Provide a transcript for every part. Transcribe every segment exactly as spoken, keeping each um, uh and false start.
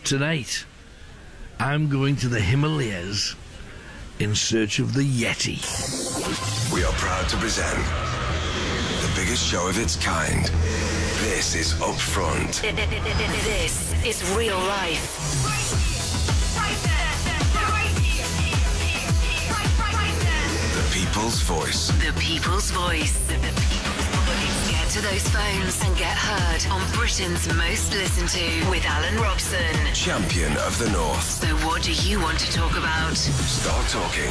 tonight, I'm going to the Himalayas in search of the Yeti. We are proud to present the biggest show of its kind. This is Upfront. This is real life. The People's Voice. The People's Voice. The People's Voice. Get to those phones and get heard on Britain's most listened to with Alan Robson. Champion of the North. So what do you want to talk about? Start talking.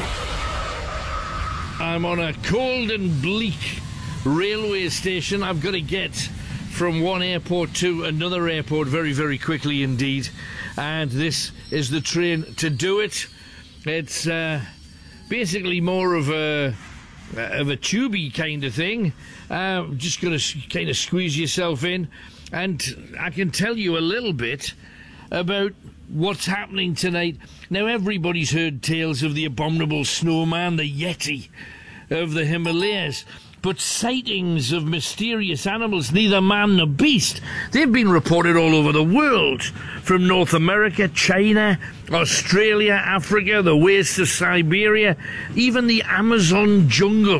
I'm on a cold and bleak railway station. I've got to get from one airport to another airport very, very quickly indeed. And this is the train to do it. It's uh, basically more of a of a tubey kind of thing. Uh, just going to kind of squeeze yourself in. And I can tell you a little bit about what's happening tonight. Now, everybody's heard tales of the abominable snowman, the Yeti of the Himalayas. But sightings of mysterious animals, neither man nor beast, they've been reported all over the world. From North America, China, Australia, Africa, the wastes of Siberia, even the Amazon jungle.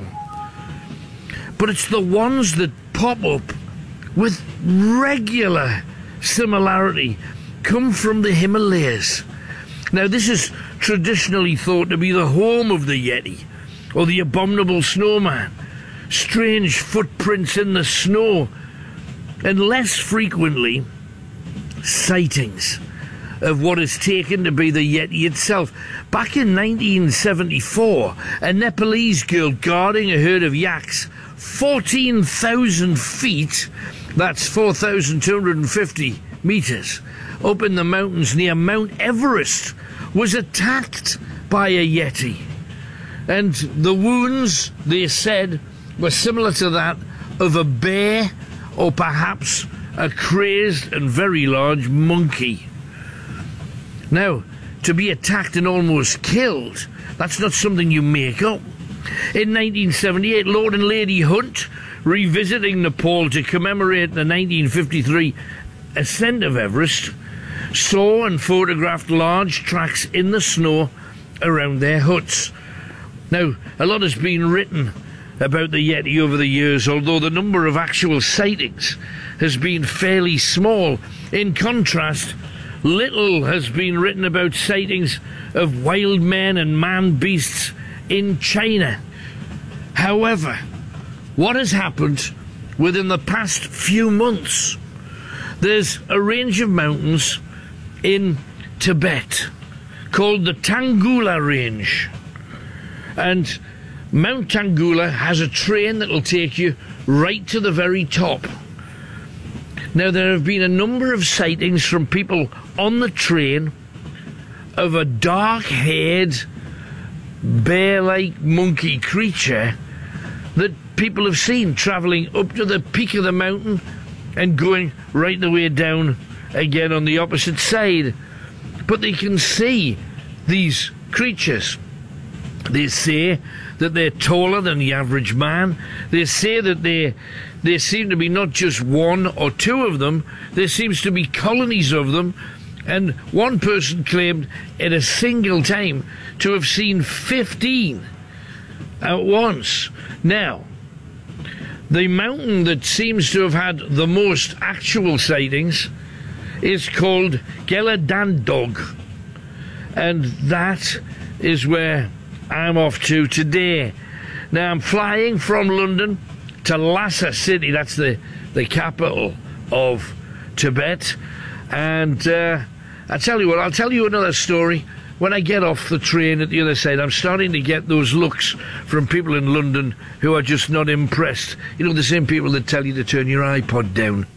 But it's the ones that pop up with regular similarity come from the Himalayas. Now, this is traditionally thought to be the home of the Yeti, or the abominable snowman. Strange footprints in the snow, and less frequently, sightings of what is taken to be the Yeti itself. Back in nineteen seventy-four, a Nepalese girl guarding a herd of yaks, fourteen thousand feet, that's four thousand two hundred fifty metres, up in the mountains near Mount Everest, was attacked by a Yeti. And the wounds, they said, were similar to that of a bear or perhaps a crazed and very large monkey. Now, to be attacked and almost killed, that's not something you make up. In nineteen seventy-eight, Lord and Lady Hunt, revisiting Nepal to commemorate the nineteen fifty-three ascent of Everest, saw and photographed large tracks in the snow around their huts. Now, a lot has been written about the Yeti over the years, although the number of actual sightings has been fairly small. In contrast, little has been written about sightings of wild men and man-beasts in China. However, what has happened within the past few months? There's a range of mountains in Tibet called the Tanggula Range, and Mount Tanggula has a train that will take you right to the very top. Now, there have been a number of sightings from people on the train of a dark-haired, bear-like monkey creature that people have seen travelling up to the peak of the mountain and going right the way down again on the opposite side. But they can see these creatures. They say that they're taller than the average man. They say that they, there seem to be not just one or two of them, there seems to be colonies of them, and one person claimed at a single time to have seen fifteen at once. Now, the mountain that seems to have had the most actual sightings is called Geladandog, and that is where I'm off to today. Now, I'm flying from London to Lhasa City, that's the, the capital of Tibet, and uh, I tell you what, I'll tell you another story when I get off the train at the other side. I'm starting to get those looks from people in London who are just not impressed. You know, the same people that tell you to turn your iPod down.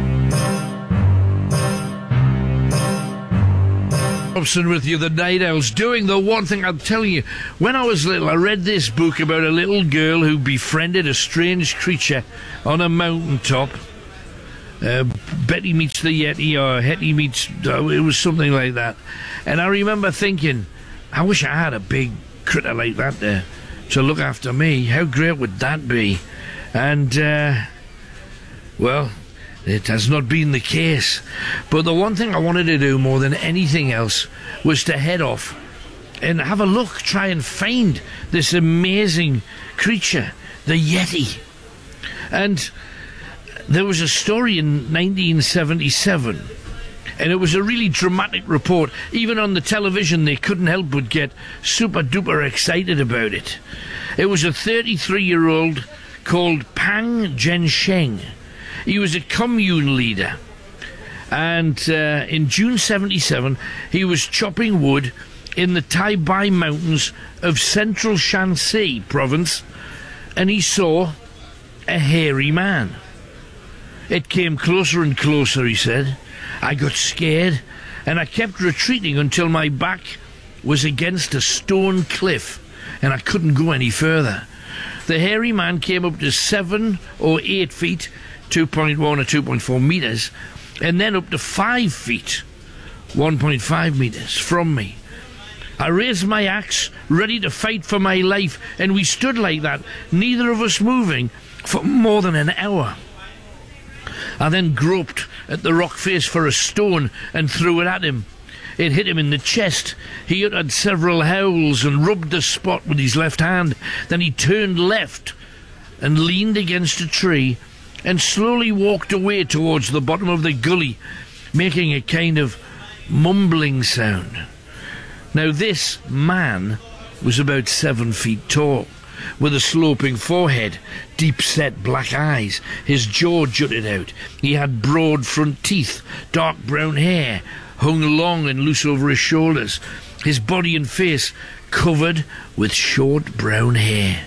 Robson with you, the Night Owls, doing the one thing. I'm telling you, when I was little, I read this book about a little girl who befriended a strange creature on a mountaintop. Uh, Betty meets the Yeti, or Hetty meets... Uh, it was something like that. And I remember thinking, I wish I had a big critter like that there to look after me. How great would that be? And, uh, well, it has not been the case. But the one thing I wanted to do more than anything else was to head off and have a look, try and find this amazing creature, the Yeti. And there was a story in nineteen seventy-seven, and it was a really dramatic report. Even on the television, they couldn't help but get super duper excited about it. It was a thirty-three-year-old called Pang Zhensheng. He was a commune leader, and uh, in June seventy-seven, he was chopping wood in the Taibai Mountains of central Shanxi province, and he saw a hairy man. It came closer and closer, he said. I got scared, and I kept retreating until my back was against a stone cliff, and I couldn't go any further. The hairy man came up to seven or eight feet, two point one or two point four metres, and then up to five feet, one point five metres from me. I raised my axe, ready to fight for my life, and we stood like that, neither of us moving, for more than an hour. I then groped at the rock face for a stone and threw it at him. It hit him in the chest. He uttered several howls and rubbed the spot with his left hand. Then he turned left and leaned against a tree and slowly walked away towards the bottom of the gully, making a kind of mumbling sound. Now this man was about seven feet tall, with a sloping forehead, deep-set black eyes. His jaw jutted out. He had broad front teeth, dark brown hair, hung long and loose over his shoulders. His body and face covered with short brown hair.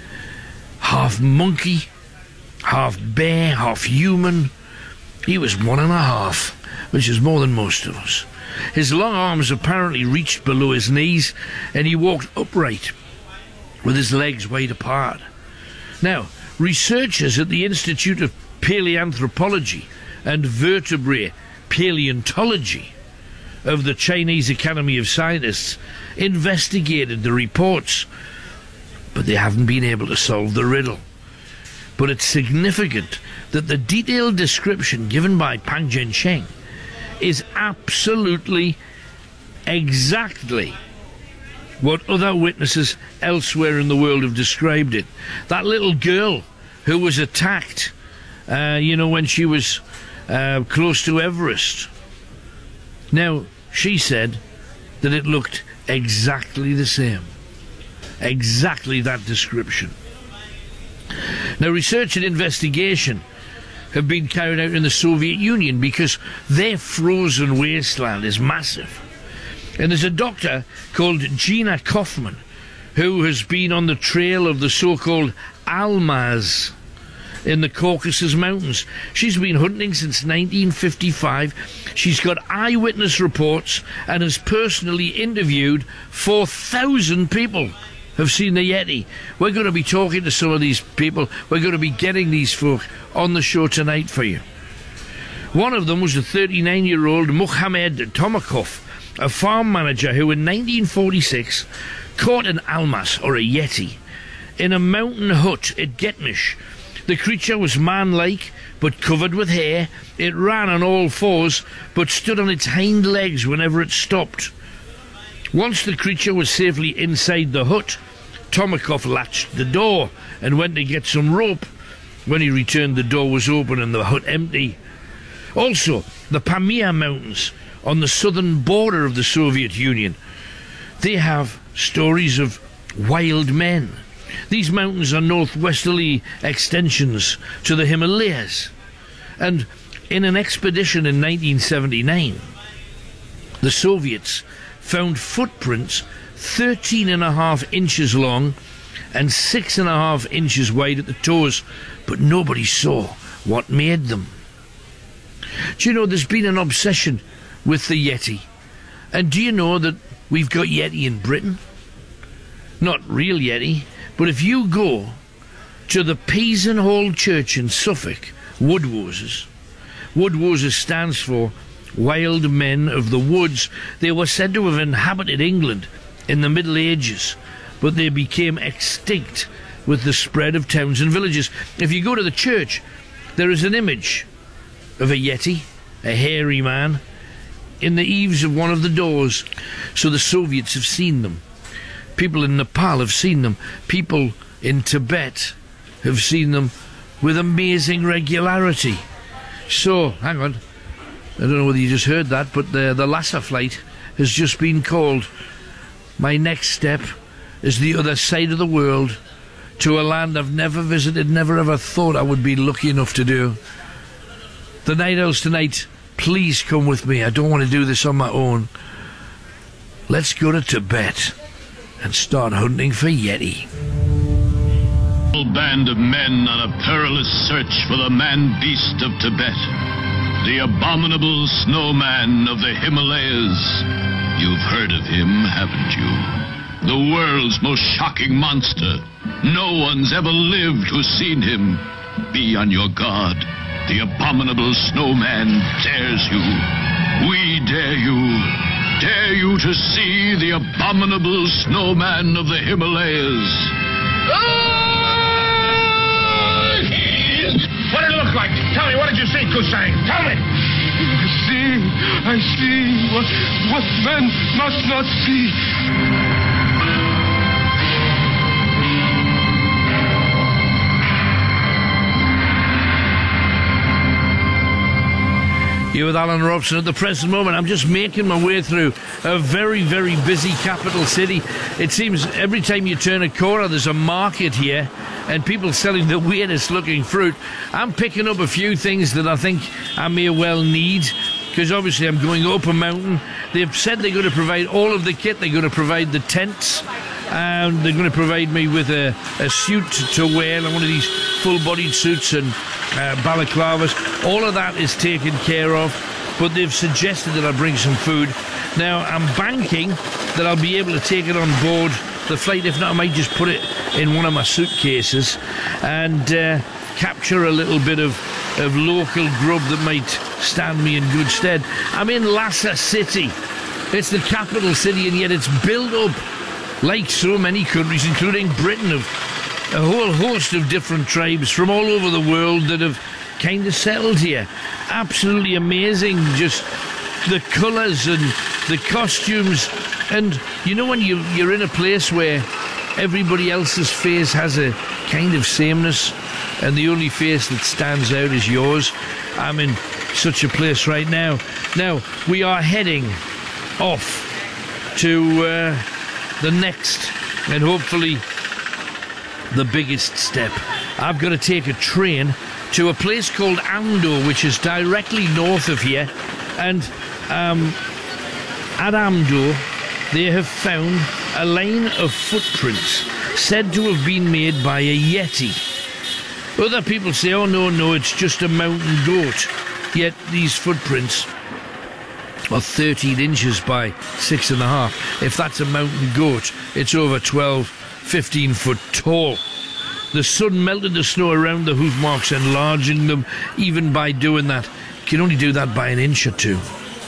Half monkey, half bear, half human. He was one and a half, which is more than most of us. His long arms apparently reached below his knees, and he walked upright, with his legs wide apart. Now, researchers at the Institute of Paleanthropology and Vertebrate Paleontology of the Chinese Academy of Scientists investigated the reports, but they haven't been able to solve the riddle. But it's significant that the detailed description given by Pang Zhensheng is absolutely exactly what other witnesses elsewhere in the world have described it. That little girl who was attacked, uh, you know, when she was uh, close to Everest. Now, she said that it looked exactly the same. Exactly that description. Now, research and investigation have been carried out in the Soviet Union because their frozen wasteland is massive. And there's a doctor called Gina Kaufman who has been on the trail of the so-called Almaz in the Caucasus Mountains. She's been hunting since nineteen fifty-five. She's got eyewitness reports and has personally interviewed four thousand people have seen the Yeti. We're going to be talking to some of these people. We're going to be getting these folk on the show tonight for you. One of them was a thirty-nine-year-old Mohamed Tomakov, a farm manager who in nineteen forty-six caught an almas, or a Yeti, in a mountain hut at Getmish. The creature was man-like, but covered with hair. It ran on all fours, but stood on its hind legs whenever it stopped. Once the creature was safely inside the hut, Tomakov latched the door and went to get some rope. When he returned, the door was open and the hut empty. Also, the Pamir Mountains on the southern border of the Soviet Union, they have stories of wild men. These mountains are northwesterly extensions to the Himalayas. And in an expedition in nineteen seventy-nine, the Soviets found footprints thirteen and a half inches long and six and a half inches wide at the toes, but nobody saw what made them. Do you know there's been an obsession with the Yeti? And do you know that we've got Yeti in Britain? Not real Yeti, but if you go to the Peason Hall Church in Suffolk, Woodwoses, Woodwoses stands for Wild Men of the Woods. They were said to have inhabited England in the Middle Ages, but they became extinct with the spread of towns and villages. If you go to the church, there is an image of a Yeti, a hairy man, in the eaves of one of the doors. So the Soviets have seen them. People in Nepal have seen them. People in Tibet have seen them with amazing regularity. So, hang on. I don't know whether you just heard that, but the, the Lhasa flight has just been called. My next step is the other side of the world, to a land I've never visited, never ever thought I would be lucky enough to do. The Night Owls tonight, please come with me. I don't want to do this on my own. Let's go to Tibet and start hunting for Yeti. A band of men on a perilous search for the man-beast of Tibet, the abominable snowman of the Himalayas. You've heard of him, haven't you? The world's most shocking monster. No one's ever lived who's seen him. Be on your guard. The abominable snowman dares you. We dare you. Dare you to see the abominable snowman of the Himalayas. What did it look like? Tell me, what did you see, Kusang? Tell me! I see, I see what, what men must not see. You're with Alan Robson. At the present moment, I'm just making my way through a very, very busy capital city. It seems every time you turn a corner, there's a market here and people selling the weirdest looking fruit. I'm picking up a few things that I think I may well need, because obviously I'm going up a mountain. They've said they're going to provide all of the kit. They're going to provide the tents, and they're going to provide me with a, a suit to wear, like one of these full-bodied suits and uh, balaclavas. All of that is taken care of, but they've suggested that I bring some food. Now, I'm banking that I'll be able to take it on board the flight. If not, I might just put it in one of my suitcases and uh, capture a little bit of, of local grub that might stand me in good stead. I'm in Lhasa City. It's the capital city, and yet it's built up like so many countries, including Britain, of a whole host of different tribes from all over the world that have kind of settled here. Absolutely amazing, just the colours and the costumes. And you know, when you, you're in a place where everybody else's face has a kind of sameness and the only face that stands out is yours. I'm in such a place right now. Now, we are heading off to uh, the next and hopefully the biggest step. I've got to take a train to a place called Amdo, which is directly north of here. And um, at Amdo, they have found a line of footprints said to have been made by a Yeti. Other people say, oh no, no, it's just a mountain goat. Yet these footprints are thirteen inches by six and a half. If that's a mountain goat, it's over twelve, fifteen foot tall. The sun melted the snow around the hoof marks, enlarging them. Even by doing that, you can only do that by an inch or two.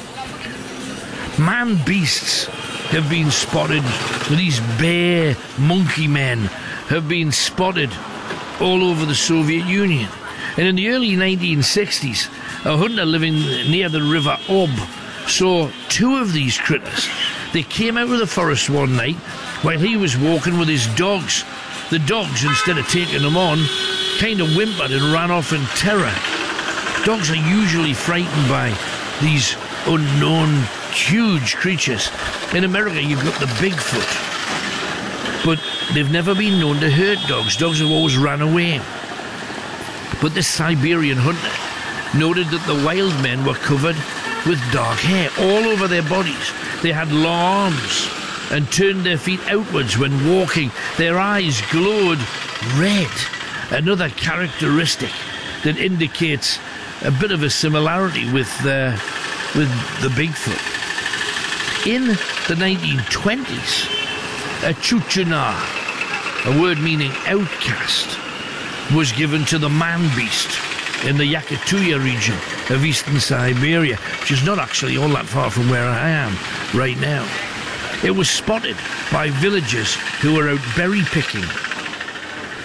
Man beasts have been spotted. These bear monkey men have been spotted all over the Soviet Union. And in the early nineteen sixties, a hunter living near the river Ob saw two of these critters. They came out of the forest one night while he was walking with his dogs. The dogs, instead of taking them on, kind of whimpered and ran off in terror. Dogs are usually frightened by these unknown, huge creatures. In America, you've got the Bigfoot, but they've never been known to hurt dogs. Dogs have always ran away. But this Siberian hunter noted that the wild men were covered with dark hair all over their bodies. They had long arms and turned their feet outwards when walking. Their eyes glowed red, another characteristic that indicates a bit of a similarity with, uh, with the Bigfoot. In the nineteen twenties, a chuchuna, a word meaning outcast, was given to the man-beast in the Yakutia region of eastern Siberia, which is not actually all that far from where I am right now. It was spotted by villagers who were out berry picking.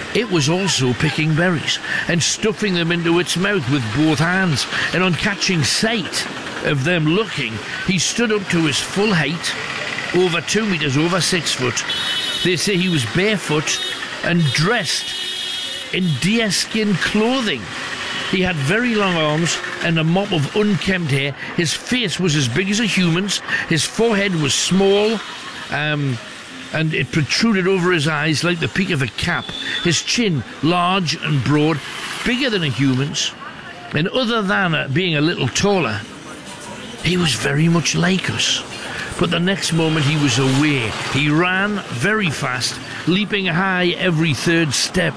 it was also picking berries and stuffing them into its mouth with both hands, and on catching sight of them looking, he stood up to his full height, over two metres, over six foot. They say he was barefoot and dressed in deerskin clothing. He had very long arms and a mop of unkempt hair. His face was as big as a human's. His forehead was small, um, and it protruded over his eyes like the peak of a cap. His chin large and broad, bigger than a human's. And other than uh, being a little taller, he was very much like us. But the next moment he was away. He ran very fast, leaping high every third step.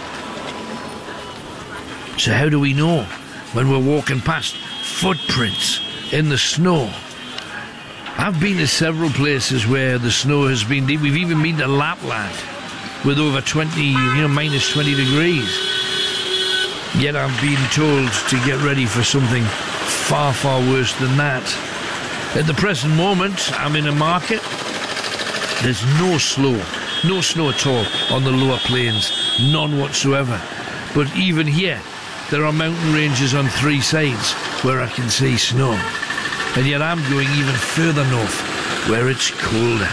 So how do we know when we're walking past footprints in the snow? I've been to several places where the snow has been deep. We've even been to Lapland with over twenty, you know, minus twenty degrees. Yet I'm being told to get ready for something far, far worse than that. At the present moment, I'm in a market. There's no snow, no snow at all on the lower plains, none whatsoever. But even here, there are mountain ranges on three sides where I can see snow. And yet I'm going even further north, where it's colder.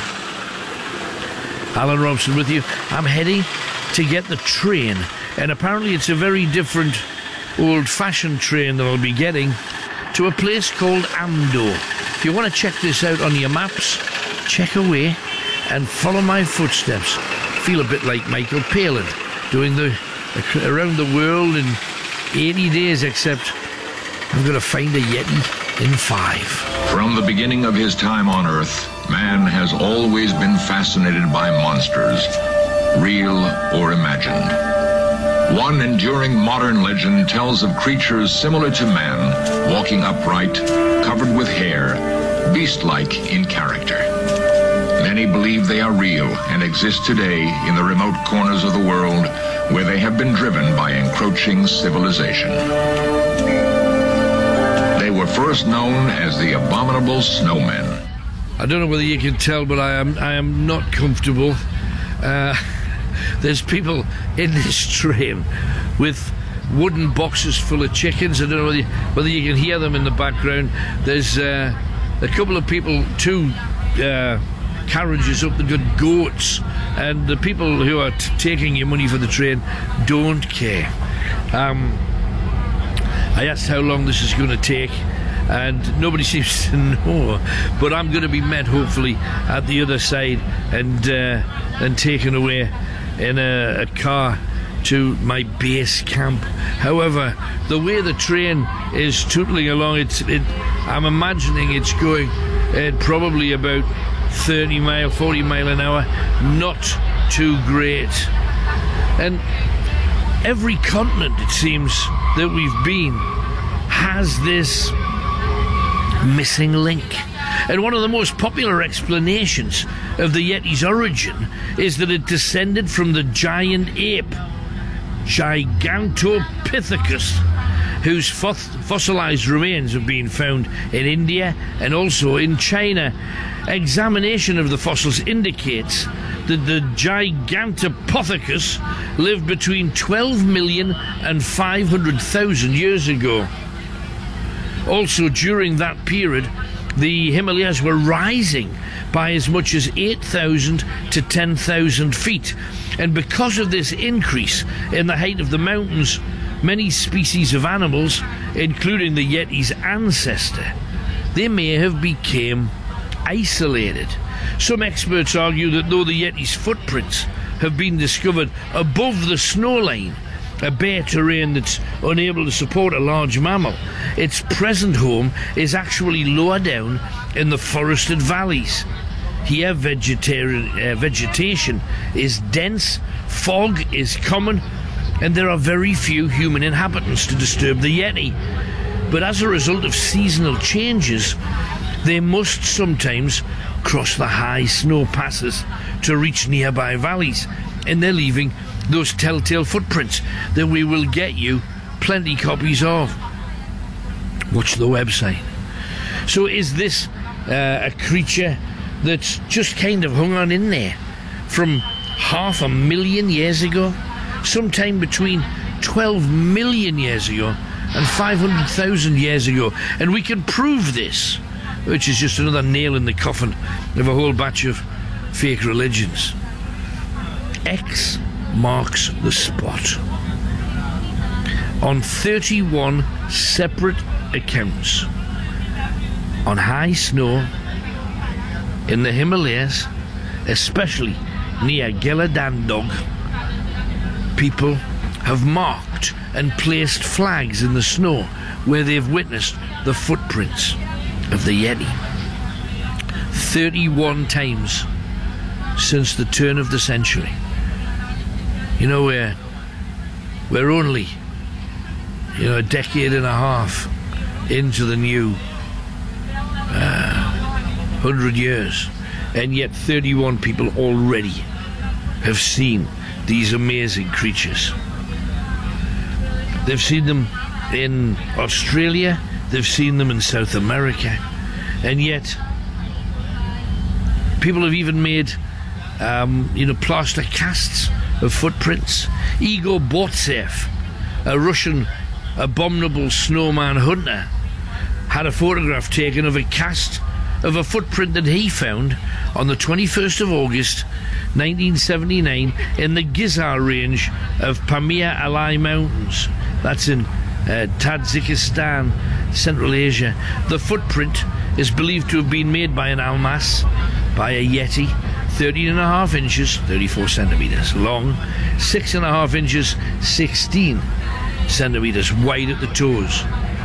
Alan Robson with you. I'm heading to get the train, and apparently it's a very different old-fashioned train that I'll be getting to a place called Amdo. If you want to check this out on your maps, check away and follow my footsteps. Feel a bit like Michael Palin doing the around the world in eighty days, except I'm going to find a Yeti in five. From the beginning of his time on Earth, man has always been fascinated by monsters, real or imagined. One enduring modern legend tells of creatures similar to man, walking upright, covered with hair, beast-like in character. Many believe they are real and exist today in the remote corners of the world where they have been driven by encroaching civilization. They were first known as the Abominable Snowmen. I don't know whether you can tell, but I am I am not comfortable. Uh, there's people in this train with wooden boxes full of chickens. I don't know whether you, whether you can hear them in the background. There's uh, a couple of people, two uh, carriages up that got goats, and the people who are t- taking your money for the train don't care. Um, I asked how long this is going to take, and nobody seems to know, but I'm going to be met hopefully at the other side and uh, and taken away in a, a car to my base camp. However, the way the train is tootling along, it's it, I'm imagining it's going at probably about thirty mile, forty mile an hour. Not too great. And every continent, it seems, that we've been has this missing link. And one of the most popular explanations of the Yeti's origin is that it descended from the giant ape, Gigantopithecus, whose fossilized remains have been found in India and also in China. Examination of the fossils indicates that the Gigantopithecus lived between twelve million and five hundred thousand years ago. Also, during that period, the Himalayas were rising by as much as eight thousand to ten thousand feet. And because of this increase in the height of the mountains, many species of animals, including the Yeti's ancestor, they may have become isolated. Some experts argue that though the Yeti's footprints have been discovered above the snow line, a bare terrain that's unable to support a large mammal, its present home is actually lower down in the forested valleys. Here vegetarian, uh, vegetation is dense, fog is common, and there are very few human inhabitants to disturb the Yeti. But as a result of seasonal changes, they must sometimes cross the high snow passes to reach nearby valleys, and they're leaving those telltale footprints that we will get you plenty copies of. Watch the website. So is this uh, a creature that's just kind of hung on in there from half a million years ago? sometime between twelve million years ago and five hundred thousand years ago. And we can prove this, which is just another nail in the coffin of a whole batch of fake religions. X marks the spot. On thirty-one separate accounts, on high snow in the Himalayas, especially near Geladandog, people have marked and placed flags in the snow where they've witnessed the footprints of the Yeti. thirty-one times since the turn of the century. You know, we're, we're only, you know, a decade and a half into the new uh, hundred years, and yet thirty-one people already have seen these amazing creatures. They've seen them in Australia, they've seen them in South America, and yet people have even made um, you know, plaster casts of footprints. Igor Bortsev, a Russian abominable snowman hunter, had a photograph taken of a cast of a footprint that he found on the twenty-first of August nineteen seventy-nine in the Gizar range of Pamir Alai Mountains. That's in uh, Tajikistan, Central Asia. The footprint is believed to have been made by an almas, by a Yeti, thirteen and a half inches, thirty-four centimeters long, six and a half inches, sixteen centimeters wide at the toes.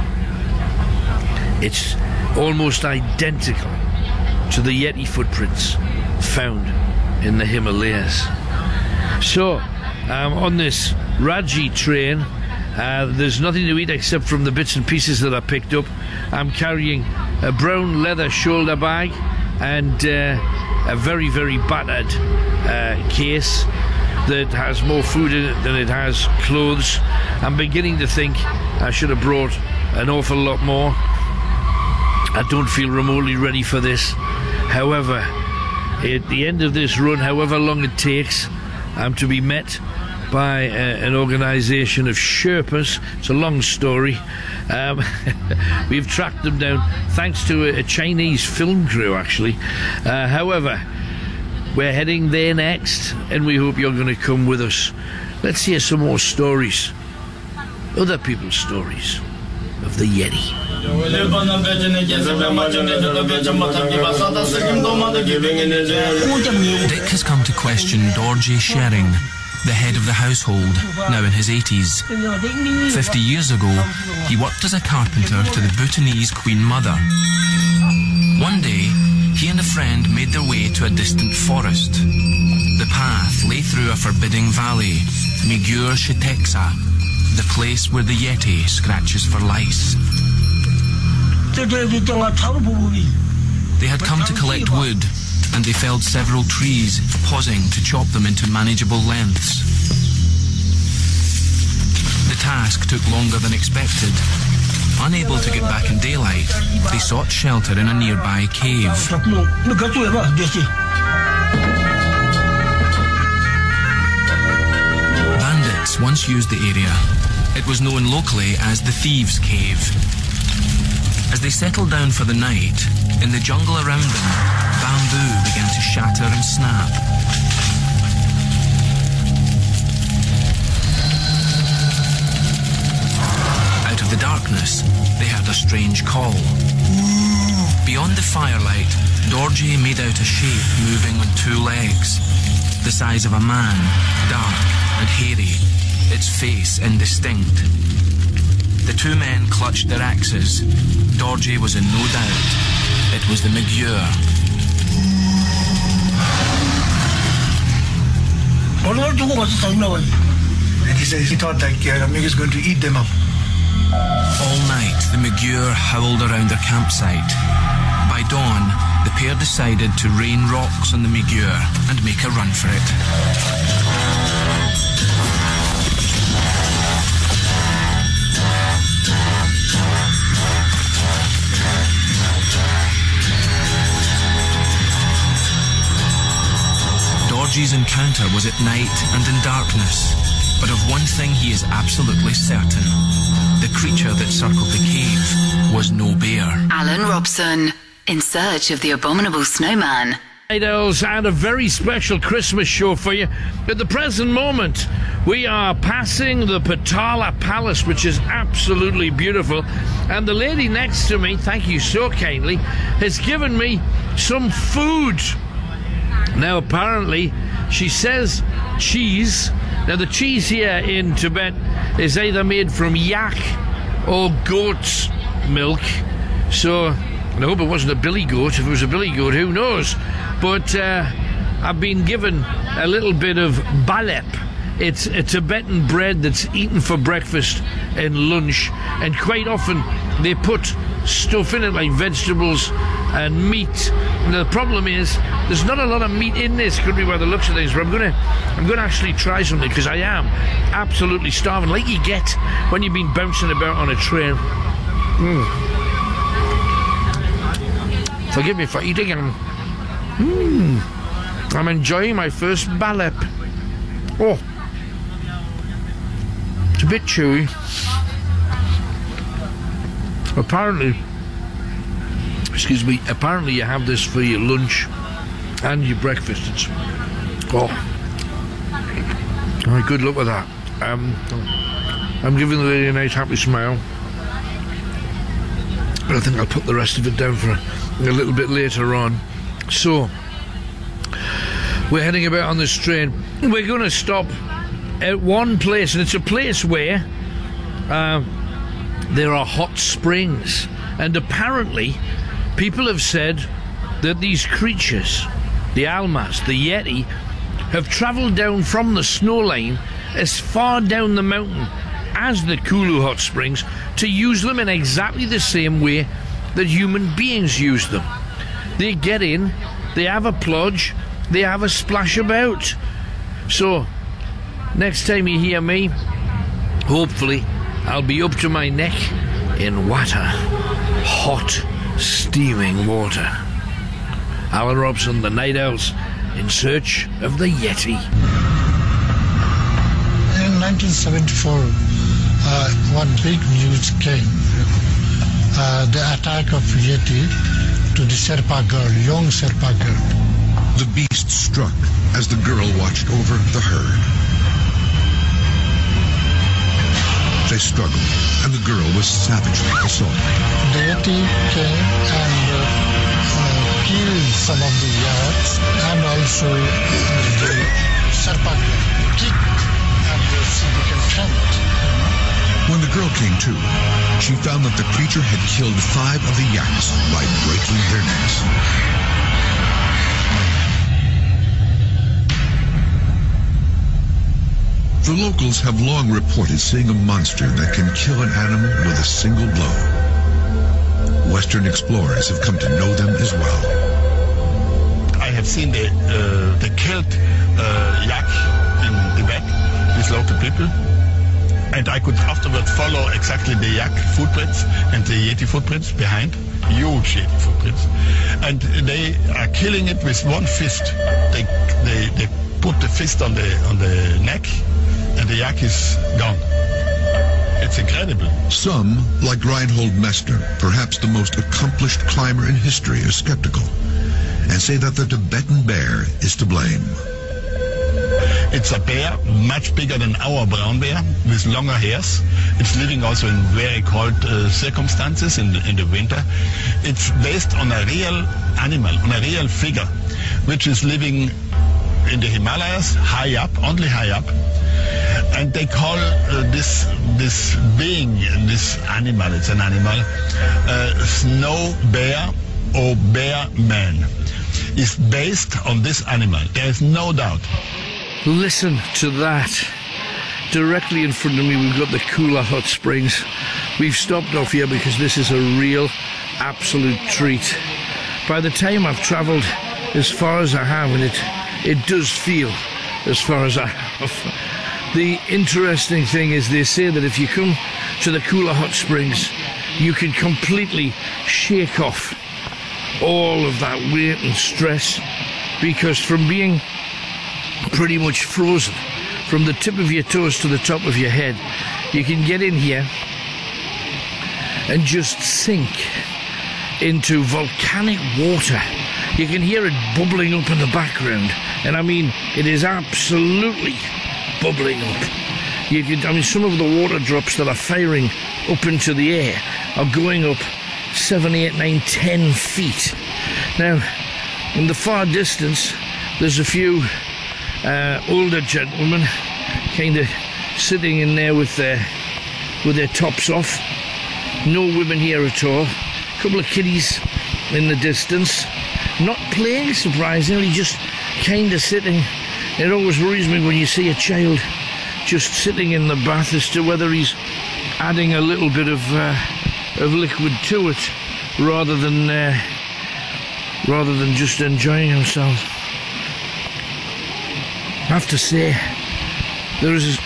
It's almost identical to the Yeti footprints found in the Himalayas. So, um, on this Raji train, uh, there's nothing to eat except from the bits and pieces that I picked up. I'm carrying a brown leather shoulder bag and uh, a very, very battered uh, case that has more food in it than it has clothes. I'm beginning to think I should have brought an awful lot more. I don't feel remotely ready for this. However, at the end of this run, however long it takes, I'm to be met by uh, an organisation of Sherpas. It's a long story. Um, we've tracked them down thanks to a, a Chinese film crew, actually. Uh, however, we're heading there next, and we hope you're going to come with us. Let's hear some more stories, other people's stories of the Yeti. Dick has come to question Dorje Shering, the head of the household, now in his eighties. Fifty years ago, he worked as a carpenter to the Bhutanese Queen Mother. One day, he and a friend made their way to a distant forest. The path lay through a forbidding valley, Migyur Shiteksa, the place where the Yeti scratches for lice. They had come to collect wood, and they felled several trees, pausing to chop them into manageable lengths. The task took longer than expected. Unable to get back in daylight, they sought shelter in a nearby cave. Bandits once used the area. It was known locally as the Thieves' Cave. As they settled down for the night, in the jungle around them, bamboo began to shatter and snap. Out of the darkness, they heard a strange call. Beyond the firelight, Dorje made out a shape moving on two legs, the size of a man, dark and hairy, its face indistinct. The two men clutched their axes. Dorje was in no doubt. It was the Migyur. And he says he thought that uh, Mig is going to eat them up. All night, the Migyur howled around their campsite. By dawn, the pair decided to rain rocks on the Migyur and make a run for it. Dorje's encounter was at night and in darkness, But of one thing he is absolutely certain. The creature that circled the cave was no bear. Alan Robson, in search of the abominable snowman. Night Owls, and a very special Christmas show for you. At the present moment, we are passing the Potala Palace, which is absolutely beautiful. And the lady next to me, thank you so kindly, has given me some food. Now, apparently, she says cheese. Now, the cheese here in Tibet is either made from yak or goat's milk. So, I hope it wasn't a billy goat. If it was a billy goat, who knows? But uh, I've been given a little bit of balep. It's a Tibetan bread that's eaten for breakfast and lunch, and quite often they put stuff in it like vegetables and meat. And the problem is there's not a lot of meat in this country by the looks of things, but I'm gonna I'm gonna actually try something, because I am absolutely starving, like you get when you've been bouncing about on a train. Mm. Forgive me for eating. I'm, mm, I'm enjoying my first balep. Oh, it's a bit chewy. Apparently, excuse me, apparently you have this for your lunch and your breakfast. It's, oh, oh, good luck with that. Um, I'm giving the lady a nice happy smile. But I think I'll put the rest of it down for a, a little bit later on. So, we're heading about on this train. We're going to stop at one place, and it's a place where uh, there are hot springs. And apparently, people have said that these creatures, the Almas, the Yeti, have travelled down from the snow line as far down the mountain as the Kulu hot springs to use them in exactly the same way that human beings use them. They get in, they have a plunge, they have a splash about. So, next time you hear me, hopefully I'll be up to my neck in water. Hot, steaming water. Alan Robson, the Night Owls, in search of the Yeti. In nineteen seventy-four, uh, one big news came. Uh, the attack of Yeti to the Sherpa girl, young Sherpa girl. The beast struck as the girl watched over the herd. They struggled, and the girl was savagely assaulted. The Yeti came and uh, uh, killed some of the yaks, and also uh, the Sherpa girl kicked, and uh, she became faint. When the girl came to, she found that the creature had killed five of the yaks by breaking their necks. The locals have long reported seeing a monster that can kill an animal with a single blow. Western explorers have come to know them as well. I have seen the, uh, the killed uh, yak in Tibet with local people. And I could afterwards follow exactly the yak footprints and the Yeti footprints behind, huge Yeti footprints. And they are killing it with one fist. They, they, they put the fist on the, on the neck, and the yak is gone. It's incredible. Some, like Reinhold Messner, perhaps the most accomplished climber in history, are skeptical and say that the Tibetan bear is to blame. It's a bear much bigger than our brown bear with longer hairs. It's living also in very cold uh, circumstances in the, in the winter. It's based on a real animal, on a real figure, which is living in the Himalayas, high up, only high up. And they call uh, this this being, this animal, it's an animal, uh, snow bear or bear man. It's based on this animal. There is no doubt. Listen to that. Directly in front of me we've got the Kula Hot Springs. We've stopped off here because this is a real absolute treat. By the time I've travelled as far as I have, and it it does feel as far as I have. The interesting thing is they say that if you come to the Kula Hot Springs, you can completely shake off all of that weight and stress, because from being pretty much frozen from the tip of your toes to the top of your head. You can get in here and just sink into volcanic water. You can hear it bubbling up in the background, and I mean, it is absolutely bubbling up. You can, I mean, some of the water drops that are firing up into the air are going up seven, eight, nine, ten feet. Now, in the far distance, there's a few uh, older gentlemen kind of sitting in there with their with their tops off. No women here at all. A couple of kiddies in the distance, not playing, surprisingly, just kind of sitting. It always worries me when you see a child just sitting in the bath as to whether he's adding a little bit of uh, of liquid to it rather than uh, rather than just enjoying himself. I have to say, there is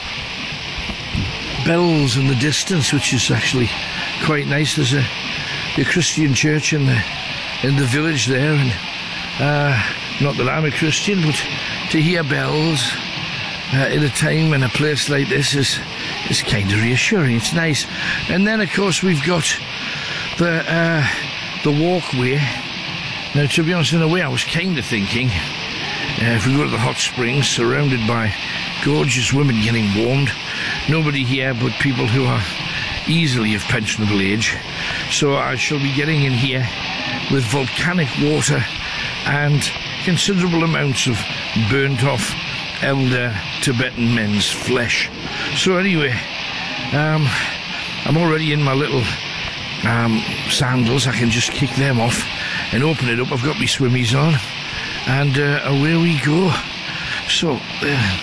bells in the distance, which is actually quite nice. There's a, a Christian church in the in the village there, and uh, not that I'm a Christian, but to hear bells uh, at a time in a place like this is is kind of reassuring. It's nice. And then, of course, we've got the uh, the walkway. Now, to be honest, in a way, I was kind of thinking, uh, if we go to the hot springs, surrounded by gorgeous women getting warmed, nobody here but people who are easily of pensionable age. So I shall be getting in here with volcanic water and considerable amounts of burnt off elder Tibetan men's flesh. So anyway, um, I'm already in my little um, sandals. I can just kick them off and open it up. I've got my swimmies on, and uh, away we go. So uh,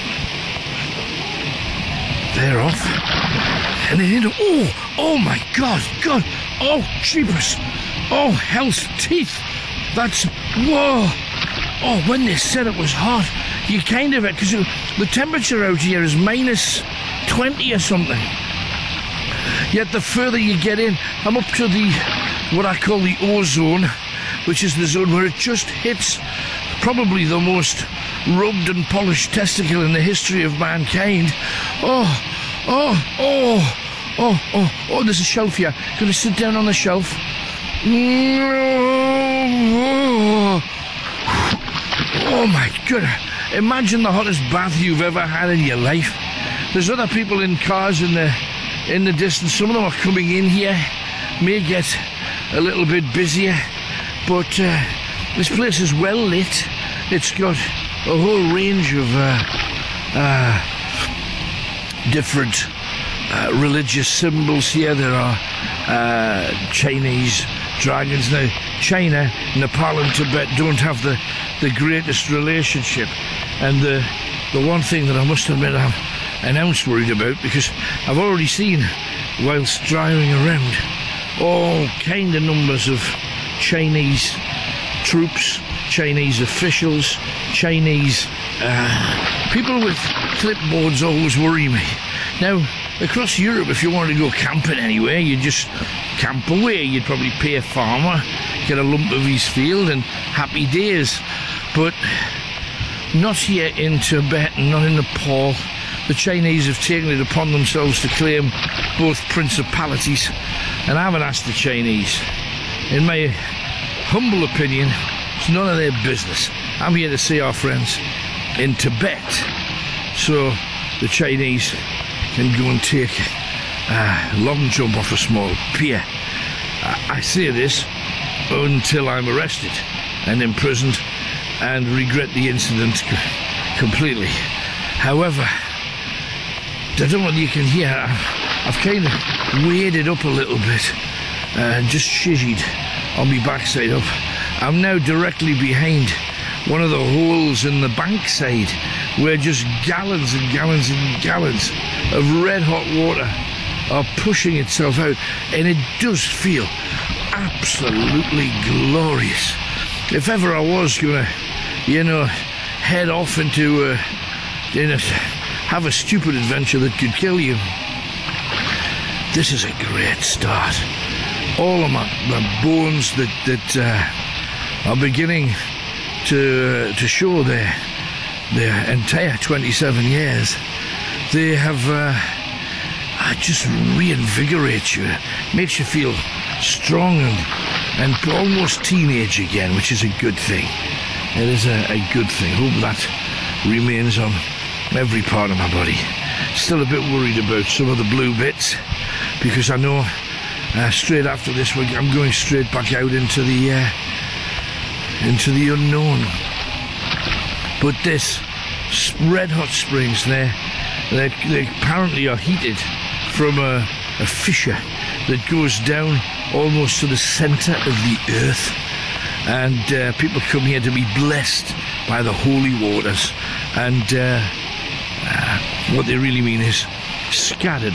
they're off, and then oh, oh my God, God, oh jeepers, oh hell's teeth. That's whoa. Oh, when they said it was hot, you kind of, because the temperature out here is minus twenty or something. Yet the further you get in, I'm up to the, what I call the ozone, which is the zone where it just hits probably the most rubbed and polished testicle in the history of mankind. Oh, oh, oh, oh, oh, oh, there's a shelf here. Gonna sit down on the shelf. Oh my goodness. Imagine the hottest bath you've ever had in your life. There's other people in cars in the in the distance. Some of them are coming in here. May get a little bit busier, but uh, this place is well lit. It's got a whole range of uh, uh, different uh, religious symbols here. There are uh, Chinese dragons. Now, China, Nepal and Tibet don't have the, the greatest relationship, and the the one thing that I must admit I'm an ounce worried about, because I've already seen, whilst driving around, all kind of numbers of Chinese troops, Chinese officials, Chinese uh, people with clipboards always worry me. Now, across Europe, if you wanted to go camping anywhere, you just camp away. You'd probably pay a farmer, get a lump of his field, and happy days. But not here in Tibet and not in Nepal. The Chinese have taken it upon themselves to claim both principalities, and I haven't asked the Chinese. In my humble opinion, it's none of their business. I'm here to see our friends in Tibet, so the Chinese can go and take a long jump off a small pier. I say this until I'm arrested and imprisoned and regret the incident completely. However, I don't know whether you can hear, I've kind of waded up a little bit and just shizzied on my backside up. I'm now directly behind one of the holes in the bankside where just gallons and gallons and gallons of red hot water are pushing itself out, and it does feel absolutely glorious. If ever I was gonna, you know, head off into uh, you know, have a stupid adventure that could kill you, this is a great start. All of my, my bones that that uh, are beginning to uh, to show their their entire twenty-seven years, they have uh, just reinvigorate you, makes you feel strong and, and almost teenage again, which is a good thing. It is a, a good thing. Hope that remains on every part of my body. Still a bit worried about some of the blue bits, because I know uh, straight after this week I'm going straight back out into the uh, into the unknown. But this red hot springs there, they, they apparently are heated from a, a fissure that goes down almost to the centre of the earth, and uh, people come here to be blessed by the holy waters, and uh, uh, what they really mean is scattered,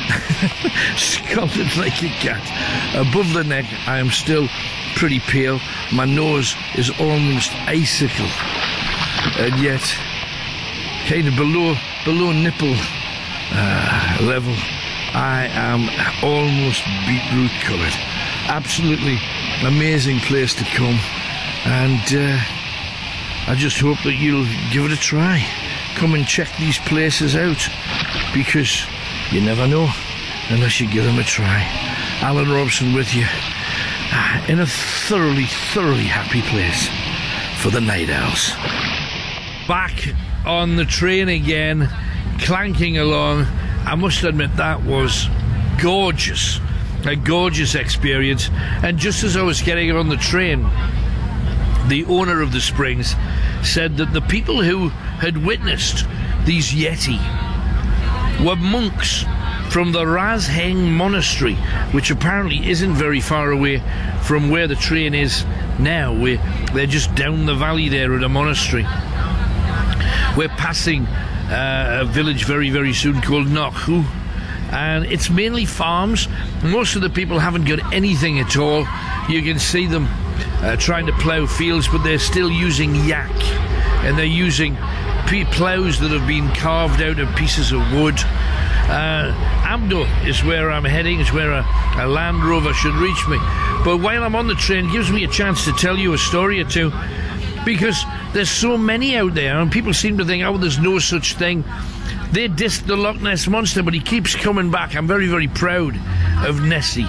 scalded like a cat. Above the neck I am still pretty pale, my nose is almost icicle, and yet kind of below below nipple uh, level I am almost beetroot coloured. Absolutely amazing place to come, and uh, I just hope that you'll give it a try. Come and check these places out, because you never know unless you give them a try. Alan Robson with you, in a thoroughly, thoroughly happy place for the Night Owls. Back on the train again, clanking along. I must admit that was gorgeous, a gorgeous experience. And just as I was getting on the train, the owner of the springs said that the people who had witnessed these Yeti were monks from the Razheng Monastery, which apparently isn't very far away from where the train is now. We're, they're just down the valley there at a monastery. We're passing uh, a village very, very soon called Nokhu, and it's mainly farms. Most of the people haven't got anything at all. You can see them uh, trying to plough fields, but they're still using yak, and they're using ploughs that have been carved out of pieces of wood. Uh, Amdo is where I'm heading. It's where a, a Land Rover should reach me. But while I'm on the train, it gives me a chance to tell you a story or two, because there's so many out there, and people seem to think, oh, there's no such thing. They dissed the Loch Ness Monster, but he keeps coming back. I'm very, very proud of Nessie.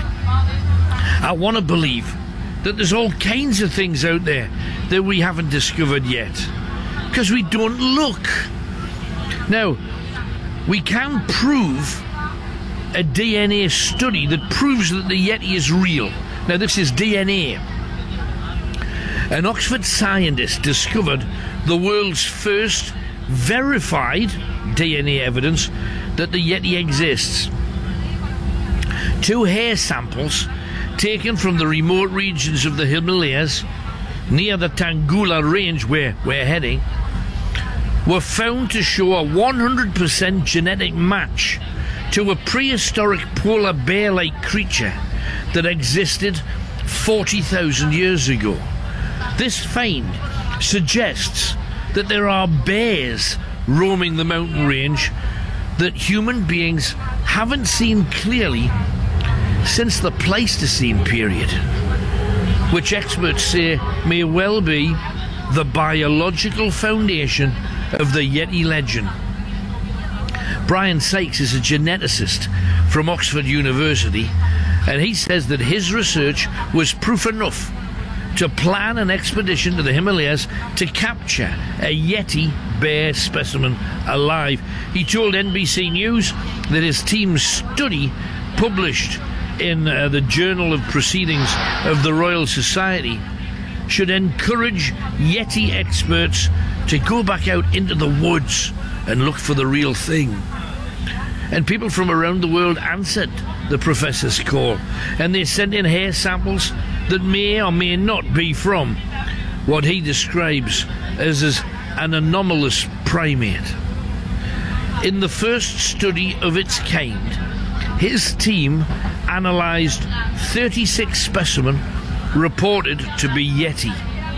I want to believe that there's all kinds of things out there that we haven't discovered yet, because we don't look. Now, we can prove a D N A study that proves that the Yeti is real. Now, this is D N A. An Oxford scientist discovered the world's first verified D N A evidence that the Yeti exists. Two hair samples taken from the remote regions of the Himalayas near the Tangula range, where we're heading, were found to show a one hundred percent genetic match to a prehistoric polar bear-like creature that existed forty thousand years ago. This find suggests that there are bears roaming the mountain range that human beings haven't seen clearly since the Pleistocene period, which experts say may well be the biological foundation of the Yeti legend. Brian Sykes is a geneticist from Oxford University, and he says that his research was proof enough to plan an expedition to the Himalayas to capture a Yeti bear specimen alive. He told N B C News that his team's study, published in uh, the Journal of Proceedings of the Royal Society, should encourage Yeti experts to go back out into the woods and look for the real thing. And people from around the world answered the professor's call, and they sent in hair samples that may or may not be from what he describes as, as an anomalous primate. In the first study of its kind, his team analysed thirty-six specimens reported to be Yeti.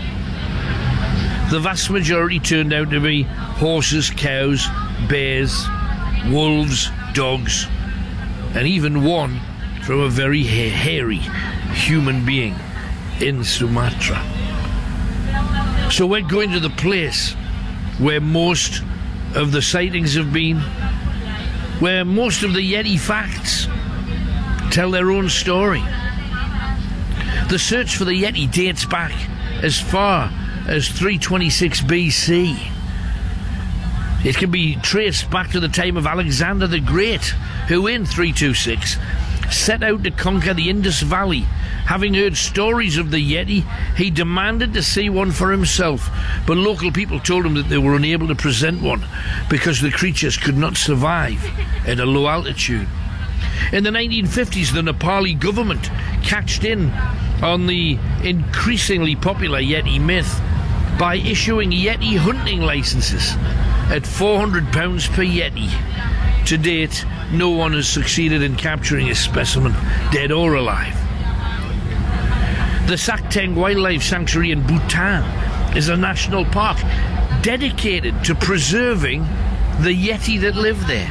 The vast majority turned out to be horses, cows, bears, wolves, dogs, and even one from a very ha- hairy human being in Sumatra. So we're going to the place where most of the sightings have been, where most of the Yeti facts tell their own story. The search for the Yeti dates back as far as three twenty-six B C. It can be traced back to the time of Alexander the Great, who in three twenty-six set out to conquer the Indus Valley. Having heard stories of the Yeti, he demanded to see one for himself, but local people told him that they were unable to present one because the creatures could not survive at a low altitude. In the nineteen fifties, the Nepali government cashed in on the increasingly popular Yeti myth by issuing Yeti hunting licenses at four hundred pounds per Yeti. To date, no one has succeeded in capturing a specimen, dead or alive. The Sakteng Wildlife Sanctuary in Bhutan is a national park dedicated to preserving the Yeti that live there.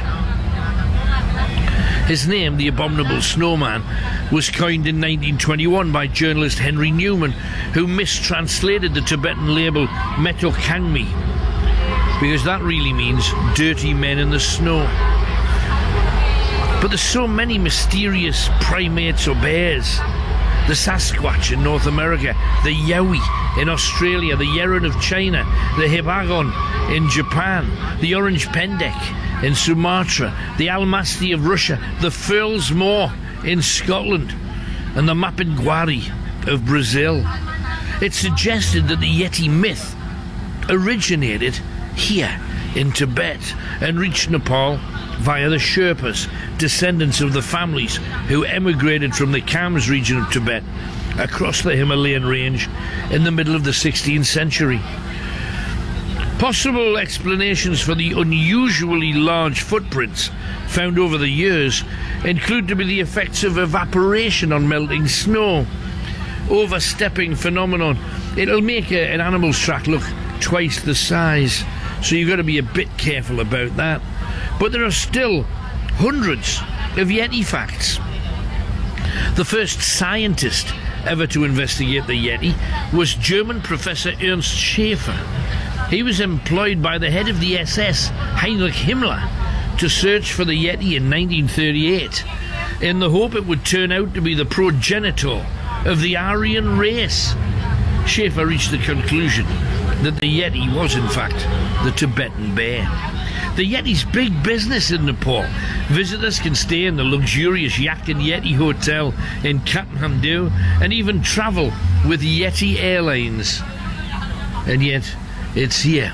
His name, the Abominable Snowman, was coined in nineteen twenty-one by journalist Henry Newman, who mistranslated the Tibetan label Meto Kangmi, because that really means dirty men in the snow. But there's so many mysterious primates or bears. The Sasquatch in North America, the Yowie in Australia, the Yeren of China, the Hibagon in Japan, the Orange Pendek in Sumatra, the Almasty of Russia, the Firl's Moor in Scotland, and the Mapinguari of Brazil. It's suggested that the Yeti myth originated here in Tibet and reached Nepal via the Sherpas, descendants of the families who emigrated from the Khams region of Tibet across the Himalayan range in the middle of the sixteenth century. Possible explanations for the unusually large footprints found over the years include to be the effects of evaporation on melting snow, overstepping phenomenon. It'll make a, an animal's track look twice the size, so you've got to be a bit careful about that. But there are still hundreds of Yeti facts. The first scientist ever to investigate the Yeti was German Professor Ernst Schaefer. He was employed by the head of the S S, Heinrich Himmler, to search for the Yeti in nineteen thirty-eight, in the hope it would turn out to be the progenitor of the Aryan race. Schaefer reached the conclusion that the Yeti was in fact the Tibetan bear. The Yeti's big business in Nepal. Visitors can stay in the luxurious Yak and Yeti Hotel in Kathmandu and even travel with Yeti Airlines. And yet, it's here,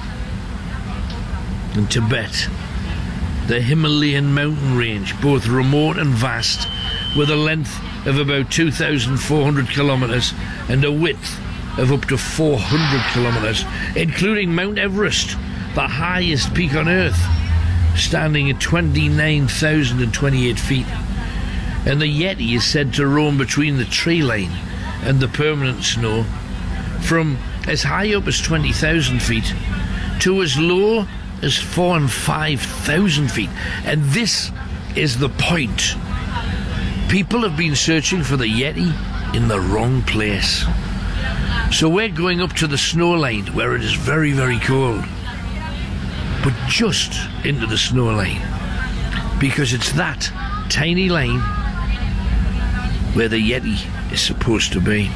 in Tibet, the Himalayan mountain range, both remote and vast, with a length of about two thousand four hundred kilometres and a width of up to four hundred kilometres, including Mount Everest, the highest peak on Earth, standing at twenty-nine thousand twenty-eight feet. And the Yeti is said to roam between the tree line and the permanent snow, from as high up as twenty thousand feet to as low as four and five thousand feet. And this is the point. People have been searching for the Yeti in the wrong place. So we're going up to the snow line where it is very, very cold, but just into the snow line, because it's that tiny line where the Yeti is supposed to be.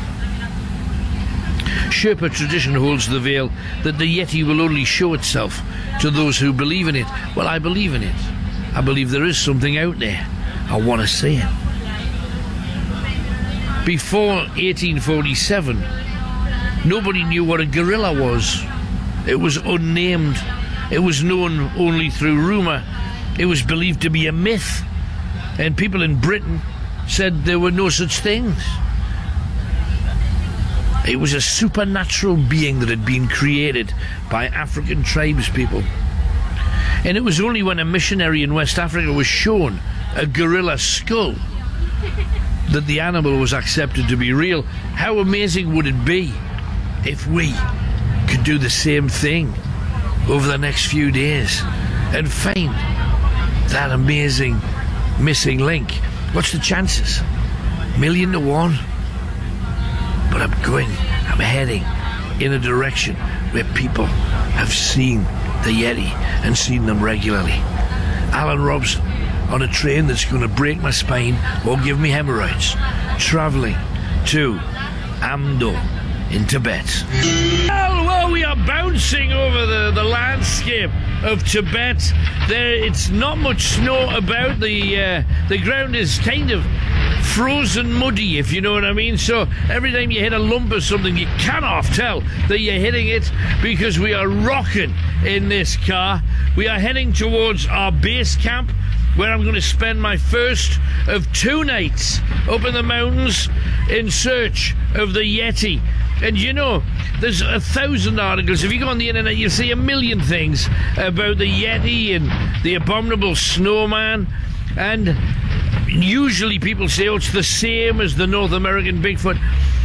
Sherpa tradition holds the veil that the Yeti will only show itself to those who believe in it. Well, I believe in it. I believe there is something out there. I want to see it. Before eighteen forty-seven, nobody knew what a gorilla was. It was unnamed. It was known only through rumour. It was believed to be a myth. And people in Britain said there were no such things. It was a supernatural being that had been created by African tribespeople. And it was only when a missionary in West Africa was shown a gorilla skull that the animal was accepted to be real. How amazing would it be if we could do the same thing over the next few days and find that amazing missing link? What's the chances? Million to one? But I'm going, I'm heading in a direction where people have seen the Yeti and seen them regularly. Alan Robson on a train that's going to break my spine or give me hemorrhoids, travelling to Amdo in Tibet. Well, well, we are bouncing over the, the landscape of Tibet. There, it's not much snow about. The uh, the ground is kind of frozen muddy, if you know what I mean. So every time you hit a lump or something, you cannot tell that you're hitting it, because we are rocking in this car. We are heading towards our base camp, where I'm going to spend my first of two nights up in the mountains in search of the Yeti. And you know, there's a thousand articles. If you go on the internet, you'll see a million things about the Yeti and the abominable snowman. And usually people say, oh, it's the same as the North American Bigfoot.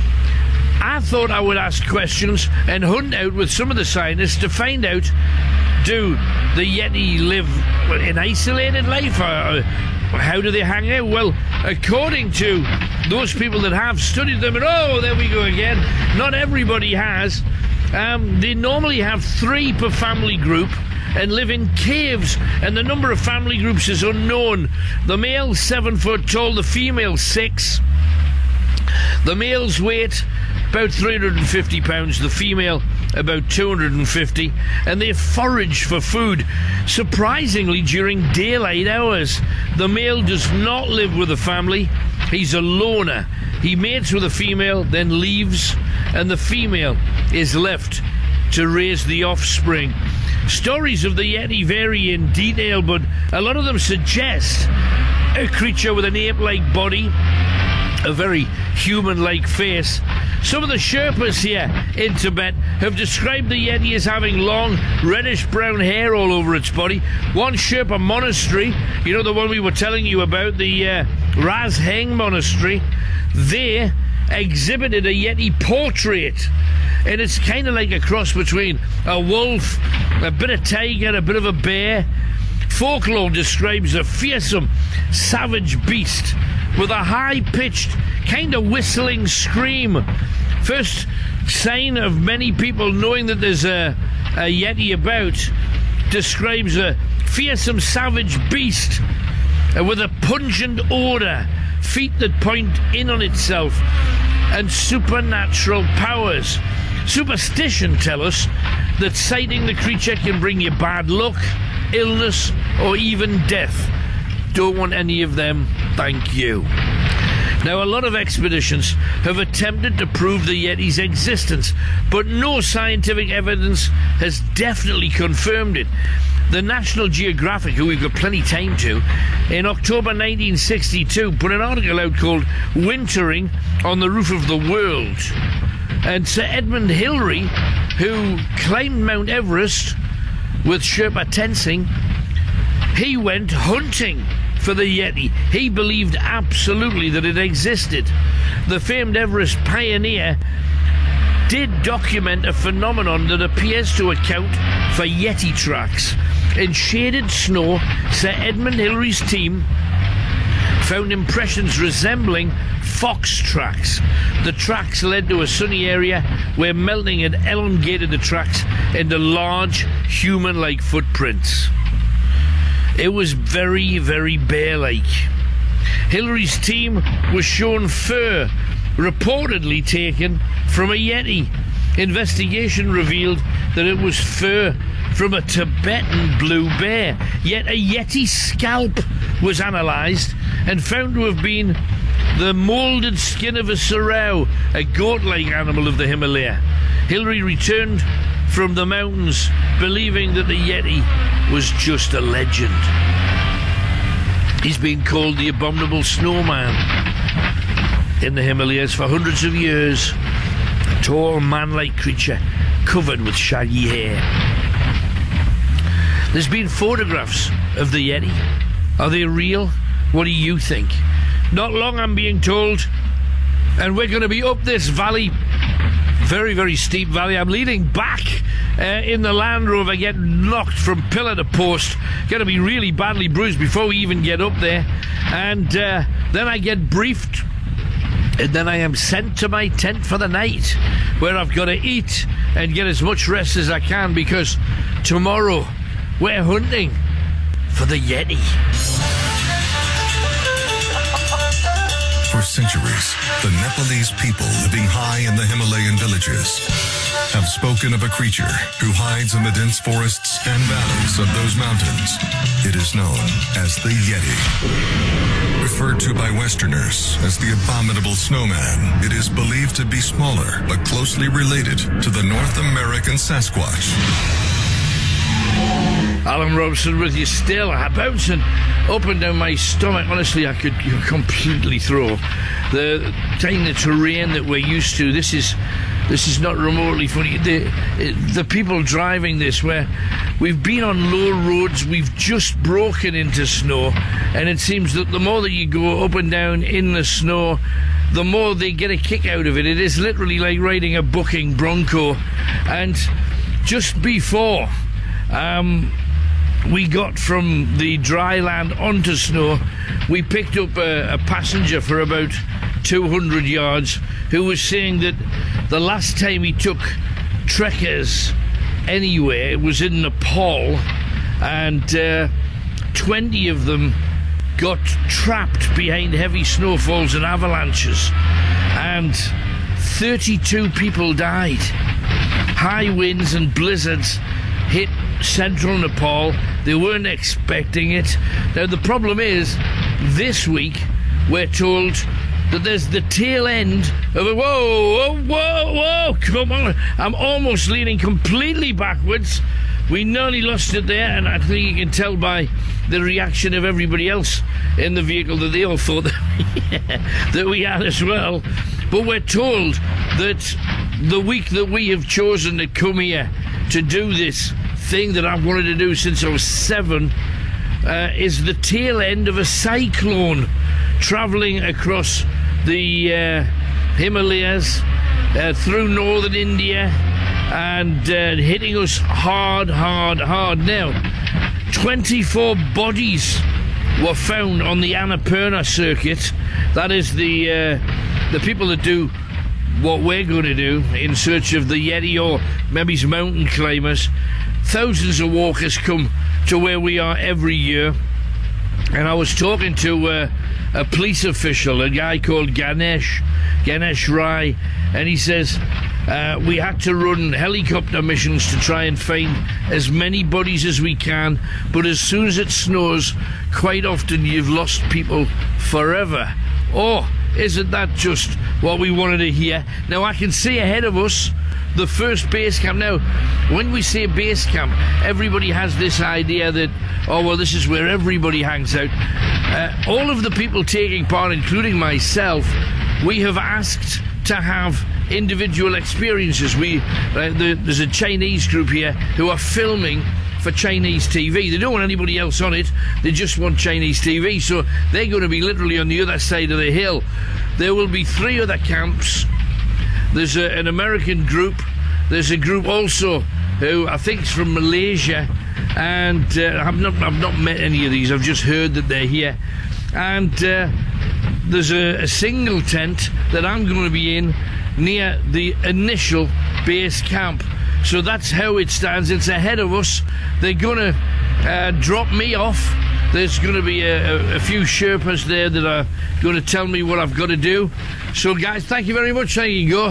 I thought I would ask questions and hunt out with some of the scientists to find out, do the Yeti live in isolated life, or how do they hang out? Well, according to those people that have studied them, and oh, there we go again, not everybody has, um, they normally have three per family group and live in caves, and the number of family groups is unknown. The male's seven foot tall, the female six. The male's weight about three hundred fifty pounds, the female about two hundred fifty, and they forage for food. Surprisingly, during daylight hours, the male does not live with a family. He's a loner. He mates with a female, then leaves, and the female is left to raise the offspring. Stories of the Yeti vary in detail, but a lot of them suggest a creature with an ape-like body, a very human-like face. Some of the Sherpas here in Tibet have described the Yeti as having long, reddish-brown hair all over its body. One Sherpa monastery, you know, the one we were telling you about, the uh, Ras Heng monastery, they exhibited a Yeti portrait. And it's kind of like a cross between a wolf, a bit of tiger, a bit of a bear. Folklore describes a fearsome, savage beast with a high-pitched, kind of whistling scream. First sign of many people knowing that there's a, a Yeti about, describes a fearsome, savage beast uh, with a pungent odour, feet that point in on itself, and supernatural powers. Superstition tell us that sighting the creature can bring you bad luck, illness, or even death. Don't want any of them, thank you. Now, a lot of expeditions have attempted to prove the Yeti's existence, but no scientific evidence has definitely confirmed it. The National Geographic, who we've got plenty time to, in October nineteen sixty-two put an article out called Wintering on the Roof of the World. And Sir Edmund Hillary, who climbed Mount Everest with Sherpa Tenzing, he went hunting for the Yeti. He believed absolutely that it existed. The famed Everest pioneer did document a phenomenon that appears to account for Yeti tracks. In shaded snow, Sir Edmund Hillary's team found impressions resembling fox tracks. The tracks led to a sunny area where melting had elongated the tracks into large human-like footprints. It was very, very bear-like. Hillary's team was shown fur reportedly taken from a Yeti. Investigation revealed that it was fur from a Tibetan blue bear. Yet a Yeti scalp was analysed and found to have been the moulded skin of a sarau, a goat-like animal of the Himalaya. Hillary returned from the mountains believing that the Yeti was just a legend. He's been called the abominable snowman in the Himalayas for hundreds of years. A tall, man-like creature covered with shaggy hair. There's been photographs of the Yeti. Are they real? What do you think? Not long, I'm being told, and we're going to be up this valley, very, very steep valley. I'm leaning back uh, in the Land Rover, get knocked from pillar to post. Going to be really badly bruised before we even get up there. And uh, then I get briefed and then I am sent to my tent for the night, where I've got to eat and get as much rest as I can, because tomorrow we're hunting for the Yeti. For centuries, the Nepalese people living high in the Himalayan villages have spoken of a creature who hides in the dense forests and valleys of those mountains. It is known as the Yeti. Referred to by Westerners as the abominable snowman, it is believed to be smaller but closely related to the North American Sasquatch. Alan Robson with you still, bouncing up and down my stomach. Honestly, I could completely throw. The kind of terrain that we're used to, this is this is not remotely funny. The, the people driving this, where we've been on low roads, we've just broken into snow, and it seems that the more that you go up and down in the snow, the more they get a kick out of it. It is literally like riding a bucking bronco. And just before um, we got from the dry land onto snow, we picked up a, a passenger for about two hundred yards who was saying that the last time he took trekkers anywhere, it was in Nepal, and uh, twenty of them got trapped behind heavy snowfalls and avalanches, and thirty-two people died. High winds and blizzards hit central Nepal. They weren't expecting it. Now the problem is, this week we're told that there's the tail end of a whoa, whoa, whoa, whoa, come on. I'm almost leaning completely backwards. We nearly lost it there, and I think you can tell by the reaction of everybody else in the vehicle that they all thought that, that we had as well. But we're told that the week that we have chosen to come here to do this thing that I've wanted to do since I was seven uh, is the tail end of a cyclone travelling across the uh, Himalayas, uh, through northern India, and uh, hitting us hard, hard, hard. Now, twenty-four bodies were found on the Annapurna circuit. That is the uh, the people that do what we're going to do in search of the Yeti, or maybe it's mountain climbers. Thousands of walkers come to where we are every year, and I was talking to uh, a police official, a guy called Ganesh, Ganesh Rai, and he says uh, we had to run helicopter missions to try and find as many bodies as we can, but as soon as it snows, quite often you've lost people forever. Oh, isn't that just what we wanted to hear? Now I can see ahead of us the first base camp. Now, when we say base camp, everybody has this idea that, oh, well, this is where everybody hangs out. Uh, all of the people taking part, including myself, we have asked to have individual experiences. We uh, the, there's a Chinese group here who are filming for Chinese T V. They don't want anybody else on it. They just want Chinese T V. So they're going to be literally on the other side of the hill. There will be three other camps. There's a, an American group. There's a group also who I think is from Malaysia, and uh, I've not I've not met any of these. I've just heard that they're here. And uh, there's a, a single tent that I'm going to be in near the initial base camp. So that's how it stands. It's ahead of us. They're going to uh, drop me off. There's going to be a, a, a few Sherpas there that are going to tell me what I've got to do. So, guys, thank you very much. There you go.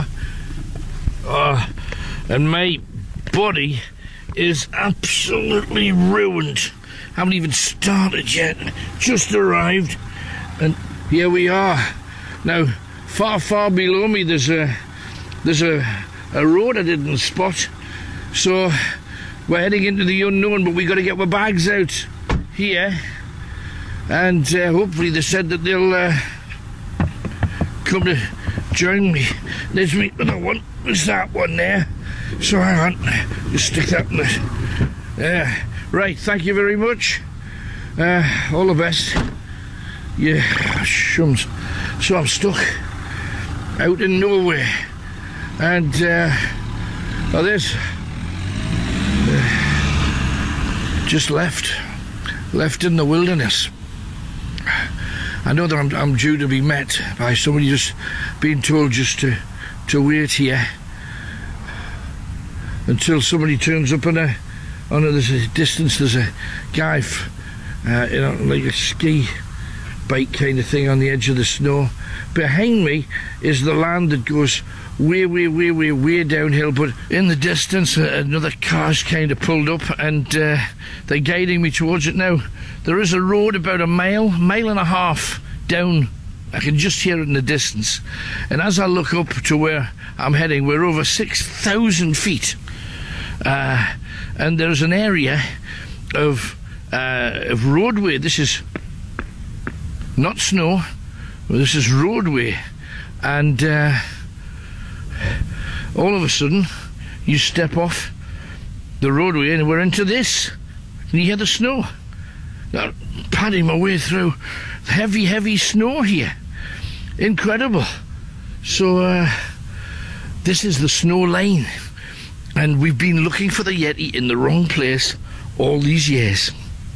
Oh, and my body is absolutely ruined. Haven't even started yet. Just arrived, and here we are. Now, far, far below me, there's a there's a a road I didn't spot. So we're heading into the unknown, but we got to get our bags out here, and uh, hopefully they said that they'll uh, come to join me. There's me another one. There's that one there. So hang on, just stick that in there. Uh, right, thank you very much. Uh, all the best. Yeah, shums. So I'm stuck out in nowhere, and uh, oh, there's uh, just left, left in the wilderness. I know that I'm, I'm due to be met by somebody, just being told just to, to wait here until somebody turns up on a, on a, there's a distance, there's a guy, f uh, you know, like a ski bike kind of thing on the edge of the snow. Behind me is the land that goes way, way, way, way, way downhill, but in the distance, uh, another car's kind of pulled up, and uh, they're guiding me towards it now. There is a road about a mile, mile and a half down. I can just hear it in the distance. And as I look up to where I'm heading, we're over six thousand feet. Uh, and there's an area of, uh, of roadway. This is not snow, this is roadway. And uh, all of a sudden, you step off the roadway and we're into this. And you hear the snow. Now, padding my way through heavy, heavy snow here. Incredible. So, uh, this is the snow line. And we've been looking for the Yeti in the wrong place all these years.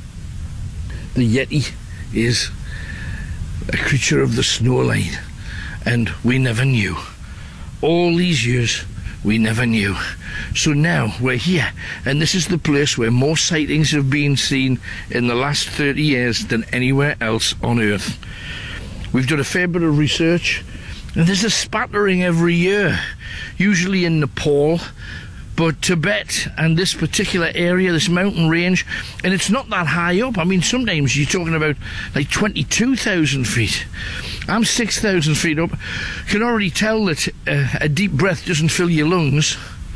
The Yeti is a creature of the snow line. And we never knew. All these years, we never knew. So now we're here, and this is the place where more sightings have been seen in the last thirty years than anywhere else on Earth. We've done a fair bit of research, and there's a spattering every year, usually in Nepal, but Tibet and this particular area, this mountain range, and it's not that high up. I mean, sometimes you're talking about like twenty-two thousand feet. I'm six thousand feet up. Can already tell that uh, a deep breath doesn't fill your lungs,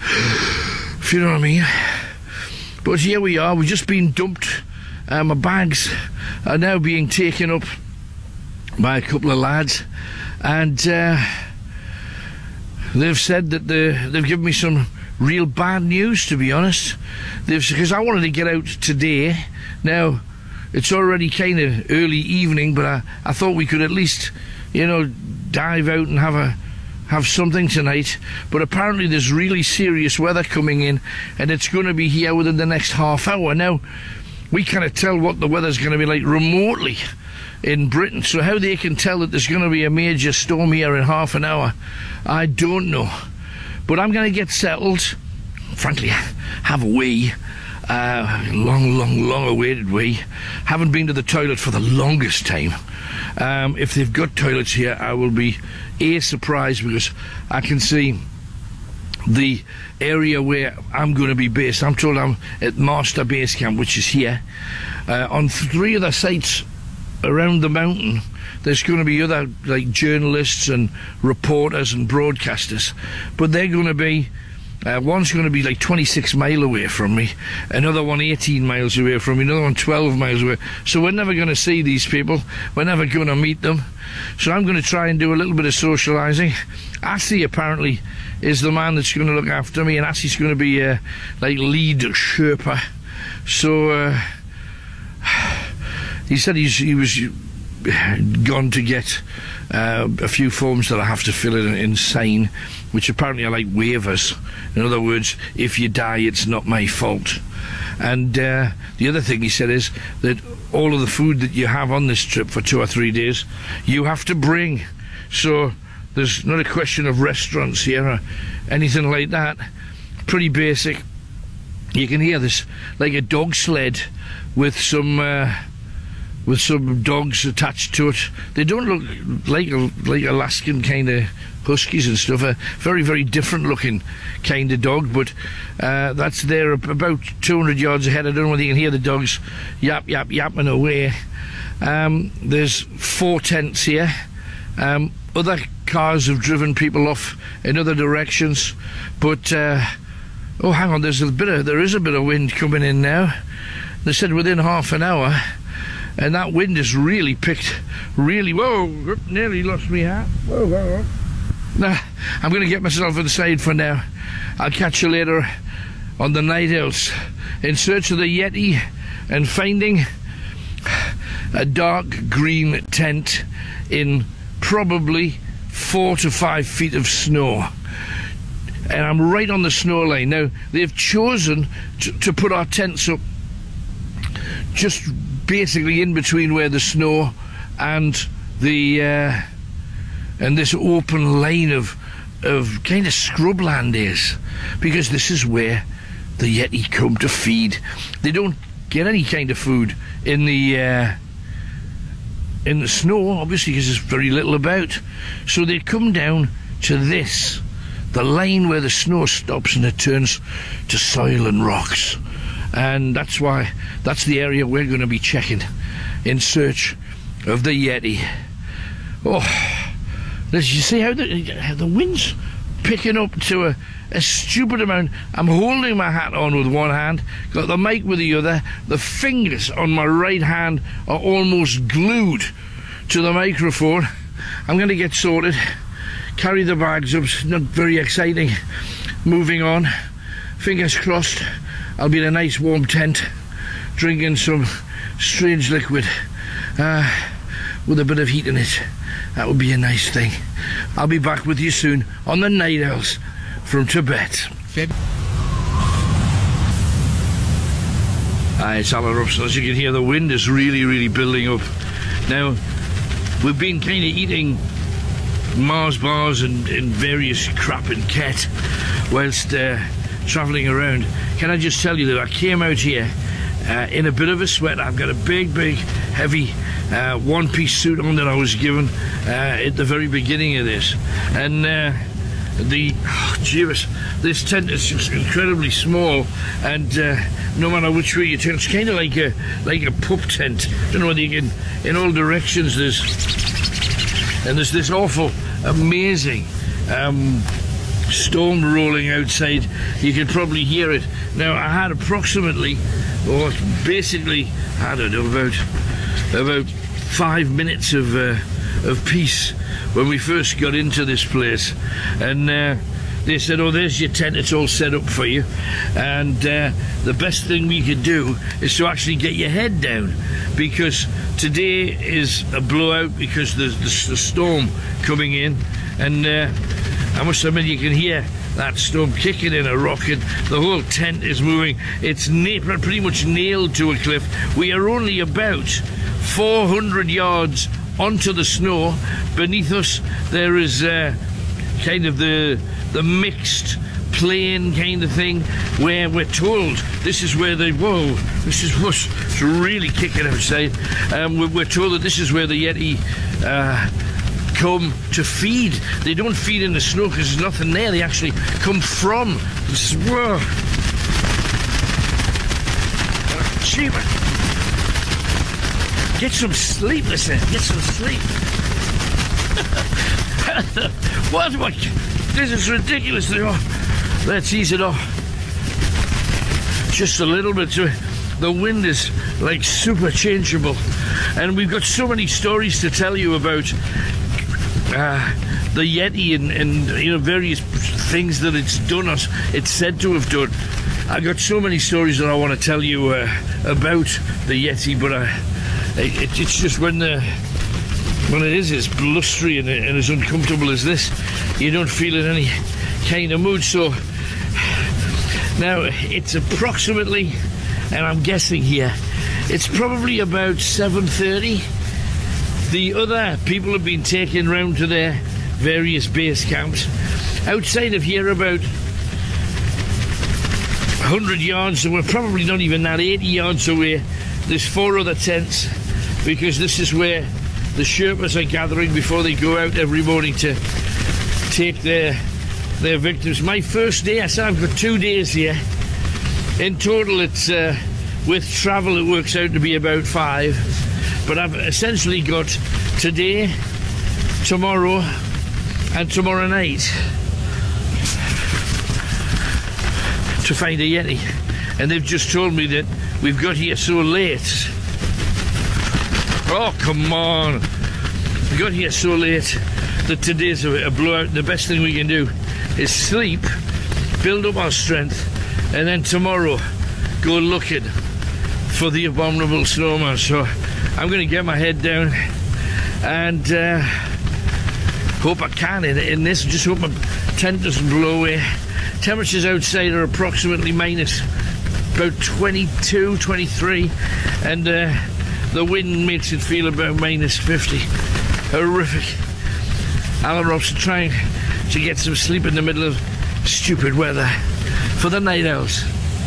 if you know what I mean. But here we are, we've just been dumped. Uh, my bags are now being taken up by a couple of lads, and uh, they've said that they've given me some real bad news, to be honest. They've, because I wanted to get out today. Now, it's already kind of early evening, but I, I thought we could at least, you know, dive out and have a have something tonight. But apparently there's really serious weather coming in, and it's going to be here within the next half hour. Now, we kind of tell what the weather's going to be like remotely in Britain, so how they can tell that there's going to be a major storm here in half an hour, I don't know. But I'm going to get settled, frankly, have a wee. Uh, long, long, long awaited wee. Haven't been to the toilet for the longest time. Um, if they've got toilets here, I will be A, surprised, because I can see the area where I'm going to be based. I'm told I'm at Master Base Camp, which is here. Uh, on three other sites around the mountain, there's going to be other, like, journalists and reporters and broadcasters, but they're going to be Uh, one's going to be like twenty-six mile away from me, another one eighteen miles away from me, another one twelve miles away. So we're never going to see these people. We're never going to meet them. So I'm going to try and do a little bit of socialising. Assi apparently is the man that's going to look after me, and Assi's going to be uh, like lead Sherpa. So uh, he said he's, he was gone to get uh, a few forms that I have to fill in and sign, which apparently are like waivers. In other words, if you die, it's not my fault. And uh, the other thing he said is that all of the food that you have on this trip for two or three days, you have to bring. So there's not a question of restaurants here or anything like that. Pretty basic. You can hear this like a dog sled with some uh, with some dogs attached to it. They don't look like like Alaskan kind of huskies and stuff. A very, very different looking kind of dog, but uh, that's there about two hundred yards ahead. I don't know whether you can hear the dogs yap, yap, yapping away. Um, there's four tents here. Um, other cars have driven people off in other directions, but uh, oh, hang on, there's a bit of, there is a bit of wind coming in now. They said within half an hour, and that wind is really picked, really, whoa, nearly lost me hat. Whoa, whoa, whoa. Nah, I'm going to get myself inside for now. I'll catch you later on the night else, in search of the Yeti and finding a dark green tent in probably four to five feet of snow. And I'm right on the snow line. Now, they've chosen to, to put our tents up just basically in between where the snow and the uh, and this open line of of kind of scrubland is, because this is where the Yeti come to feed. They don't get any kind of food in the uh, in the snow, obviously, because there's very little about. So they come down to this, the line where the snow stops and it turns to soil and rocks, and that's why that's the area we're going to be checking in search of the Yeti. Oh, did you see how the, how the wind's picking up to a, a stupid amount? I'm holding my hat on with one hand, got the mic with the other. The fingers on my right hand are almost glued to the microphone. I'm going to get sorted, carry the bags up. Not very exciting. Moving on. Fingers crossed I'll be in a nice warm tent drinking some strange liquid uh, with a bit of heat in it. That would be a nice thing. I'll be back with you soon on the Night Owls from Tibet. Hi, it's Alan Robson. As you can hear, the wind is really, really building up. Now, we've been kind of eating Mars bars and, and various crap and ket whilst uh, travelling around. Can I just tell you that I came out here uh, in a bit of a sweat. I've got a big, big, heavy uh, one-piece suit on that I was given uh, at the very beginning of this. And uh, the, oh, jeebus, this tent is just incredibly small, and uh, no matter which way you turn, it's kind of like a like a pup tent. I don't know whether you can, in all directions there's, and there's this awful, amazing um, storm rolling outside. You could probably hear it. Now, I had approximately, or basically, I don't know, about about five minutes of uh, of peace when we first got into this place, and uh, they said, "Oh, there's your tent. It's all set up for you." And uh, the best thing we could do is to actually get your head down, because today is a blowout because there's the, the storm coming in, and uh, I must admit you can hear that storm kicking in a rocket. The whole tent is moving. It's na pretty much nailed to a cliff. We are only about four hundred yards onto the snow. Beneath us there is uh, kind of the the mixed plain kind of thing, where we're told this is where they whoa this is what's it's really kicking outside. Um, we're, we're told that this is where the Yeti uh, come to feed. They don't feed in the snow because there's nothing there. They actually come from this. Whoa. Cheaper. Get some sleep, listen. Get some sleep. what? What? This is ridiculous. Oh, let's ease it off. Just a little bit. The wind is like super changeable, and we've got so many stories to tell you about uh, the Yeti and, and you know various things that it's done or it's said to have done. I got so many stories that I want to tell you uh, about the Yeti, but I. It, it's just when the when it is as blustery and, and as uncomfortable as this, you don't feel in any kind of mood. So now it's approximately, and I'm guessing here, it's probably about seven thirty. The other people have been taken round to their various base camps. Outside of here, about one hundred yards, so we're probably not even that, eighty yards away. There's four other tents, because this is where the Sherpas are gathering before they go out every morning to take their their victims. My first day, I said I've got two days here. In total, it's uh, with travel, it works out to be about five. But I've essentially got today, tomorrow, and tomorrow night to find a Yeti. And they've just told me that we've got here so late. Oh, come on. We got here so late that today's a, a blowout. The best thing we can do is sleep, build up our strength, and then tomorrow go looking for the abominable snowman. So I'm going to get my head down and uh, hope I can in, in this. Just hope my tent doesn't blow away. Temperatures outside are approximately minus about twenty-two, twenty-three, and uh, the wind makes it feel about minus fifty. horrific. Alan Robson trying to get some sleep in the middle of stupid weather for the night owls.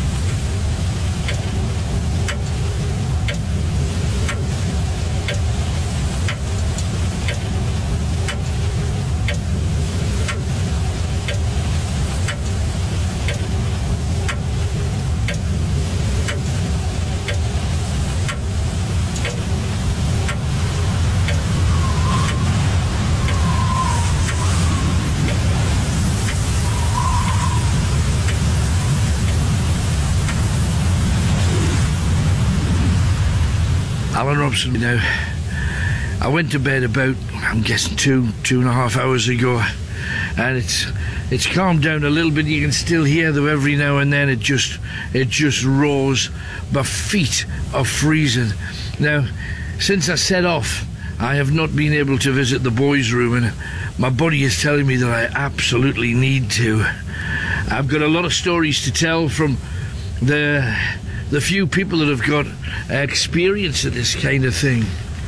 Alan Robson, you know, I went to bed about, I'm guessing, two, two and a half hours ago, and it's it's calmed down a little bit. You can still hear, though, every now and then it just it just roars. My feet are freezing. Now, since I set off, I have not been able to visit the boys' room, and my body is telling me that I absolutely need to. I've got a lot of stories to tell from the the few people that have got experience of this kind of thing.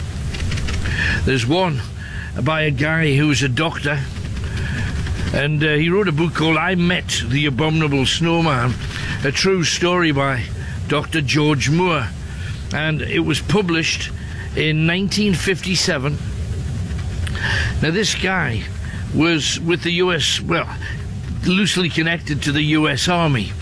There's one by a guy who's a doctor, and uh, he wrote a book called I Met the Abominable Snowman, a true story by Doctor George Moore, and it was published in nineteen fifty-seven. Now, this guy was with the U S, well, loosely connected to the U S Army,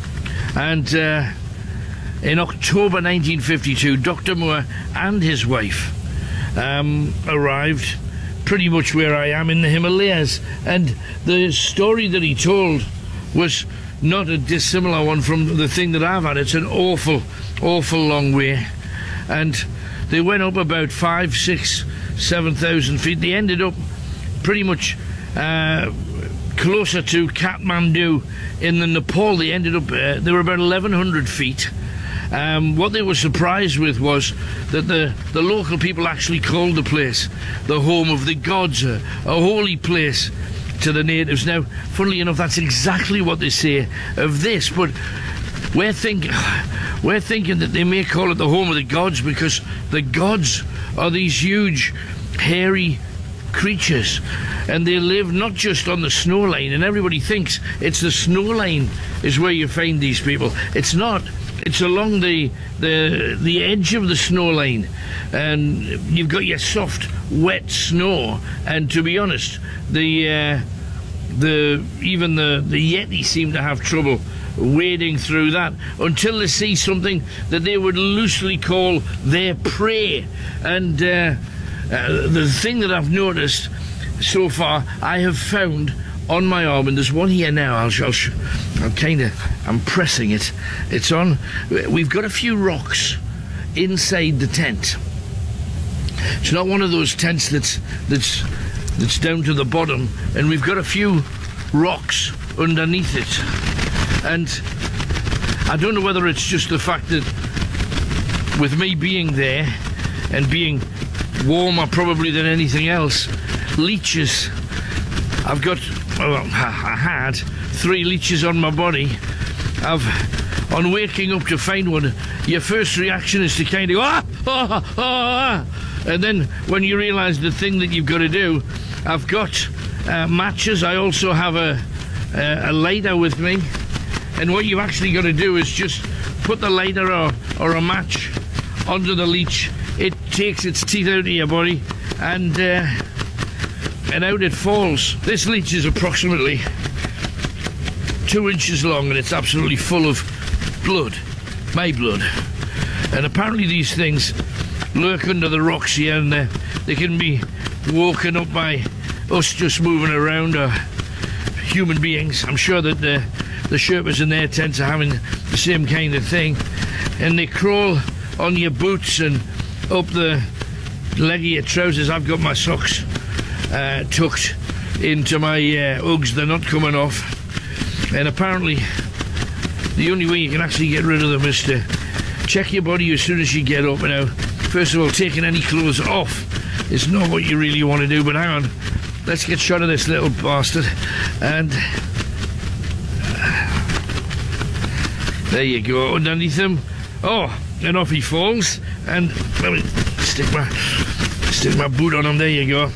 and uh, in October nineteen fifty-two, Doctor Moore and his wife um, arrived pretty much where I am in the Himalayas, and the story that he told was not a dissimilar one from the thing that I've had. It's an awful, awful long way, and they went up about five, six, seven thousand feet. They ended up pretty much uh, closer to Kathmandu in the Nepal. They ended up, uh, they were about eleven hundred feet. Um, what they were surprised with was that the, the local people actually called the place the home of the gods, a, a holy place to the natives. Now, funnily enough, that's exactly what they say of this, but we're, think, we're thinking that they may call it the home of the gods because the gods are these huge, hairy creatures, and they live not just on the snow line, and everybody thinks it's the snow line is where you find these people. It's not. It's along the the the edge of the snow line, and you've got your soft, wet snow. And to be honest, the uh, the even the the Yeti seem to have trouble wading through that until they see something that they would loosely call their prey. And uh, uh, the thing that I've noticed so far, I have found on my arm, and there's one here now. I'll, I'll, I'll kind of, I'm pressing it. It's on. We've got a few rocks inside the tent. It's not one of those tents that's that's that's down to the bottom, and we've got a few rocks underneath it. And I don't know whether it's just the fact that with me being there and being warmer probably than anything else, leeches. I've got, well, I had three leeches on my body. I've, on waking up to find one, your first reaction is to kind of go, ah, ah, ah, and then when you realise the thing that you've got to do, I've got uh, matches. I also have a, a, a lighter with me, and what you've actually got to do is just put the lighter or, or a match onto the leech. It takes its teeth out of your body, and uh, and out it falls. This leech is approximately two inches long, and it's absolutely full of blood, my blood. And apparently these things lurk under the rocks here, and uh, they can be woken up by us just moving around, or human beings. I'm sure that the, the Sherpas in their tents are having the same kind of thing. And they crawl on your boots and up the leg of your trousers. I've got my socks uh, tucked into my uh, Uggs. They're not coming off. And apparently the only way you can actually get rid of them is to check your body as soon as you get up. Now, first of all, taking any clothes off is not what you really want to do, but hang on, let's get shot of this little bastard. And there you go, underneath him. Oh, and off he falls. And let me stick my Stick my boot on them, there you go.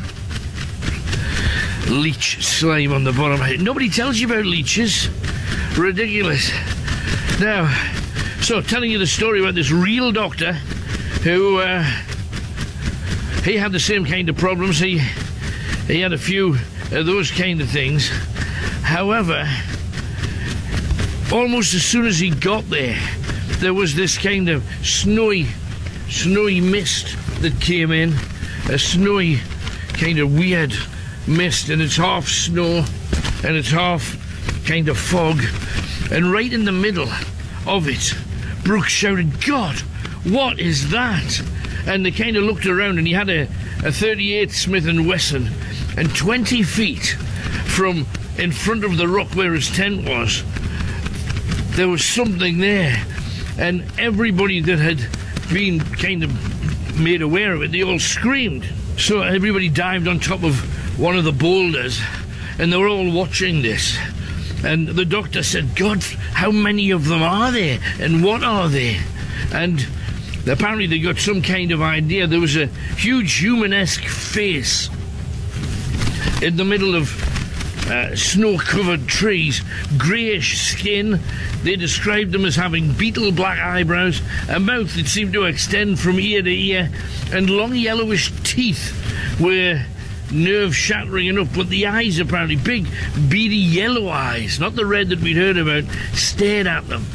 Leech slime on the bottom. Nobody tells you about leeches. Ridiculous. Now, so telling you the story about this real doctor who, uh, he had the same kind of problems. He, he had a few of those kind of things. However, almost as soon as he got there, there was this kind of snowy, snowy mist that came in. A snowy, kind of weird mist, and it's half snow, and it's half kind of fog. And right in the middle of it, Brooks shouted, "God, what is that?" And they kind of looked around, and he had a, a thirty-eight Smith and Wesson, and twenty feet from in front of the rock where his tent was, there was something there. And everybody that had been kind of made aware of it, they all screamed. So everybody dived on top of one of the boulders, and they were all watching this. And the doctor said, "God, how many of them are there, and what are they?" And apparently they got some kind of idea. There was a huge human-esque face in the middle of uh, snow-covered trees, greyish skin. They described them as having beetle black eyebrows, a mouth that seemed to extend from ear to ear, and long yellowish teeth were nerve-shattering enough, but the eyes, apparently big, beady yellow eyes, not the red that we'd heard about, stared at them.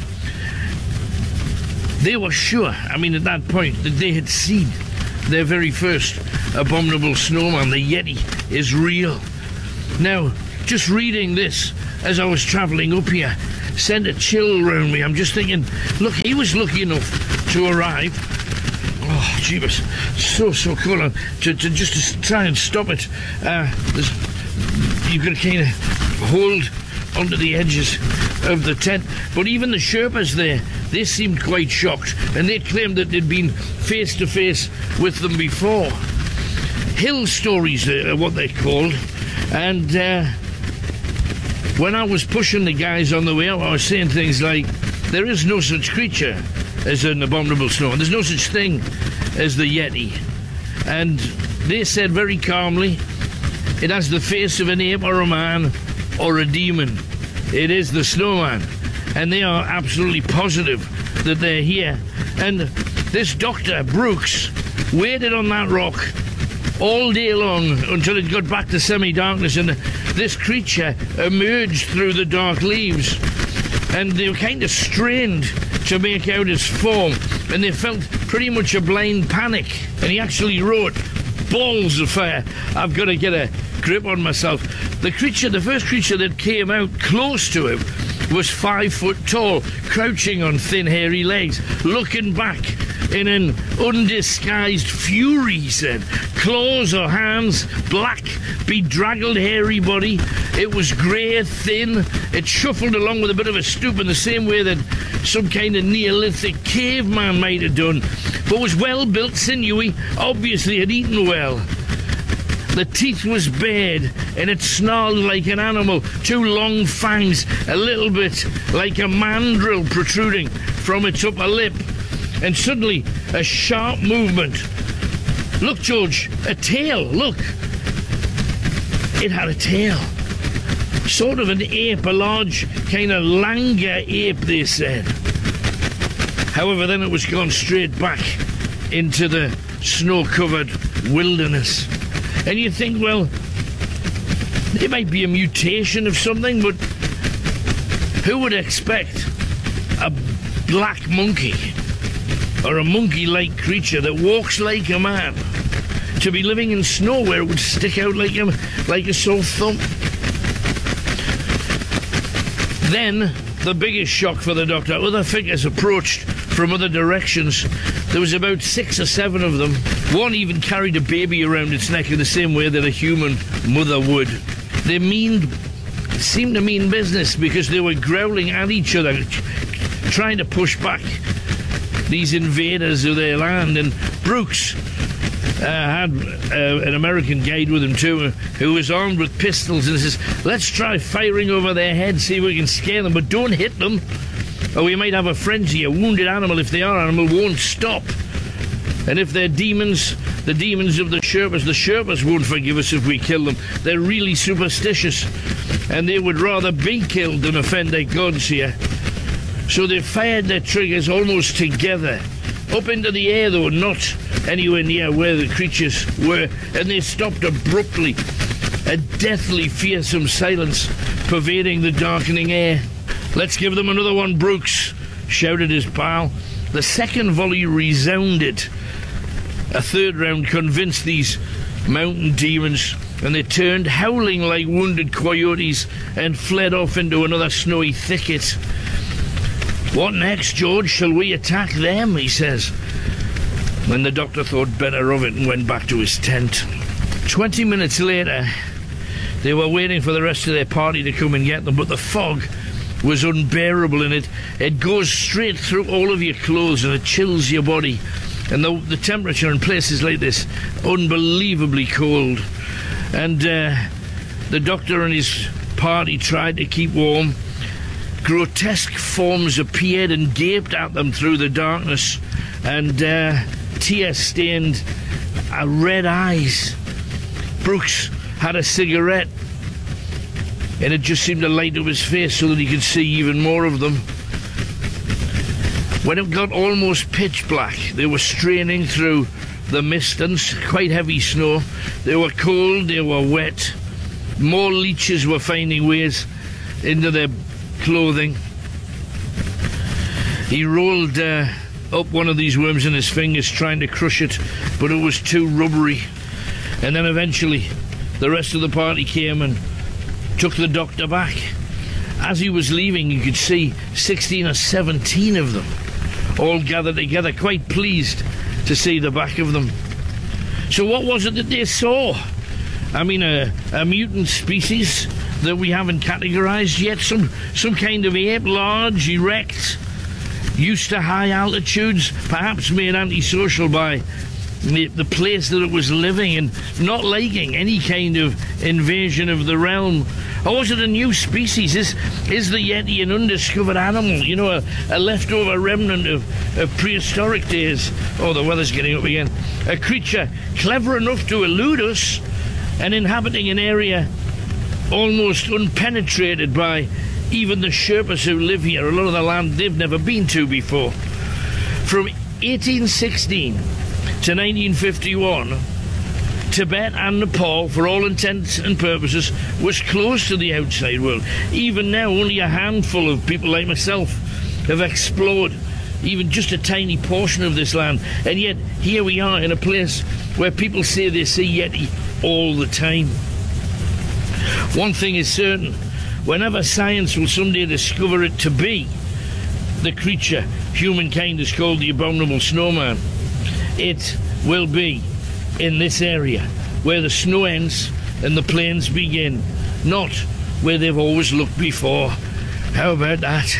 They were sure, I mean at that point, that they had seen their very first abominable snowman. The Yeti is real. Now, just reading this as I was travelling up here sent a chill round me. I'm just thinking, look, he was lucky enough to arrive. Oh, jeebus, so, so cool. To, to just to try and stop it, uh, you've got to kind of hold onto the edges of the tent. But even the Sherpas there, they seemed quite shocked, and they claimed that they'd been face to face with them before. Hill stories are what they're called. And uh, when I was pushing the guys on the way out, I was saying things like, there is no such creature as an abominable snowman. There's no such thing as the Yeti. And they said very calmly, it has the face of an ape or a man or a demon. It is the snowman. And they are absolutely positive that they're here. And this Doctor Brooks waited on that rock all day long until it got back to semi-darkness, and this creature emerged through the dark leaves, and they were kind of strained to make out his form, and they felt pretty much a blind panic. And he actually wrote, "Balls of fire, I've got to get a grip on myself." The creature, the first creature that came out close to him was five foot tall, crouching on thin hairy legs, looking back in an undisguised fury, he said. Claws or hands, black, bedraggled, hairy body. It was grey, thin. It shuffled along with a bit of a stoop in the same way that some kind of Neolithic caveman might have done, but was well built, sinewy, obviously had eaten well. The teeth was bared, and it snarled like an animal, two long fangs, a little bit like a mandrill protruding from its upper lip. And suddenly, a sharp movement. Look, George, a tail, look. It had a tail. Sort of an ape, a large kind of langur ape, they said. However, then it was gone straight back into the snow-covered wilderness. And you think, well, it might be a mutation of something, but who would expect a black monkey or a monkey-like creature that walks like a man to be living in snow where it would stick out like a, like a sore thumb? Then, the biggest shock for the doctor, other figures approached from other directions. There was about six or seven of them. One even carried a baby around its neck in the same way that a human mother would. They mean, seemed to mean business because they were growling at each other, trying to push back these invaders of their land. And Brooks uh, had uh, an American guide with him too, who was armed with pistols, and says, let's try firing over their heads, see if we can scare them, but don't hit them, or we might have a frenzy. A wounded animal, if they are animal, won't stop. And if they're demons, the demons of the Sherpas. The Sherpas won't forgive us if we kill them. They're really superstitious, and they would rather be killed than offend their gods here. So they fired their triggers almost together, up into the air though, not anywhere near where the creatures were, and they stopped abruptly, a deathly fearsome silence pervading the darkening air. "Let's give them another one, Brooks," shouted his pal. The second volley resounded. A third round convinced these mountain demons, and they turned howling like wounded coyotes and fled off into another snowy thicket. "What next, George? Shall we attack them?" he says. When the doctor thought better of it and went back to his tent. Twenty minutes later, they were waiting for the rest of their party to come and get them, but the fog was unbearable, and it, it goes straight through all of your clothes and it chills your body. And the, the temperature in places like this, unbelievably cold. And uh, the doctor and his party tried to keep warm. Grotesque forms appeared and gaped at them through the darkness, and uh, tear-stained uh, red eyes. Brooks had a cigarette, and it just seemed to light up his face so that he could see even more of them. When it got almost pitch black, they were straining through the mist and quite heavy snow. They were cold, they were wet. More leeches were finding ways into their clothing. He rolled uh, up one of these worms in his fingers, trying to crush it, but it was too rubbery. And then eventually the rest of the party came and took the doctor back. As he was leaving, you could see sixteen or seventeen of them all gathered together, quite pleased to see the back of them. So what was it that they saw? I mean, a, a mutant species that we haven't categorized yet, some some kind of ape, large, erect, used to high altitudes, perhaps made antisocial by the, the place that it was living and not liking any kind of invasion of the realm. Or was it a new species? Is, is the Yeti an undiscovered animal? You know, a, a leftover remnant of, of prehistoric days? Oh, the weather's getting up again. A creature clever enough to elude us and inhabiting an area almost unpenetrated by even the Sherpas who live here, a lot of the land they've never been to before. From eighteen sixteen to nineteen fifty-one, Tibet and Nepal, for all intents and purposes, was closed to the outside world. Even now, only a handful of people like myself have explored even just a tiny portion of this land. And yet, here we are in a place where people say they see Yeti all the time. One thing is certain, whenever science will someday discover it to be the creature humankind has called the abominable snowman, it will be in this area where the snow ends and the plains begin, not where they've always looked before. How about that?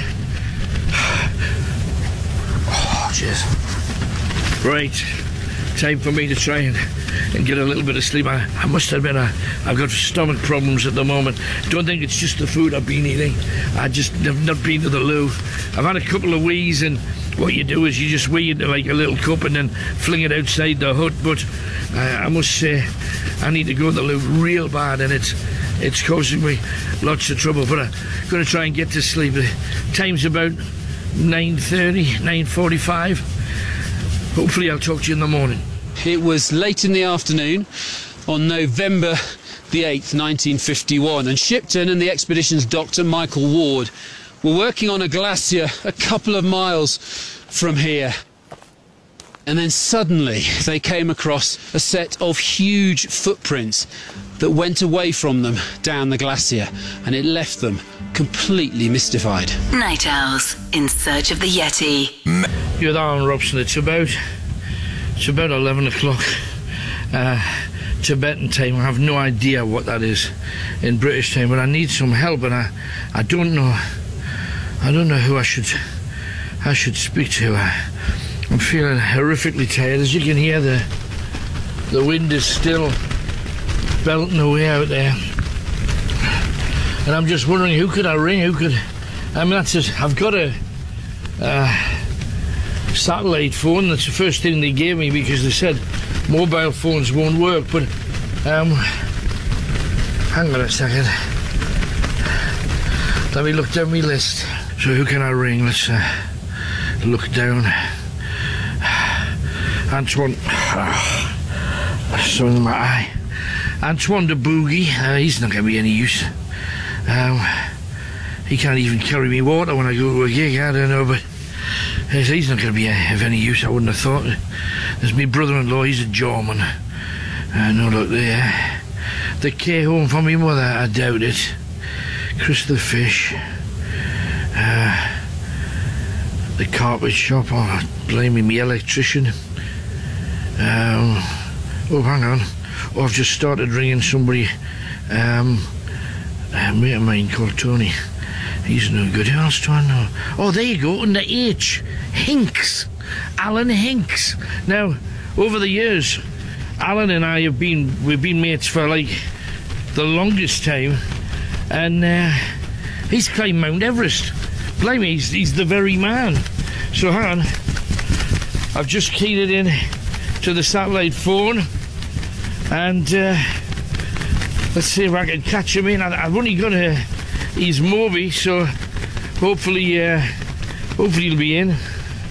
Oh, jeez. Right, time for me to try and, and get a little bit of sleep. I, I must admit, I, I've got stomach problems at the moment. Don't think it's just the food I've been eating. I just have not been to the loo. I've had a couple of wheeze, and what you do is you just wee into like a little cup and then fling it outside the hut. But I, I must say, I need to go to the loo real bad, and it's it's causing me lots of trouble. But I'm going to try and get to sleep. The time's about nine thirty, nine forty-five. Hopefully I'll talk to you in the morning. It was late in the afternoon on November the eighth, nineteen fifty-one, and Shipton and the expedition's doctor, Michael Ward, were working on a glacier a couple of miles from here. And then suddenly they came across a set of huge footprints that went away from them down the glacier, and it left them completely mystified. Night Owls in search of the Yeti. You're there on Robson. It's about it's about eleven o'clock uh, Tibetan time. I have no idea what that is in British time, but I need some help, and I I don't know I don't know who I should I should speak to. I, I'm feeling horrifically tired. As you can hear, the the wind is still belting away out there, and I'm just wondering who could I ring. Who could? I mean, that's just, I've got a uh, satellite phone. That's the first thing they gave me because they said mobile phones won't work, but um, hang on a second. Let me look down my list. So who can I ring? Let's uh, look down. Antoine. Oh, something in my eye. Antoine de Boogie. Uh, he's not going to be any use. Um, he can't even carry me water when I go to a gig. I don't know, but he's not going to be of any use. I wouldn't have thought. There's my brother-in-law. He's a German. Uh, no, look there. The care home for me mother. I doubt it. Chris the Fish. Uh, the carpet shop. Oh, blaming me electrician. Um, oh, hang on. Oh, I've just started ringing somebody. Um, a mate of mine called Tony. He's no good. Who else do I know? Oh, there you go. Under H. Hinks. Alan Hinks. Now, over the years, Alan and I have been, we've been mates for like the longest time. And uh, he's climbed Mount Everest. Blimey, he's, he's the very man. So hang on. I've just keyed it in to the satellite phone. And uh, let's see if I can catch him in. I've only got a, his Mobi, so hopefully, uh, hopefully he'll be in.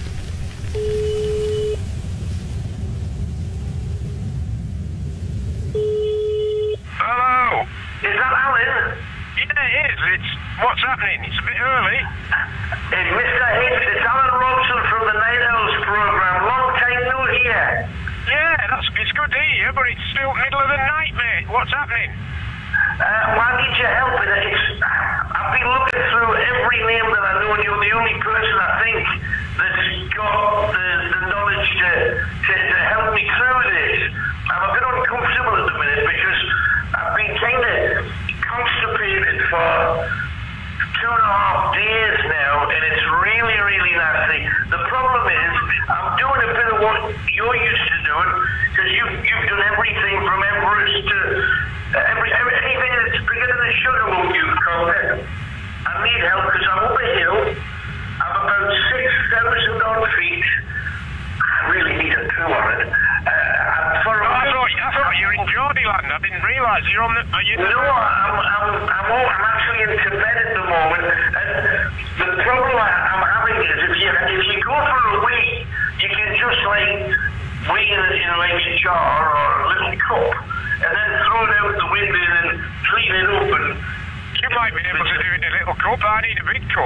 Hello, is that Alan? Yeah, it is. It's what's happening. It's a bit early. It's Mister Hinks. It's Alan Robson from the Night Owls program. Long time no hear. Yeah, that's it's good to hear, but it's still middle of the night, mate. What's happening? Uh, well, I need your help with it. It's, I've been looking through every name that I know, and you're the only person I think that's got the, the knowledge to, to, to help me through this. I'm a bit uncomfortable at the minute because I've been kind of constipated for two and a half days now, and it's really, really nasty. The problem is, I'm doing a bit of what you're used to doing, because you've, you've done everything from Everest to uh, every, every, anything that's bigger than a sugar bowl, you've called it. I need help because I'm up a hill. I'm about six thousand odd feet. I really need a tour on it. Uh, for I, thought, I thought you were in Geordieland. I didn't realise you're on the... Are you no, I'm, I'm, I'm, all, I'm actually in Tibet at the moment. And the problem I, I'm having is if you, if you go for a wee, you can just like wee in, in like a jar or a little cup and then throw it out the window and then clean it up. And you might be able to do it in a little cup. I need a big cup.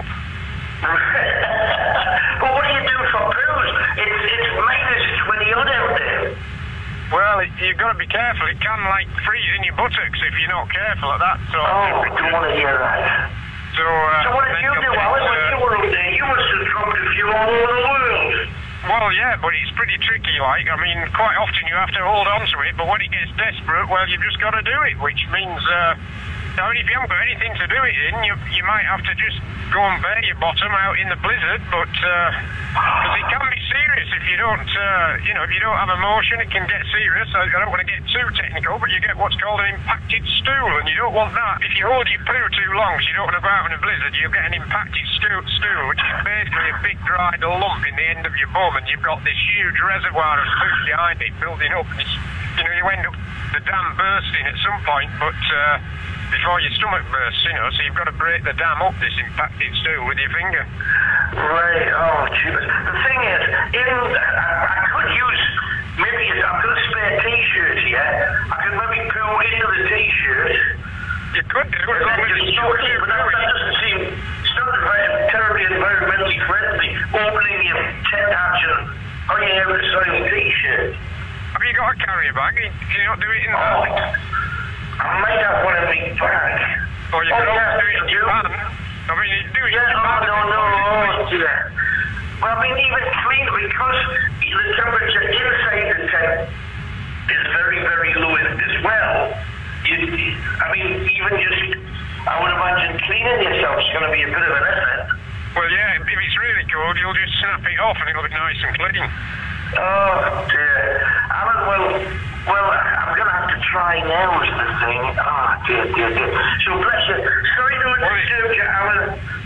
But what do you do for poos? It's, it's minus twenty odd out there. Well, it, you've got to be careful. It can, like, freeze in your buttocks if you're not careful at that. So oh, I don't want to hear that. So, uh, so what did you do, Alan, when you were up there? You must have dropped a few all over the world. Well, yeah, but it's pretty tricky, like. I mean, quite often you have to hold on to it, but when it gets desperate, well, you've just got to do it, which means... Uh, I mean, if you haven't got anything to do it in, you you might have to just go and bare your bottom out in the blizzard, but because uh, it can be serious if you don't, uh, you know, if you don't have a motion, it can get serious. I, I don't want to get too technical, but you get what's called an impacted stool, and you don't want that. If you hold your poo too long, so you don't want to go out in a blizzard, you'll get an impacted stool, stool, which is basically a big dried lump in the end of your bum, and you've got this huge reservoir of poo behind it building up. It's, you know, you end up the dam bursting at some point, but. Uh, Before your stomach bursts, you know, so you've got to break the dam up, this impacted stool, with your finger. Right, oh, Jesus. The thing is, in, I, I could use, maybe, I've got a spare t-shirt here. I could maybe poo into the t-shirt. You could do, as long as it's not too but that, that doesn't seem, it's not very, terribly environmentally friendly, opening your tent hatch and hanging out a soiled t-shirt. Have you got a carrier bag? Can you not do it in oh. that? I might have one in my bag. Or you oh, can yeah, always do it in your van. I mean, you do it yeah, in your van. no, no, no, yeah. Well, I mean, even clean, because the temperature inside the tent is very, very low as well. You, I mean, even just, I would imagine cleaning yourself is going to be a bit of an effort. Well, yeah, if it's really cold, you'll just snap it off and it'll be nice and clean. Oh, dear. Alan, well, well, I'm going to have to try now is the thing. Oh, dear, dear, dear. So, bless you. Sorry to disturb you, Alan.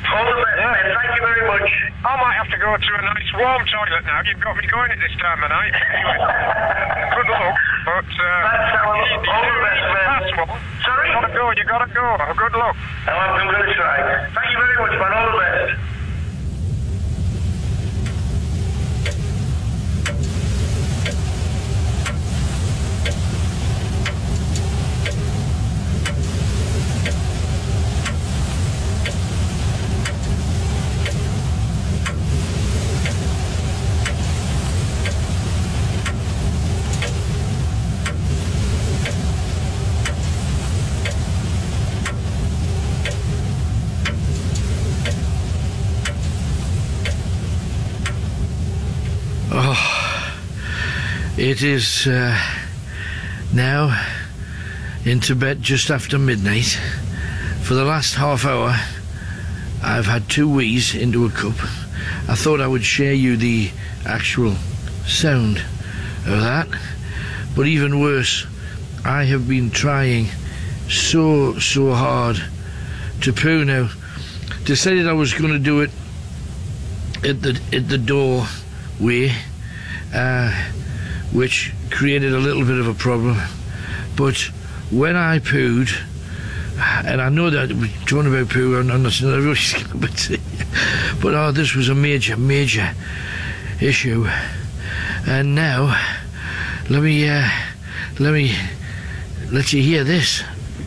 All the best, yeah. man. Thank you very much. I might have to go to a nice warm toilet now. You've got me going at this time of night. Anyway, good luck. But, uh... That's how all the best, man. Sorry? You gotta go, you gotta go. Good luck. Oh, I'm going to try. Thank you very much, man. All the best. It is uh, now in Tibet just after midnight. For the last half hour, I've had two wheeze into a cup. I thought I would share you the actual sound of that. But even worse, I have been trying so, so hard to poo now. Decided I was going to do it at the, at the doorway. Uh, which created a little bit of a problem. But when I pooed, and I know that we're talking about poo, I'm not everybody's but, but oh, this was a major, major issue. And now, let me, uh, let me, let you hear this.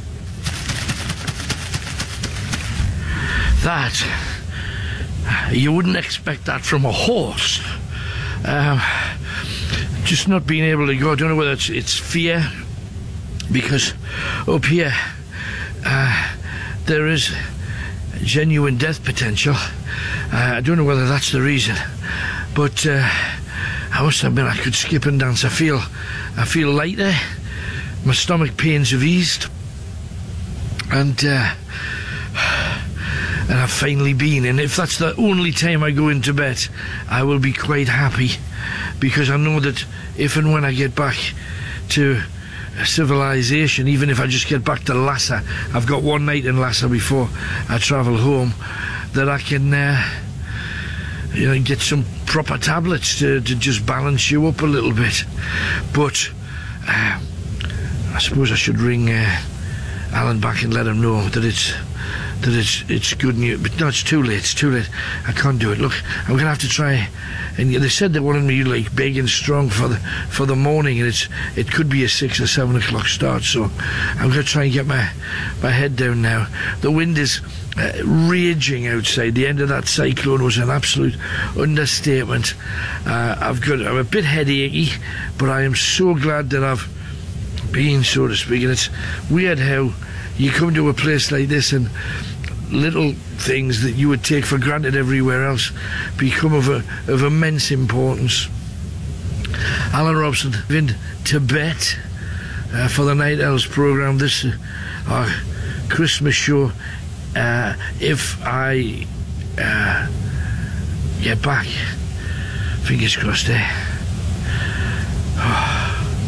That, you wouldn't expect that from a horse. Um, just not being able to go. I don't know whether it's, it's fear, because up here uh, there is genuine death potential. uh, I don't know whether that's the reason, but uh, I must admit I could skip and dance. I feel I feel lighter, my stomach pains have eased, and uh, and I've finally been, and if that's the only time I go into bed, I will be quite happy, because I know that if and when I get back to civilization, even if I just get back to Lhasa, I've got one night in Lhasa before I travel home, that I can uh, you know, get some proper tablets to, to just balance you up a little bit. But uh, I suppose I should ring uh, Alan back and let him know that it's that it's it's good news. But no, it's too late. It's too late. I can't do it. Look, I'm gonna have to try. And they said they wanted me like big and strong for the for the morning, and it's it could be a six or seven o'clock start. So I'm gonna try and get my my head down now. The wind is uh, raging outside. The end of that cyclone was an absolute understatement. Uh, I've got I'm a bit headachy, but I am so glad that I've been, so to speak. And it's weird how you come to a place like this and little things that you would take for granted everywhere else become of a, of immense importance. Alan Robson in Tibet uh, for the Night Owls programme. This uh, our Christmas show. Uh, if I uh, get back, fingers crossed there. Oh.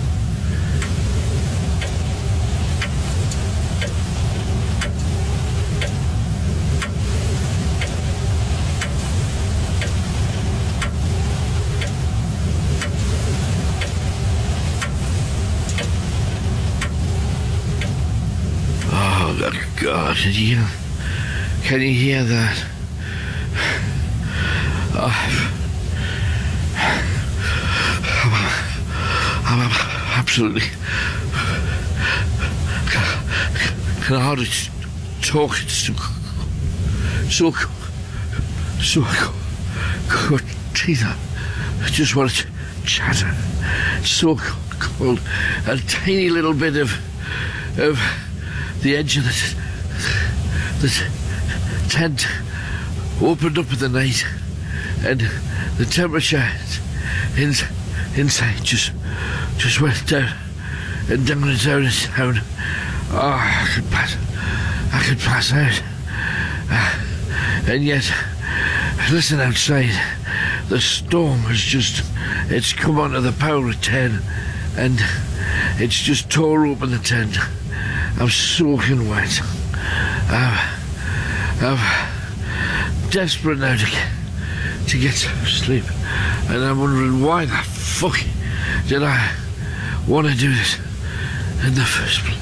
God, did you, can you hear that? Oh, I'm, I'm absolutely can hardly talk. It's so so so cold. Teeth. I just want to chatter. It's so cold. A tiny little bit of of the edge of the the tent opened up in the night, and the temperature in, inside just just went down and down and down and down. Oh, I could pass, I could pass out. Uh, and yet, listen outside, the storm has just, it's come onto the power of ten, and it's just tore open the tent. I'm soaking wet. I've, I've, desperate now to get, to get some sleep, and I'm wondering why the fuck did I want to do this in the first place.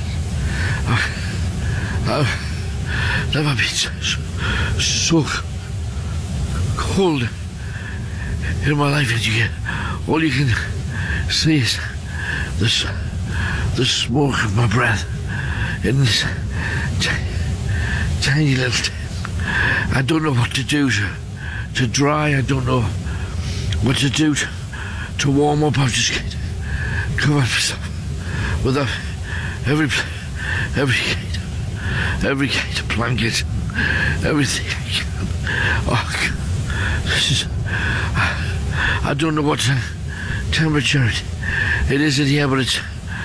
I've, I've never been so, so cold in my life, and you get all you can see is this, the smoke of my breath in this tiny, tiny little tent. I don't know what to do to, to dry. I don't know what to do to, to warm up. I've just covered myself with a, every every kind of, every kind of blanket, everything I can. Oh, God. This is, I, I don't know what uh, temperature it, it is in here, but it's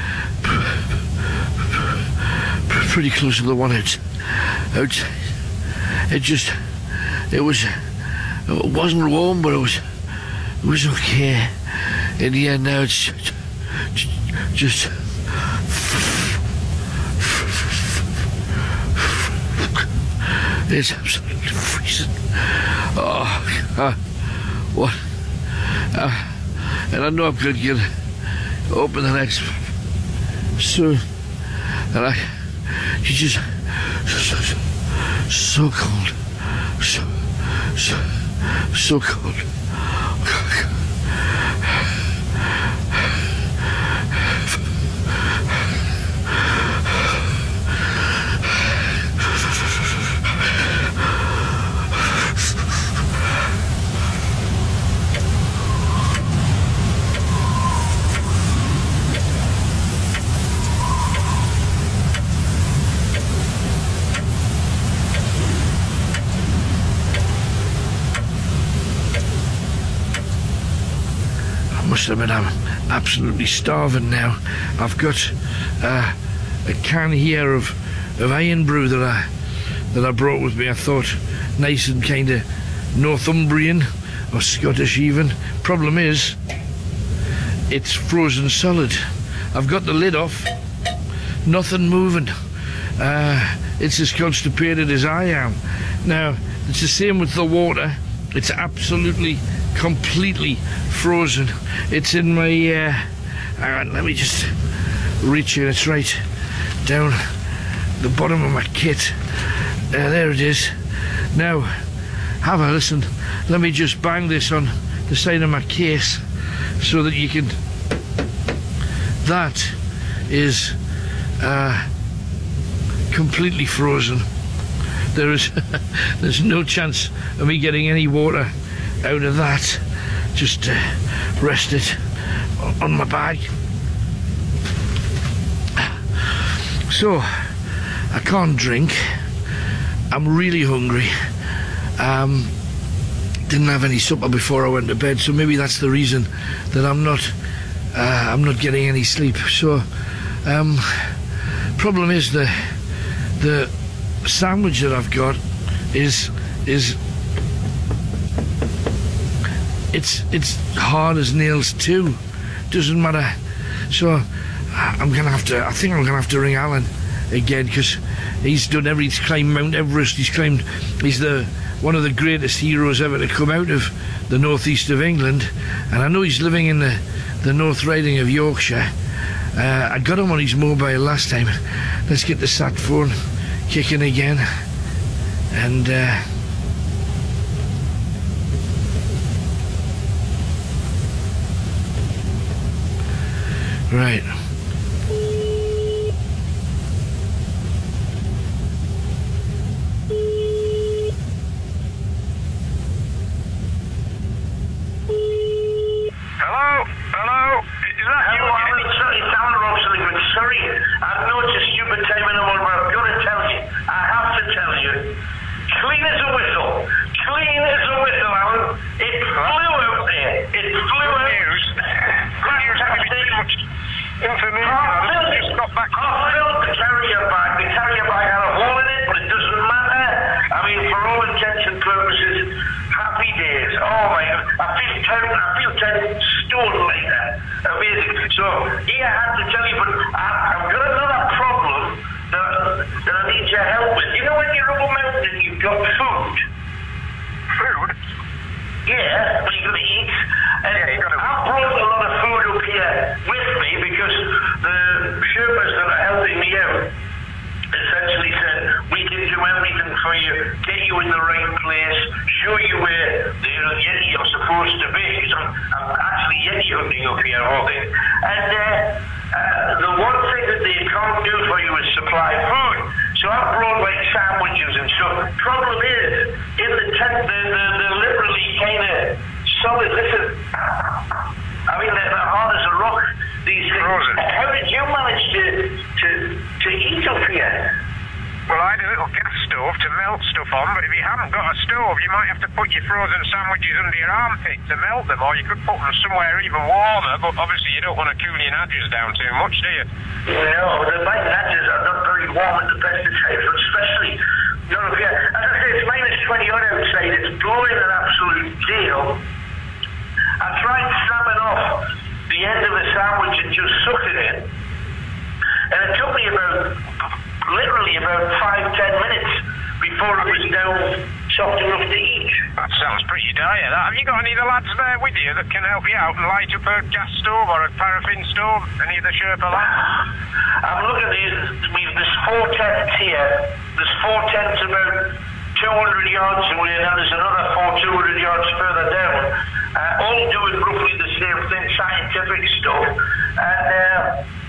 pretty close to the one out, outside. It just, it was, it wasn't warm, but it was, it was okay. In the end now it's just, it's absolutely freezing. Oh, uh, what? Uh, and I know I'm going to get open the next soon. And I, you just, so, so, so cold. So, so, so cold. I mean, I'm absolutely starving now. I've got uh, a can here of of iron brew that I that I brought with me. I thought nice and kind of Northumbrian or Scottish even. Problem is, it's frozen solid. I've got the lid off, nothing moving. Uh, it's as constipated as I am. Now, it's the same with the water. It's absolutely, completely frozen. It's in my, uh, hang on, let me just reach in. It's right down the bottom of my kit. Uh, there it is. Now, have a listen. Let me just bang this on the side of my case so that you can... That is uh, completely frozen. There is there's no chance of me getting any water out of that. Just uh, rest it on my bag. So I can't drink. I'm really hungry. Um, didn't have any supper before I went to bed, so maybe that's the reason that I'm not uh, I'm not getting any sleep. So um, problem is the the sandwich that I've got is is it's it's hard as nails too. Doesn't matter. So I'm gonna have to. I think I'm gonna have to ring Alan again, because he's done every. He's climbed Mount Everest. He's climbed. He's the one of the greatest heroes ever to come out of the northeast of England, and I know he's living in the the North Riding of Yorkshire. Uh, I got him on his mobile last time. Let's get the sat phone kicking again, and uh, right. Hello? Hello? Is that you? Hello, Alan. Sorry, it's Alan Robson. Sorry, I've noticed stupid time in the morning, but I've got to tell you. I have to tell you. Clean as a whistle. Clean as a whistle, Alan. It flew out there. It flew out. News. Good news. Have you been much information? I've It's got back. I've filled the carrier bag. The carrier bag had a hole in it, but it doesn't matter. I mean, for all intents and purposes, happy days. Oh my God. I feel ten, I feel ten stone later. Amazing. So, yeah, I had to tell you, but I, I've got another problem that, that I need your help with. You know when you're up a mountain and you've got food, Food? Yeah, well, you got to eat. And yeah, you got to. I've brought a lot of food up here with me because the Sherpas that are helping me out essentially said, we can do everything for you, get you in the right place, show you where the Yeti you're supposed to be, because I'm, I'm actually Yeti hunting up here, all things. And uh, uh, the one thing that they can't do for you is supply food. So I've brought like sandwiches and stuff. Problem is, in the tent, they're, they're, they're literally kind of solid. Listen, I mean, they're, they're hard as a rock, these things. Frozen. How did you manage to, to, to eat up here? Well, I had a little gas stove to melt stuff on, but if you haven't got a stove, you might have to put your frozen sandwiches under your armpit to melt them, or you could put them somewhere even warmer, but obviously you don't want to cool your nadgers down too much, do you? No, the my nadgers are not very warm at the best of times, but especially not up here. As I say, it's minus twenty odd outside, it's blowing an absolute gale. I tried snapping off the end of a sandwich and just sucking it, and it took me about literally about five, ten minutes before it was down soft enough to eat. That sounds pretty dire, that. Have you got any of the lads there with you that can help you out and light up a gas stove or a paraffin stove? Any of the Sherpa lads? I'm looking at these, we've, there's four tents here. There's four tents about two hundred yards away, and then there's another four two hundred yards further down. Uh, all doing roughly the same thing, scientific stuff. And uh,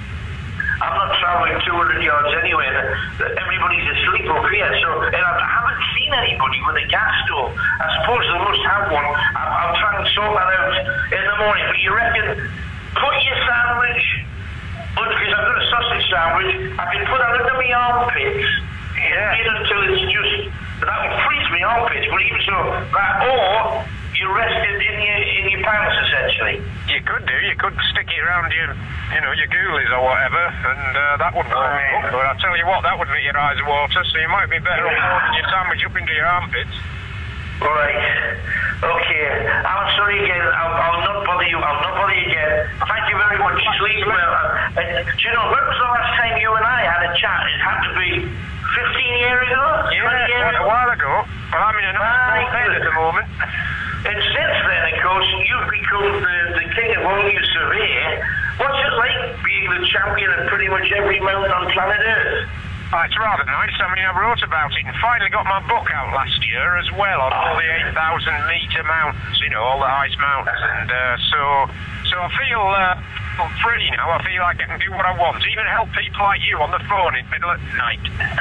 I'm not travelling two hundred yards anyway. The, the, everybody's asleep up here, so and I, I haven't seen anybody with a gas stove. I suppose they must have one. I'll, I'll try and sort that out in the morning. But you reckon, put your sandwich, because I've got a sausage sandwich, I can put that under my armpits, yeah, until it's just, that would freeze my armpits, but even so, that, or you rest it in your, in your pants, essentially. You could do. You could stick it around your, you know, your ghoulies or whatever, and uh, that wouldn't warm you up. But I tell you what, that would make your eyes water. So you might be better off holding your sandwich up into your armpits. Right. Okay. I'm sorry again. I'll, I'll not bother you. I'll not bother you again. Thank you very much. Sleep well. Uh, do you know, when was the last time you and I had a chat? It had to be fifteen years ago. Yeah, quite a while ago. Well, I'm in a nice bed at the moment. And since then, of course, you've become the, the king of all you survey. What's it like being the champion of pretty much every mountain on planet Earth? Oh, it's rather nice. I mean, I wrote about it and finally got my book out last year as well on all the eight thousand metre mountains, you know, all the ice mountains. And uh, so so I feel uh, I'm free now. I feel like I can do what I want, even help people like you on the phone in the middle of the night.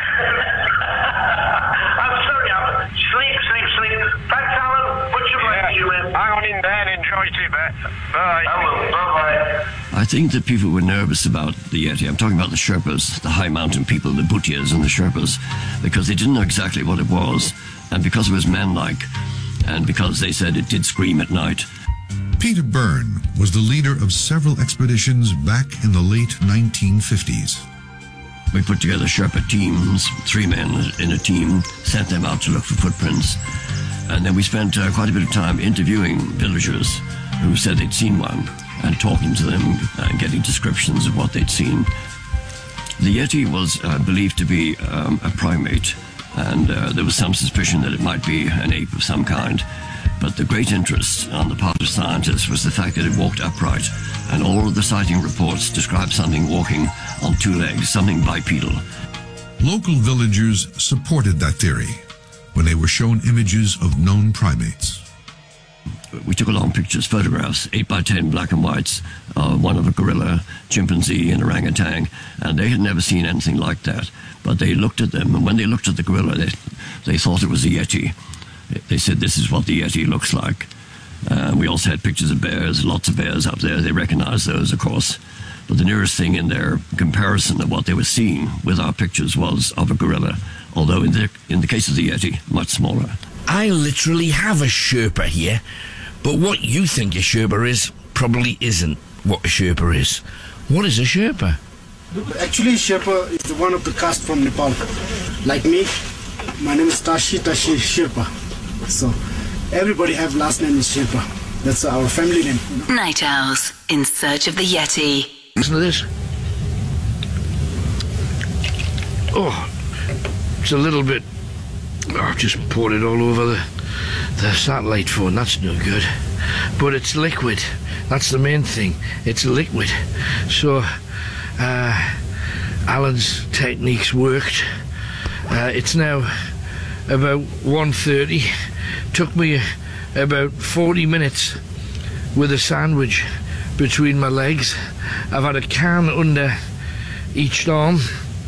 I'm sorry, I'm sleep, sleep, sleep. Thanks, Alan. Much obliged to you, man. Hang on in there and enjoy Tibet. Bye. I will. Bye-bye. I think that people were nervous about the Yeti. I'm talking about the Sherpas, the high mountain people, the Bhutias and the Sherpas, because they didn't know exactly what it was, and because it was man-like, and because they said it did scream at night. Peter Byrne was the leader of several expeditions back in the late nineteen fifties. We put together Sherpa teams, three men in a team, sent them out to look for footprints, and then we spent uh, quite a bit of time interviewing villagers who said they'd seen one, and talking to them and getting descriptions of what they'd seen. The Yeti was uh, believed to be um, a primate, and uh, there was some suspicion that it might be an ape of some kind. But the great interest on the part of scientists was the fact that it walked upright, and all of the sighting reports described something walking on two legs, something bipedal. Local villagers supported that theory when they were shown images of known primates. We took along pictures, photographs, eight by ten black and whites, uh, one of a gorilla, chimpanzee, and orangutan, and they had never seen anything like that. But they looked at them, and when they looked at the gorilla, they, they thought it was a Yeti. They said, this is what the Yeti looks like. Uh, we also had pictures of bears, lots of bears up there. They recognized those, of course. But the nearest thing in their comparison of what they were seeing with our pictures was of a gorilla, although in the, in the case of the Yeti, much smaller. I literally have a Sherpa here, but what you think a Sherpa is probably isn't what a Sherpa is. What is a Sherpa? Actually, Sherpa is one of the caste from Nepal. Like me, my name is Tashi Tashi Sherpa. So everybody have last name is Sherpa. That's our family name. You know? Night Owls in search of the Yeti. Listen to this. Oh, it's a little bit. Oh, I've just poured it all over the the satellite phone. That's no good. But it's liquid. That's the main thing. It's liquid. So uh, Alan's techniques worked. Uh, it's now about one thirty. Took me about forty minutes with a sandwich between my legs. I've had a can under each arm.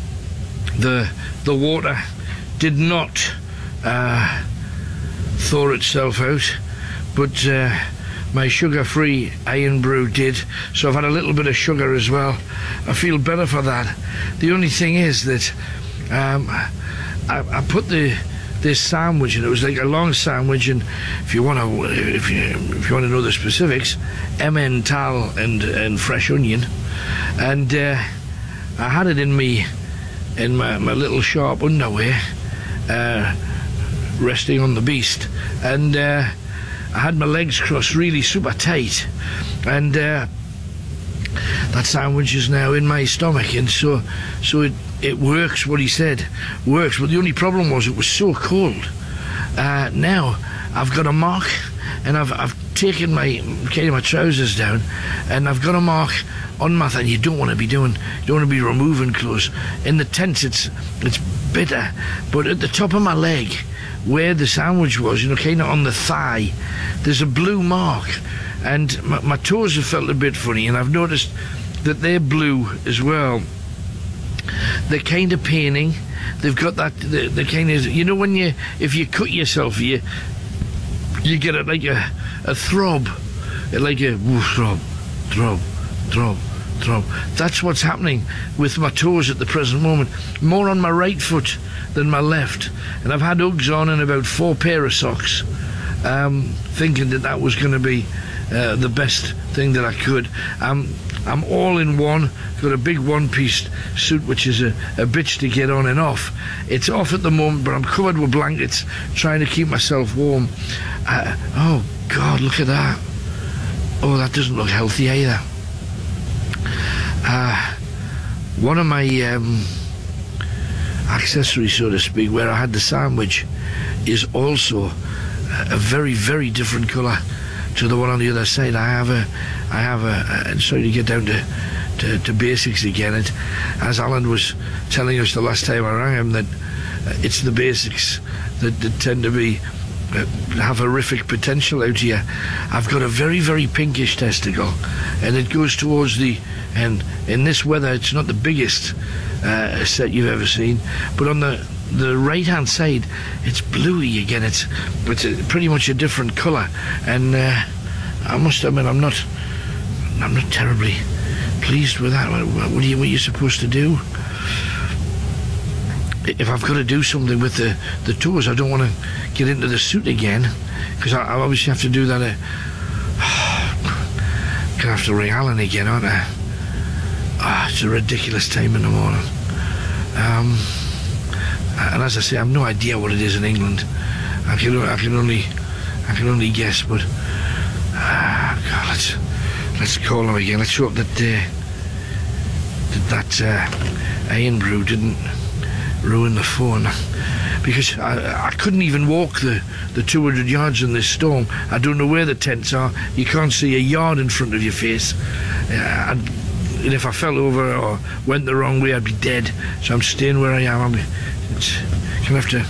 The the water did not uh, thaw itself out, but uh, my sugar-free Irn-Bru did, so I've had a little bit of sugar as well. I feel better for that. The only thing is that um, I, I put the this sandwich, and it was like a long sandwich, and if you want to if you if you want to know the specifics, Emmental and and fresh onion, and uh, I had it in me in my, my little sharp underwear, uh, resting on the beast, and uh, I had my legs crossed really super tight, and uh, that sandwich is now in my stomach, and so so it it works. What he said works, but the only problem was it was so cold. Uh, now I've got a mark, and I've I've taken my taken my trousers down, and I've got a mark on my thigh. You don't want to be doing, you don't want to be removing clothes. In the tent, it's it's bitter, but at the top of my leg, where the sandwich was, you know, kind of on the thigh, there's a blue mark, and my, my toes have felt a bit funny, and I've noticed that they're blue as well. They're kind of paining. They've got that, the, the kind of, you know, when you, if you cut yourself, you you get it like a, a throb, like a woof, throb, throb, throb, throb. That's what's happening with my toes at the present moment. More on my right foot than my left, and I've had Uggs on and about four pair of socks, um, thinking that that was going to be uh, the best thing that I could. Um, I'm all in one, got a big one-piece suit which is a, a bitch to get on and off. It's off at the moment, but I'm covered with blankets, trying to keep myself warm. Uh, oh God, look at that. Oh, that doesn't look healthy either. Uh, one of my um, accessories, so to speak, where I had the sandwich, is also a very, very different colour to the one on the other side. I have a, I have a, and sorry to get down to, to, to basics again. It, as Alan was telling us the last time I rang him, that uh, it's the basics that, that tend to be, uh, have horrific potential out here. I've got a very, very pinkish testicle, and it goes towards the, and in this weather it's not the biggest uh, set you've ever seen, but on the the right hand side it's bluey again. It's it's a, pretty much a different colour, and uh, I must admit I'm not I'm not terribly pleased with that. What, what are you what are you supposed to do? If I've got to do something with the the toes, I don't want to get into the suit again, because I, I obviously have to do that. Uh, gonna have to ring Alan again, aren't I? Ah, it's a ridiculous time in the morning. Um, and as I say, I've no idea what it is in England. I can, I can only, I can only guess. But uh, God, let's let's call him again. Let's hope that uh, that, that uh, Irn-Bru didn't ruin the phone, because I, I couldn't even walk the the two hundred yards in this storm. I don't know where the tents are. You can't see a yard in front of your face. Uh, I'd, And if I fell over or went the wrong way, I'd be dead. So I'm staying where I am. I'm it's, gonna have to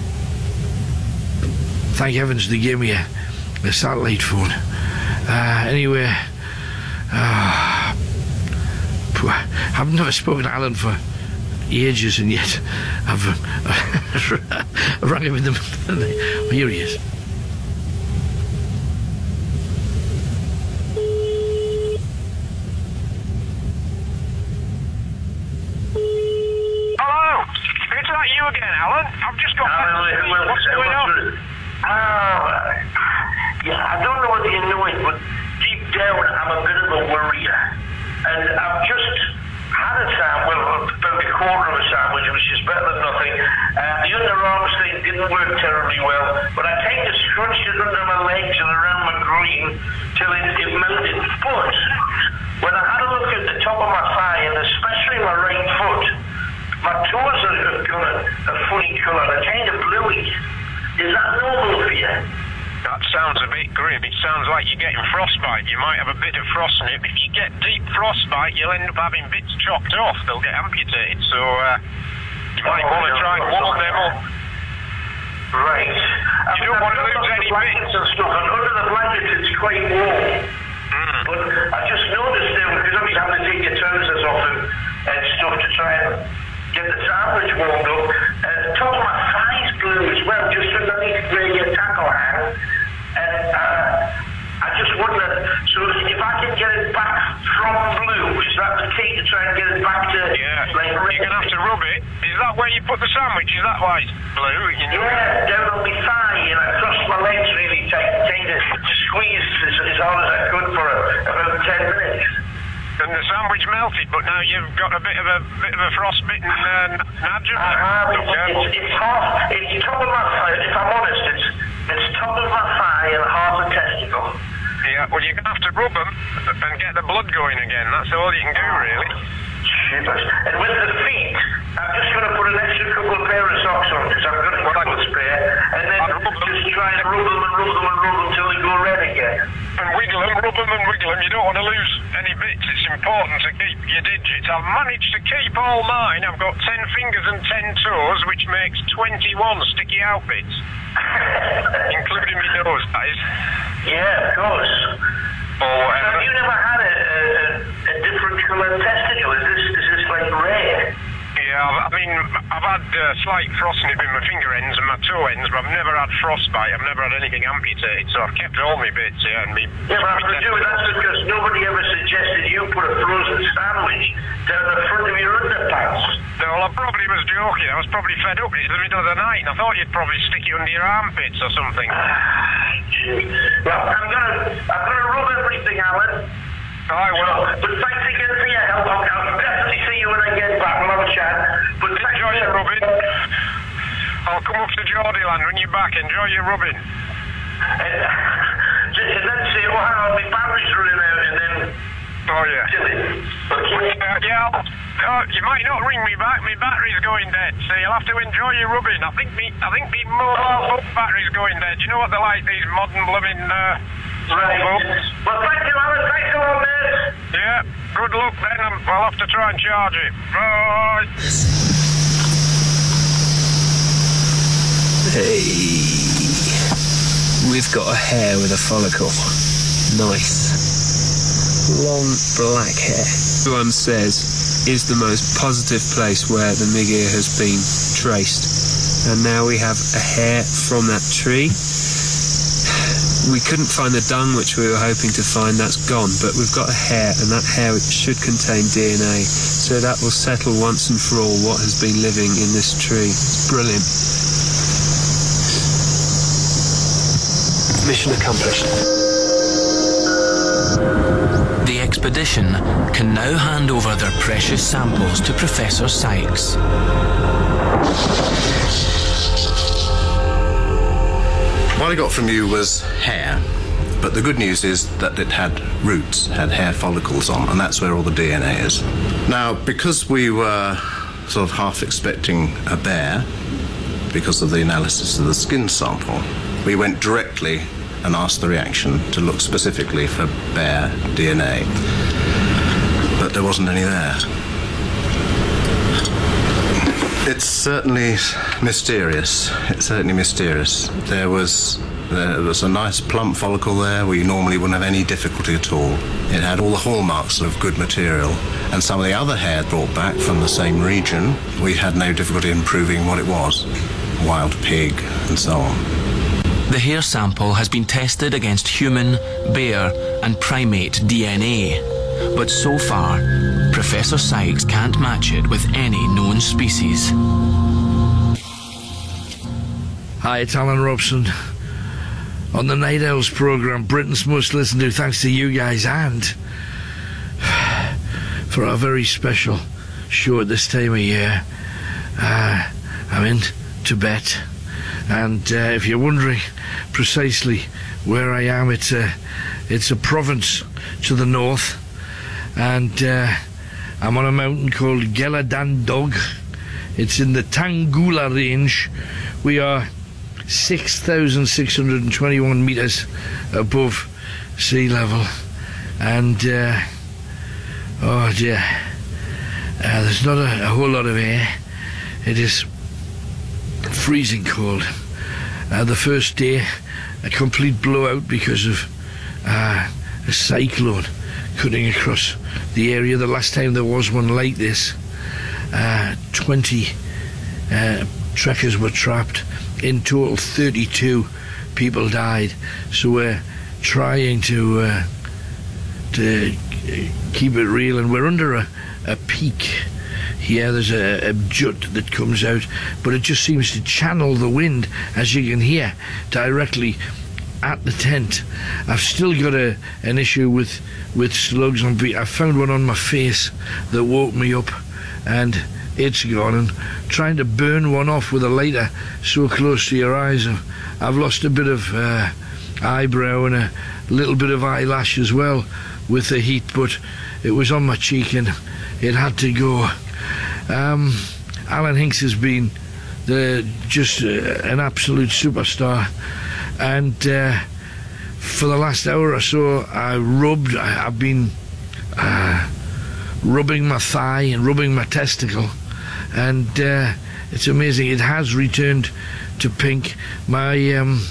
thank heavens they gave me a, a satellite phone. Uh, anyway, uh, I've never spoken to Alan for ages, and yet I've uh, I rang him in the well, here he is. Again, Alan, I've just got back to see what's going on. Uh, yeah, I don't know whether you know it, but deep down I'm a bit of a worrier. And I've just had a sandwich, well, about a quarter of a sandwich, which is better than nothing. Uh, the underarms thing didn't work terribly well, but I kind of scrunched it under my legs and around my groin till it, it melted. But when I had a look at the top of my thigh, and especially my right foot, my toes have got a, a funny colour, they're kind of bluey. Is that normal for you? sounds a bit grim. It sounds like you're getting frostbite. You might have a bit of frost nip. If you get deep frostbite, you'll end up having bits chopped off. They'll get amputated. So uh, you might want to try and warm them up. Right. You don't want to lose any bits. And stuff, and under the blankets it's quite warm. Mm. But I just noticed there, because obviously you have to take your trousers off and, and stuff to try and get the sandwich warmed up. Uh, top of my thighs blue as well, just underneath where your tackle hangs. And uh, I just wonder, so if I can get it back from blue, is that the key to try and get it back to... Yeah, like, you're going to have to rub it. Is that where you put the sandwich? Is that why it's blue? You know? Yeah, down on my thigh, and I crossed my legs really tight, kind of squeezed as, as hard as I could for a, about ten minutes. And the sandwich melted, but now you've got a bit of a bit of a frostbitten uh, nudge. Uh, uh, it's, it's half, it's top of my thigh, if I'm honest, it's, it's top of my thigh and half a testicle. Yeah, well, you're going to have to rub them and get the blood going again. That's all you can do, really. Shivers. And with the feet, I'm just going to put an extra couple of pair of socks on, because I've got a couple of spare, and then just try and rub them and rub them and rub them until they go red again. And wiggle them, rub them and wiggle them. You don't want to lose any bits. It's important to keep your digits. I've managed to keep all mine. I've got ten fingers and ten toes, which makes twenty-one sticky out bits. Including my nose, that is. Yeah, of course. Or whatever. So have you never had a, a, a different coloured testicle? Is this, is this like rare? Yeah, I've, I mean, I've had uh, slight frost nip in my finger ends and my toe ends, but I've never had frostbite. I've never had anything amputated, so I've kept all my bits, yeah, and me... Yeah, but I presume that's because nobody ever suggested you put a frozen sandwich down the front of your underpants. No, well, I probably was joking. I was probably fed up. It's the middle of the night, and I thought you'd probably stick it under your armpits or something. Well, I'm gonna, I'm gonna rub everything, Alan. I will. But thanks again for your help. I'll, I'll definitely see you when I get back. We'll have a chat. But enjoy your rubbing. I'll come up to Geordieland when you're back. Enjoy your rubbing. And, and then say, oh, hang on, my battery's running out, and then... Oh, yeah. Okay. Uh, yeah, I'll, uh, you might not ring me back. My battery's going dead, so you'll have to enjoy your rubbing. I think me, I think me mobile phone battery's going dead. You know what they're like, these modern blooming... Uh, Right. Well, thank you, Alan. Thanks a lot, mate. Yeah, good luck then. I'm, I'll have to try and charge it. Bye. Hey. We've got a hare with a follicle. Nice. Long black hair. Everyone says is the most positive place where the Migir has been traced. And now we have a hare from that tree. We couldn't find the dung which we were hoping to find, that's gone, but we've got a hair, and that hair should contain D N A, so that will settle once and for all what has been living in this tree. It's brilliant. Mission accomplished. The expedition can now hand over their precious samples to Professor Sykes. What I got from you was hair, but the good news is that it had roots, had hair follicles on, and that's where all the D N A is. Now, because we were sort of half expecting a bear, because of the analysis of the skin sample, we went directly and asked the reaction to look specifically for bear D N A, but there wasn't any there. It's certainly mysterious. It's certainly mysterious. There was there was a nice plump follicle there where you normally wouldn't have any difficulty at all. It had all the hallmarks of good material. And some of the other hair brought back from the same region, we had no difficulty in proving what it was. Wild pig and so on. The hair sample has been tested against human, bear and primate D N A. But so far, Professor Sykes can't match it with any known species. Hi, it's Alan Robson on the Night Owls programme, Britain's most listened to, thanks to you guys, and for our very special show at this time of year. Uh, I'm in Tibet, and uh, if you're wondering precisely where I am, it's a, it's a province to the north, and uh, I'm on a mountain called Geladandog. It's in the Tangula range. We are six thousand six hundred twenty-one metres above sea level. And, uh, oh dear, uh, there's not a, a whole lot of air. It is freezing cold. Uh, the first day, a complete blowout because of uh, a cyclone cutting across the area. The last time there was one like this, uh, twenty uh, trekkers were trapped. In total, thirty-two people died. So we're trying to uh, to keep it real, and we're under a, a peak here. There's a, a jut that comes out, but it just seems to channel the wind, as you can hear, directly at the tent. I've still got a an issue with with slugs on beat. I found one on my face that woke me up, and it's gone. And trying to burn one off with a lighter so close to your eyes, I've, I've lost a bit of uh, eyebrow and a little bit of eyelash as well with the heat, but it was on my cheek and it had to go. Um, Alan Hinks has been the, just uh, an absolute superstar, and uh, for the last hour or so I rubbed, I, I've been uh, rubbing my thigh and rubbing my testicle, and uh, it's amazing. It has returned to pink. My um,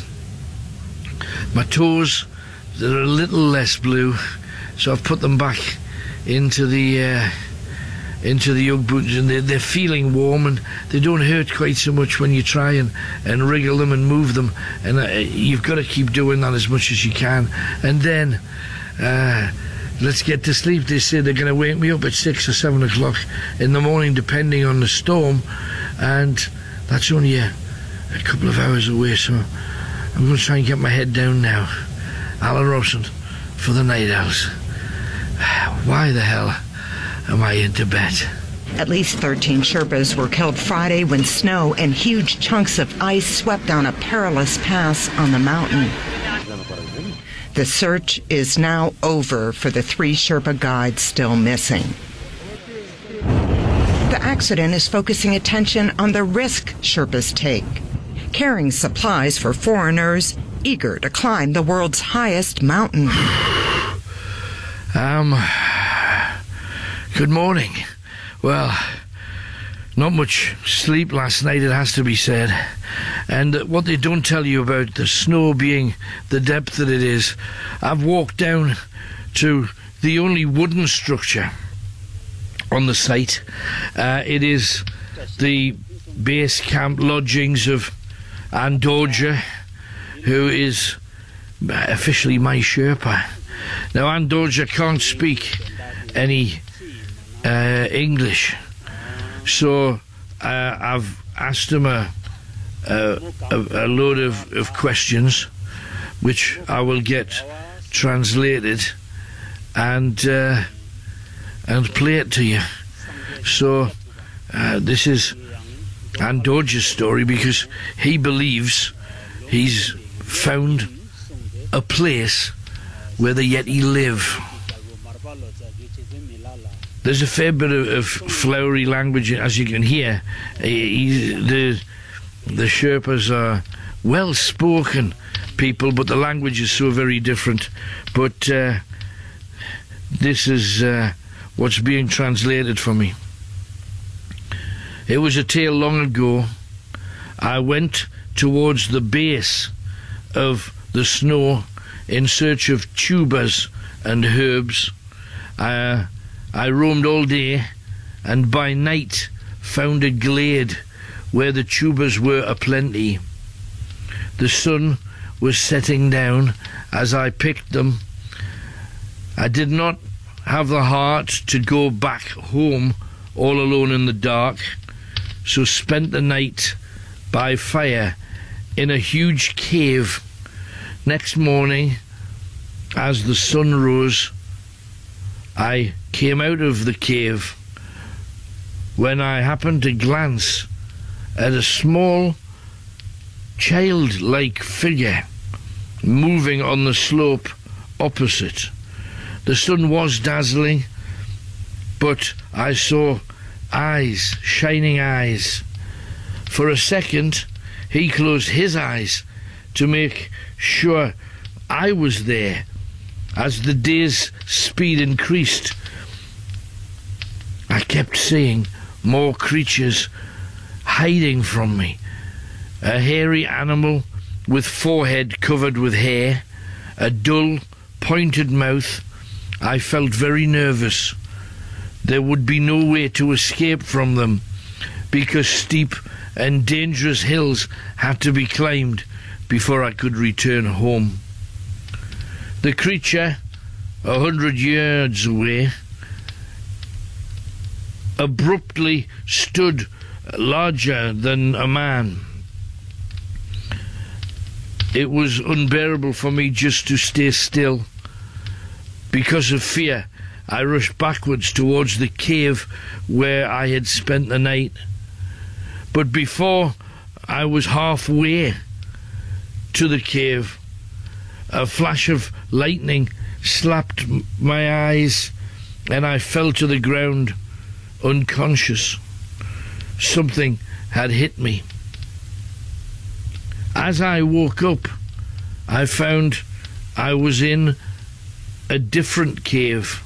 my toes, they're a little less blue, so I've put them back into the uh, into the Ugg boots, and they're, they're feeling warm, and they don't hurt quite so much when you try and, and wriggle them and move them, and uh, you've got to keep doing that as much as you can. And then uh, let's get to sleep. They say they're going to wake me up at six or seven o'clock in the morning, depending on the storm, and that's only a, a couple of hours away, so I'm going to try and get my head down now. Alan Robson for the Night Owls. Why the hell am I in Tibet? At least thirteen Sherpas were killed Friday when snow and huge chunks of ice swept down a perilous pass on the mountain. The search is now over for the three Sherpa guides still missing. The accident is focusing attention on the risk Sherpas take, carrying supplies for foreigners eager to climb the world's highest mountain. Um, good morning. Well, not much sleep last night, it has to be said. And what they don't tell you about the snow being the depth that it is, I've walked down to the only wooden structure on the site. Uh, it is the base camp lodgings of Andorja, who is officially my Sherpa. Now, Andorja can't speak any uh, English, so uh, I've asked him a, a, a load of, of questions, which I will get translated and uh, and play it to you. So uh, this is Andorja's story, because he believes he's found a place where the Yeti live. There's a fair bit of, of flowery language, as you can hear. He, the the Sherpas are well-spoken people, but the language is so very different. But uh, this is uh, what's being translated for me. It was a tale long ago. I went towards the base of the snow in search of tubers and herbs. Uh, I roamed all day, and by night found a glade where the tubers were aplenty. The sun was setting down as I picked them. I did not have the heart to go back home all alone in the dark, so spent the night by fire in a huge cave. Next morning, as the sun rose, I came out of the cave when I happened to glance at a small childlike figure moving on the slope opposite. The sun was dazzling, but I saw eyes, shining eyes. For a second, he closed his eyes to make sure I was there. As the day's speed increased, I kept seeing more creatures hiding from me. A hairy animal with forehead covered with hair, a dull, pointed mouth. I felt very nervous. There would be no way to escape from them, because steep and dangerous hills had to be climbed before I could return home. The creature, a hundred yards away, abruptly stood larger than a man. It was unbearable for me just to stay still. Because of fear, I rushed backwards towards the cave where I had spent the night. But before I was halfway to the cave, a flash of lightning slapped my eyes and I fell to the ground unconscious. Something had hit me. As I woke up, I found I was in a different cave.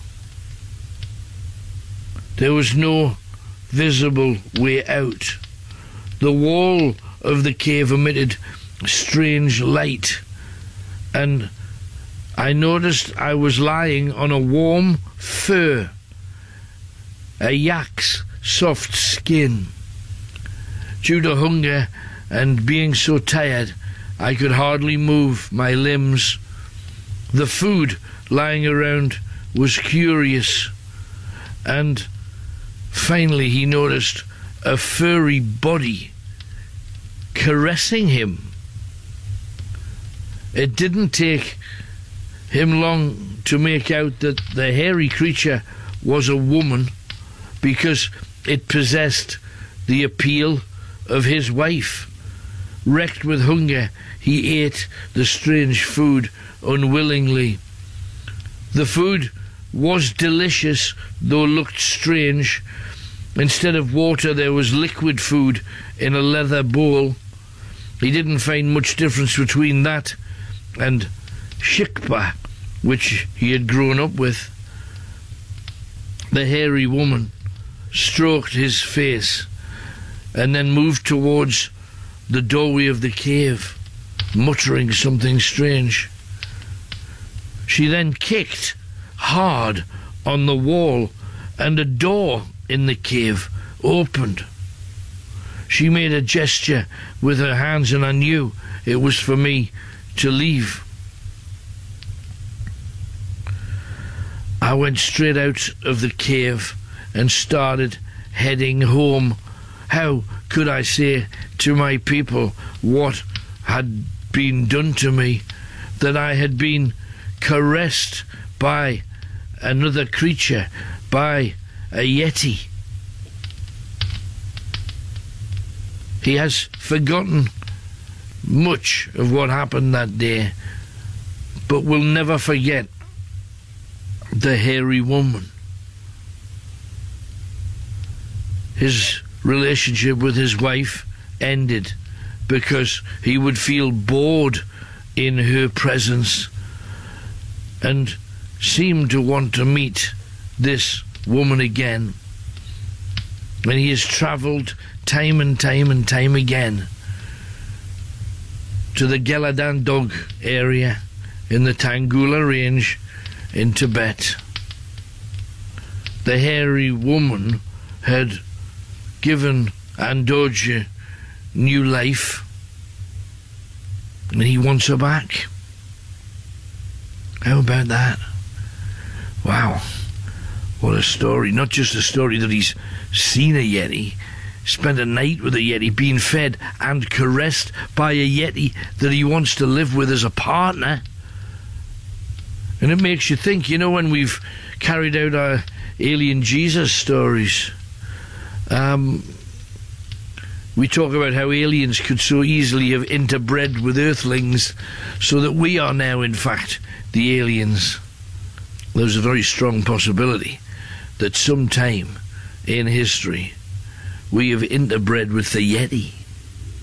There was no visible way out. The wall of the cave emitted strange light, and I noticed I was lying on a warm fur, a yak's soft skin. Due to hunger and being so tired, I could hardly move my limbs. The food lying around was curious, and finally he noticed a furry body caressing him. It didn't take him long to make out that the hairy creature was a woman, because it possessed the appeal of his wife. Wrecked with hunger, he ate the strange food unwillingly. The food was delicious, though looked strange. Instead of water, there was liquid food in a leather bowl. He didn't find much difference between that and shikpa, which he had grown up with. The hairy woman stroked his face and then moved towards the doorway of the cave, muttering something strange. She then kicked hard on the wall, and a door in the cave opened. She made a gesture with her hands, and I knew it was for me to leave. I went straight out of the cave and started heading home. How could I say to my people what had been done to me? That I had been caressed by another creature, by a yeti. He has forgotten much of what happened that day, but will never forget the hairy woman. His relationship with his wife ended because he would feel bored in her presence and seemed to want to meet this woman again. And he has travelled time and time and time again to the Geladandog area in the Tangula range in Tibet. The hairy woman had given Andoja new life, and he wants her back. How about that? Wow, what a story. Not just a story that he's seen a yeti, spent a night with a yeti, being fed and caressed by a yeti that he wants to live with as a partner. And it makes you think, you know, when we've carried out our alien Jesus stories, um, we talk about how aliens could so easily have interbred with earthlings, so that we are now, in fact, the aliens. There's a very strong possibility that sometime in history we have interbred with the yeti.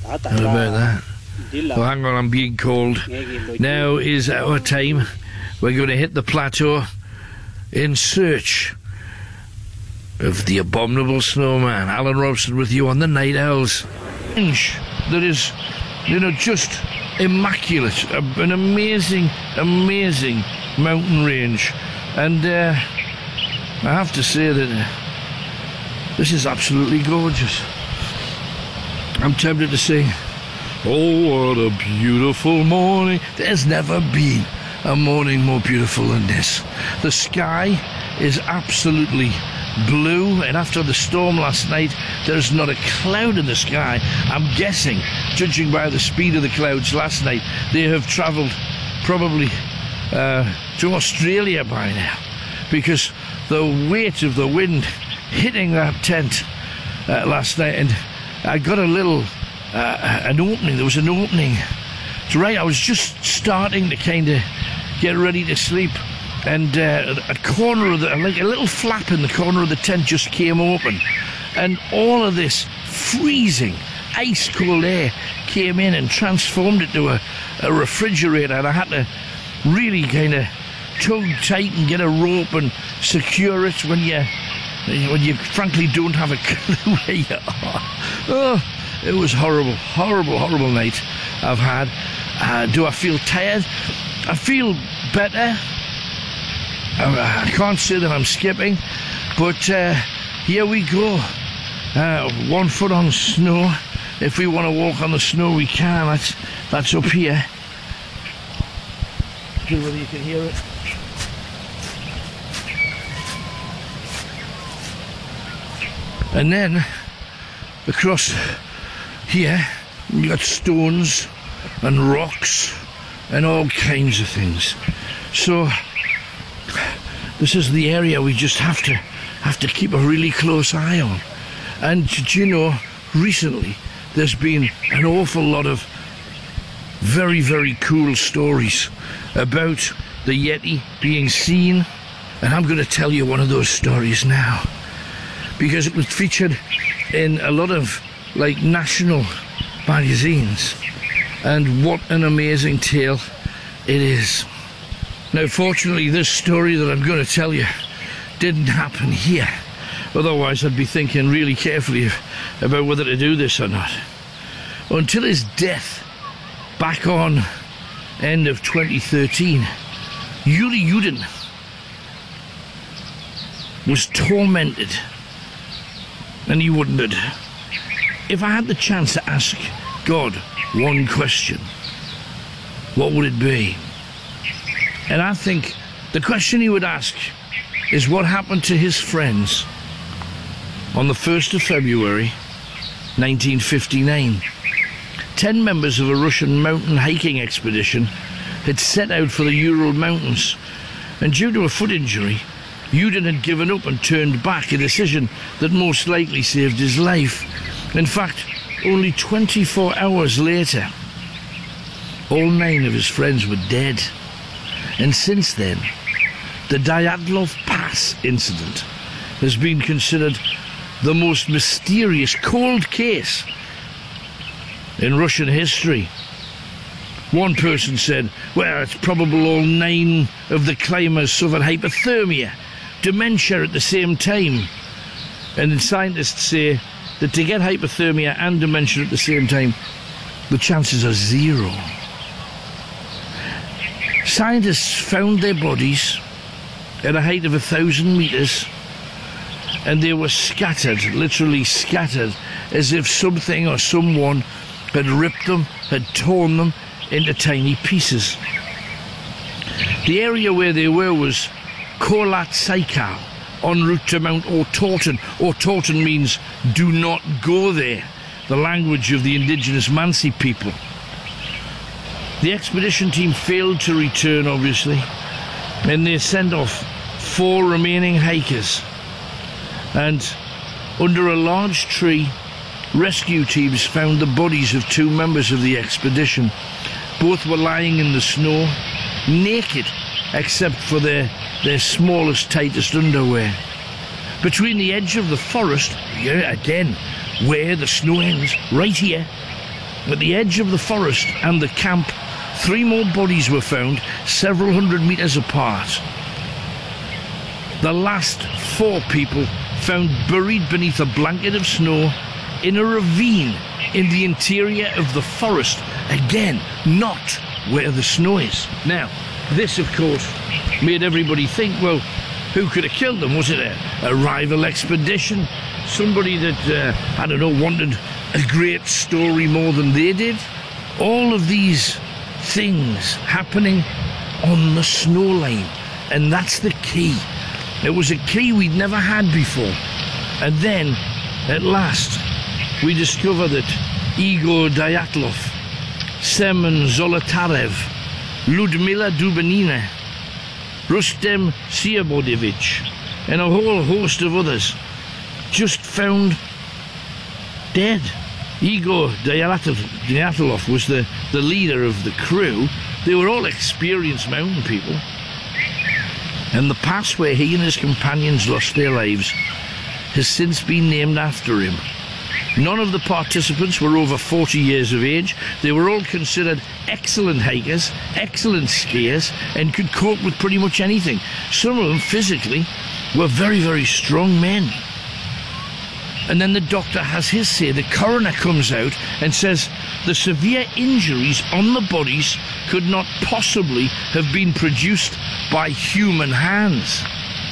How about that? Well, hang on, I'm being called. Now is our time. We're going to hit the plateau in search of the abominable snowman. Alan Robson with you on the Night Owls. That is, you know, just immaculate. An amazing, amazing mountain range. And uh, I have to say that uh, this is absolutely gorgeous. I'm tempted to sing, oh, what a beautiful morning. There's never been a morning more beautiful than this. The sky is absolutely blue, and after the storm last night, there's not a cloud in the sky. I'm guessing, judging by the speed of the clouds last night, they have travelled probably uh, to Australia by now, because the weight of the wind hitting that tent uh, last night, and I got a little, uh, an opening, there was an opening. It's right, I was just starting to kind of get ready to sleep, and uh, a corner of the, like a little flap in the corner of the tent just came open, and all of this freezing, ice-cold air came in and transformed it to a, a refrigerator, and I had to really kind of tug tight and get a rope and secure it when you, when you frankly don't have a clue where you are. Oh, it was horrible, horrible, horrible night I've had. Uh, do I feel tired? I feel better. I, I can't say that I'm skipping, but uh, here we go. Uh, one foot on snow. If we want to walk on the snow, we can. That's, that's up here. I don't know whether you can hear it. And then across here you got stones and rocks and all kinds of things. So this is the area we just have to have to keep a really close eye on. And do you know, recently there's been an awful lot of very, very cool stories about the Yeti being seen, and I'm going to tell you one of those stories now, because it was featured in a lot of like national magazines, and what an amazing tale it is. Now fortunately this story that I'm going to tell you didn't happen here, otherwise I'd be thinking really carefully about whether to do this or not. Until his death back on end of twenty thirteen, Yuri Yudin was tormented, and he wondered, if I had the chance to ask God one question, what would it be? And I think the question he would ask is what happened to his friends on the first of February nineteen fifty-nine. Ten members of a Russian mountain hiking expedition had set out for the Ural Mountains, and due to a foot injury, Yudin had given up and turned back, a decision that most likely saved his life. In fact, only twenty-four hours later, all nine of his friends were dead. And since then, the Dyatlov Pass incident has been considered the most mysterious cold case in Russian history. One person said, well, it's probable all nine of the climbers suffered hypothermia, dementia at the same time. And then scientists say that to get hypothermia and dementia at the same time, the chances are zero. Scientists found their bodies at a height of a thousand meters, and they were scattered, literally scattered, as if something or someone had ripped them, had torn them into tiny pieces. The area where they were was Kholat Saikal, en route to Mount Ortorton. Ortorton means do not go there, the language of the indigenous Mansi people. The expedition team failed to return, obviously, and they sent off four remaining hikers. And under a large tree, rescue teams found the bodies of two members of the expedition. Both were lying in the snow, naked, except for their, their smallest, tightest underwear. Between the edge of the forest, here again, where the snow ends, right here, at the edge of the forest and the camp, three more bodies were found several hundred metres apart. The last four people found buried beneath a blanket of snow in a ravine in the interior of the forest. Again, not where the snow is. Now, this, of course, made everybody think, well, who could have killed them? Was it a, a rival expedition? Somebody that, uh, I don't know, wanted a great story more than they did? All of these things happening on the snow line. And that's the key. It was a key we'd never had before. And then, at last, we discover that Igor Dyatlov, Semen Zolotarev, Ludmila Dubenina, Rustem Siabodevich, and a whole host of others just found dead. Igor Dyatlov, Dyatlov was the, the leader of the crew. They were all experienced mountain people. And the pass where he and his companions lost their lives has since been named after him. None of the participants were over forty years of age. They were all considered excellent hikers, excellent skiers, and could cope with pretty much anything. Some of them, physically, were very, very strong men. And then the doctor has his say. The coroner comes out and says the severe injuries on the bodies could not possibly have been produced by human hands.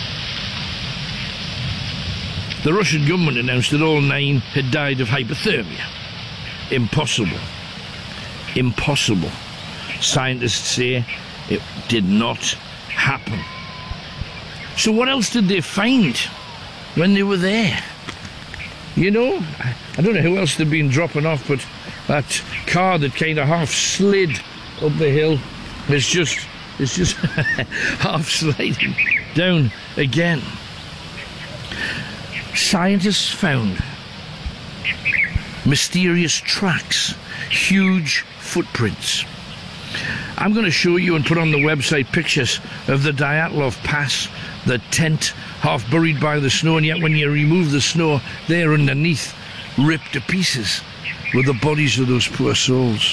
The Russian government announced that all nine had died of hypothermia. Impossible. Impossible. Scientists say it did not happen. So what else did they find when they were there? You know, I don't know who else they'd been dropping off, but that car that kind of half slid up the hill is just, it's just half sliding down again. Scientists found mysterious tracks, huge footprints. I'm going to show you and put on the website pictures of the Dyatlov Pass, the tent half buried by the snow, and yet when you remove the snow, there underneath, ripped to pieces, were the bodies of those poor souls.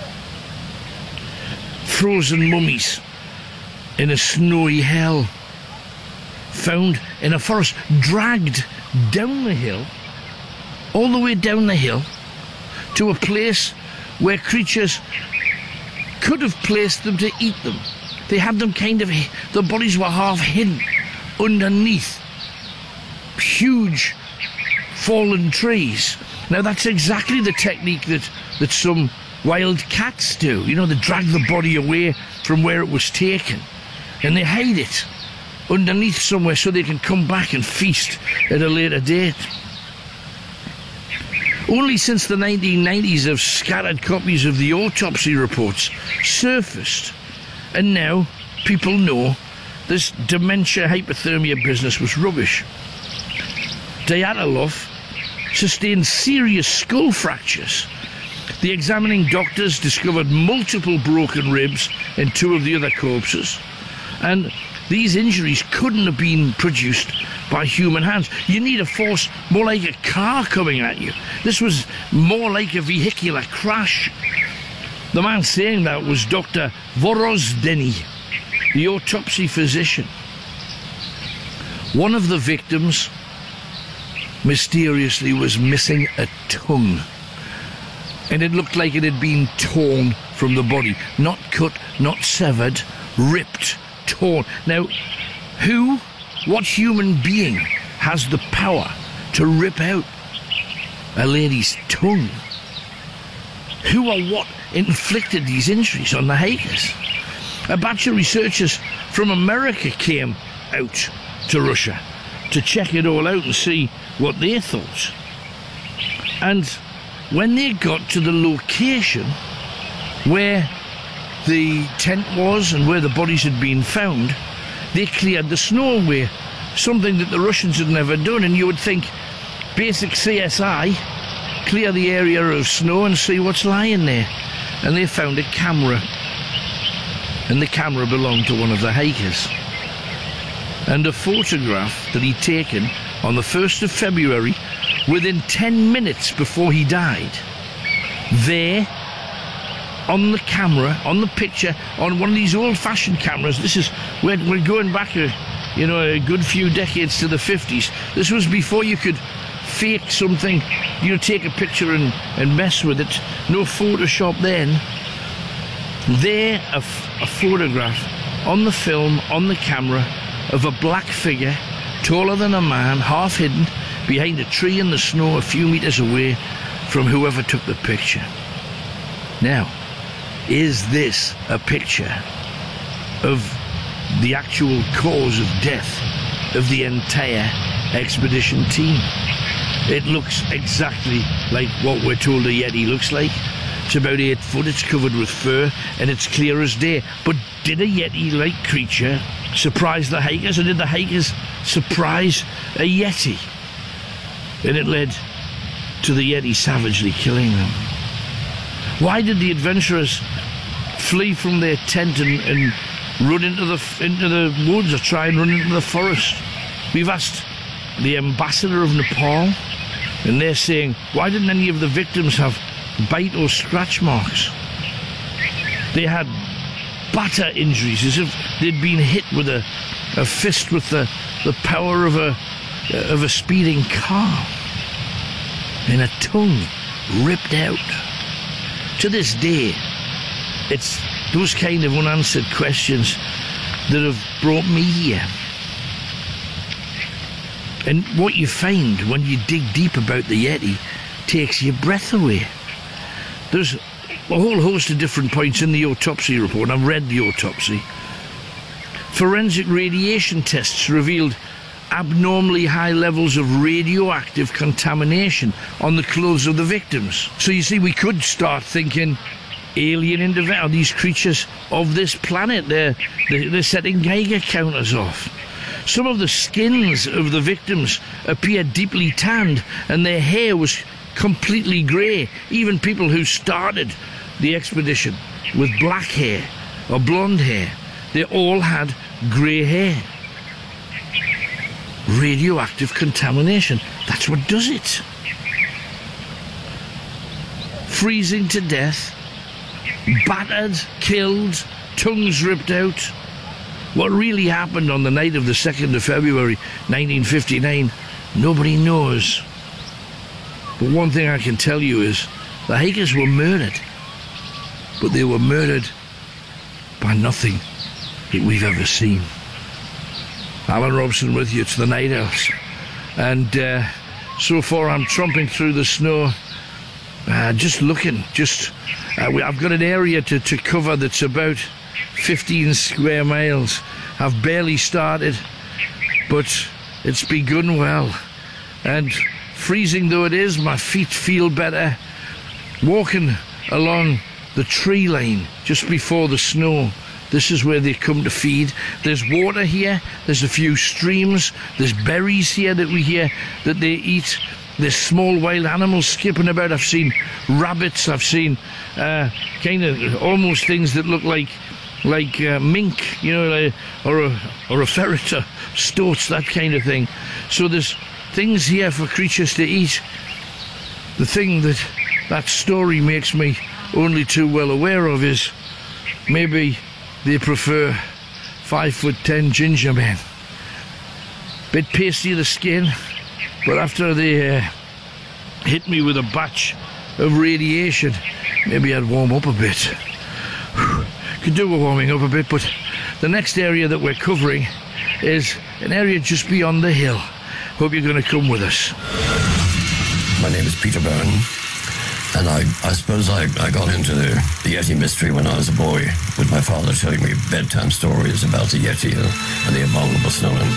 Frozen mummies in a snowy hell, found in a forest, dragged down the hill, all the way down the hill, to a place where creatures could have placed them to eat them. They had them kind of, the bodies were half hidden underneath huge fallen trees. Now that's exactly the technique that, that some wild cats do. You know, they drag the body away from where it was taken and they hide it underneath somewhere so they can come back and feast at a later date. Only since the nineteen nineties have scattered copies of the autopsy reports surfaced, and now people know this dementia hypothermia business was rubbish. Dyatlov sustained serious skull fractures. The examining doctors discovered multiple broken ribs in two of the other corpses, and these injuries couldn't have been produced by human hands. You need a force more like a car coming at you. This was more like a vehicular crash. The man saying that was Doctor Vorozdeny, the autopsy physician. One of the victims, mysteriously, was missing a tongue. And it looked like it had been torn from the body. Not cut, not severed, ripped, torn. Now, who, what human being has the power to rip out a lady's tongue? Who or what inflicted these injuries on the hikers? A batch of researchers from America came out to Russia to check it all out and see what they thought. And when they got to the location where the tent was and where the bodies had been found, they cleared the snow away, something that the Russians had never done. And you would think, basic C S I, clear the area of snow and see what's lying there. And they found a camera, and the camera belonged to one of the hikers. And a photograph that he'd taken on the first of February, within ten minutes before he died. there, on the camera, on the picture, on one of these old-fashioned cameras. This is, we're, we're going back a, you know, a good few decades to the fifties. This was before you could fake something, you know, take a picture and, and mess with it. No Photoshop then. There, a, a photograph on the film, on the camera, of a black figure, taller than a man, half hidden, behind a tree in the snow a few meters away from whoever took the picture. Now, is this a picture of the actual cause of death of the entire expedition team? It looks exactly like what we're told a Yeti looks like. It's about eight foot, it's covered with fur, and it's clear as day. But did a Yeti-like creature surprise the hikers, or did the hikers surprise a Yeti? And it led to the Yeti savagely killing them. Why did the adventurers flee from their tent and, and run into the into the woods, or try and run into the forest? We've asked the ambassador of Nepal, and they're saying, why didn't any of the victims have bite or scratch marks? They had batter injuries, as if they'd been hit with a, a fist with the, the power of a of a speeding car, and a tongue ripped out. To this day, it's those kind of unanswered questions that have brought me here. And what you find when you dig deep about the Yeti takes your breath away. There's a whole host of different points in the autopsy report. I've read the autopsy. Forensic radiation tests revealed abnormally high levels of radioactive contamination on the clothes of the victims. So you see, we could start thinking alien intervention. Are these creatures of this planet? They're, they're, they're setting Geiger counters off. Some of the skins of the victims appeared deeply tanned, and their hair was completely grey. Even people who started the expedition with black hair or blonde hair, they all had grey hair. Radioactive contamination, that's what does it. Freezing to death, battered, killed, tongues ripped out. What really happened on the night of the second of February nineteen fifty-nine, nobody knows. But one thing I can tell you is the hikers were murdered, but they were murdered by nothing that we've ever seen. Alan Robson with you, it's the Night Owls. And uh, so far I'm tromping through the snow, uh, just looking, just, uh, we, I've got an area to, to cover that's about fifteen square miles. I've barely started, but it's begun well. And freezing though it is, my feet feel better. Walking along the tree line just before the snow, this is where they come to feed. There's water here, there's a few streams, there's berries here that we hear that they eat. There's small wild animals skipping about. I've seen rabbits, I've seen uh, kind of almost things that look like like uh, mink, you know, like, or a or a ferret, or stoats, that kind of thing. So there's things here for creatures to eat. The thing that that story makes me only too well aware of is maybe they prefer five foot ten ginger men. Bit pasty of the skin, but after they uh, hit me with a batch of radiation, maybe I'd warm up a bit. Could do with warming up a bit, but the next area that we're covering is an area just beyond the hill. Hope you're going to come with us. My name is Peter Byrne, and I, I suppose I, I got into the, the Yeti mystery when I was a boy, with my father telling me bedtime stories about the Yeti and the abominable snowmen.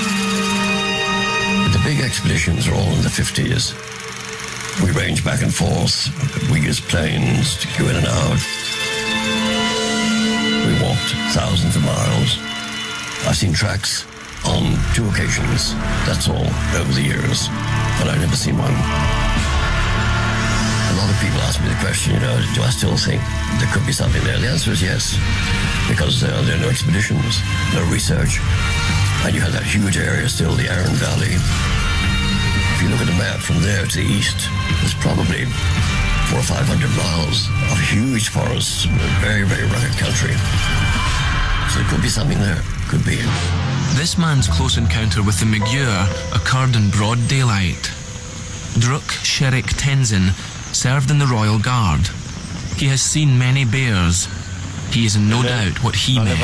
But the big expeditions are all in the fifties. We range back and forth, Uyghurs plains to go in and out. We walked thousands of miles. I've seen tracks on two occasions, that's all, over the years, but I've never seen one. A lot of people ask me the question, you know, do I still think there could be something there? The answer is yes, because uh, there are no expeditions, no research, and you have that huge area still, the Aran Valley. If you look at the map from there to the east, there's probably four or five hundred miles of huge forests, very, very rugged country. So there could be something there. Could be. This man's close encounter with the Magure occurred in broad daylight. Druk Sherik Tenzin served in the Royal Guard. He has seen many bears. He is in no doubt what he met.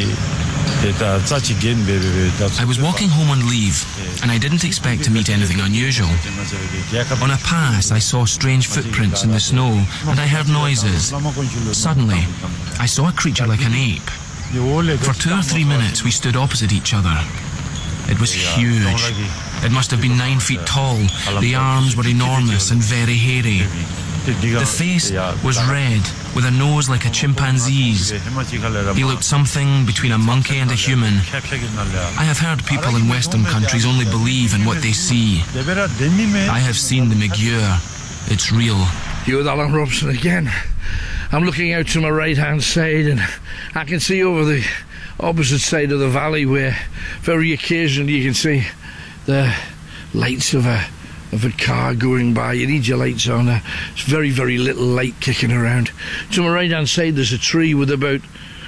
I was walking home on leave, and I didn't expect to meet anything unusual. On a pass, I saw strange footprints in the snow, and I heard noises. Suddenly, I saw a creature like an ape. For two or three minutes, we stood opposite each other. It was huge. It must have been nine feet tall. The arms were enormous and very hairy. The face was red, with a nose like a chimpanzee's. He looked something between a monkey and a human. I have heard people in Western countries only believe in what they see. I have seen the Magure. It's real. You with Alan Robson again. I'm looking out to my right-hand side, and I can see over the opposite side of the valley where very occasionally you can see the lights of a of a car going by. You need your lights on. Uh, it's very, very little light kicking around. To my right-hand side there's a tree with about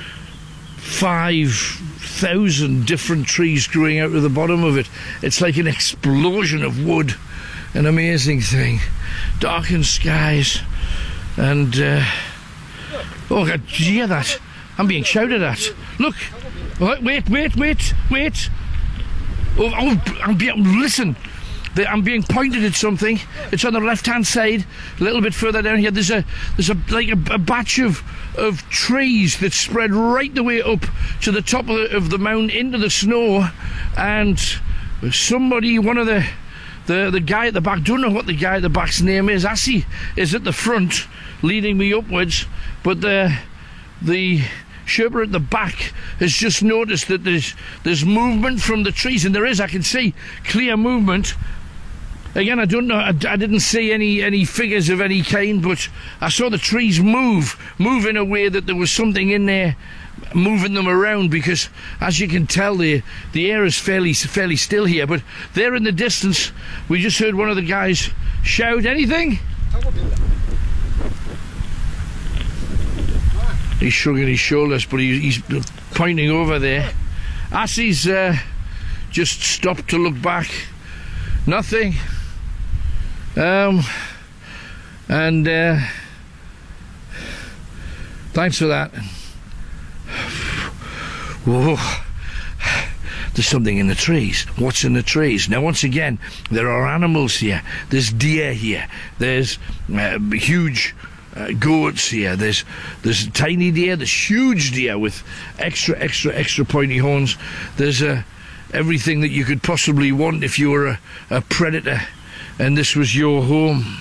five thousand different trees growing out of the bottom of it. It's like an explosion of wood. An amazing thing. Darkened skies. And, uh, oh, God, did you hear that? I'm being shouted at. Look. Wait, wait, wait, wait. Oh, oh I'm being, listen. I'm being pointed at something. It's on the left-hand side, a little bit further down here. There's a, there's a like a, a batch of of trees that spread right the way up to the top of the, of the mountain into the snow, and somebody, one of the the the guy at the back, don't know what the guy at the back's name is. Assi is at the front, leading me upwards, but the the Sherpa at the back has just noticed that there's there's movement from the trees, and there is. I can see clear movement. Again, I don't know, I, I didn't see any, any figures of any kind, but I saw the trees move, move in a way that there was something in there moving them around, because as you can tell, the, the air is fairly, fairly still here. But there in the distance, we just heard one of the guys shout, anything? He's shrugging his shoulders, but he, he's pointing over there. Assie's uh, just stopped to look back. Nothing. Um, and uh, thanks for that. Whoa. There's something in the trees. What's in the trees? Now, once again, there are animals here. There's deer here. There's uh, huge uh, goats here. There's there's tiny deer. There's huge deer with extra, extra, extra pointy horns. There's uh, everything that you could possibly want if you were a, a predator and this was your home.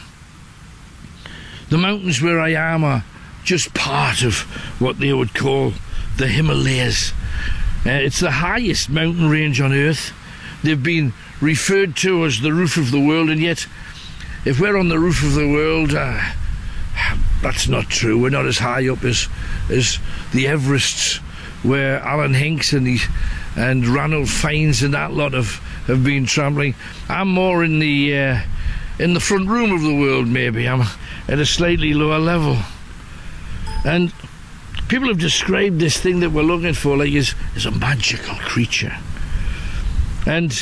The mountains where I am are just part of what they would call the Himalayas. Uh, it's the highest mountain range on Earth. They've been referred to as the roof of the world, and yet if we're on the roof of the world, uh, that's not true. We're not as high up as as the Everests, where Alan Hinks and the and Ranulph Fiennes and that lot have, have been trampling. I'm more in the uh, in the front room of the world, maybe. I'm at a slightly lower level. And people have described this thing that we're looking for like as, as a magical creature. And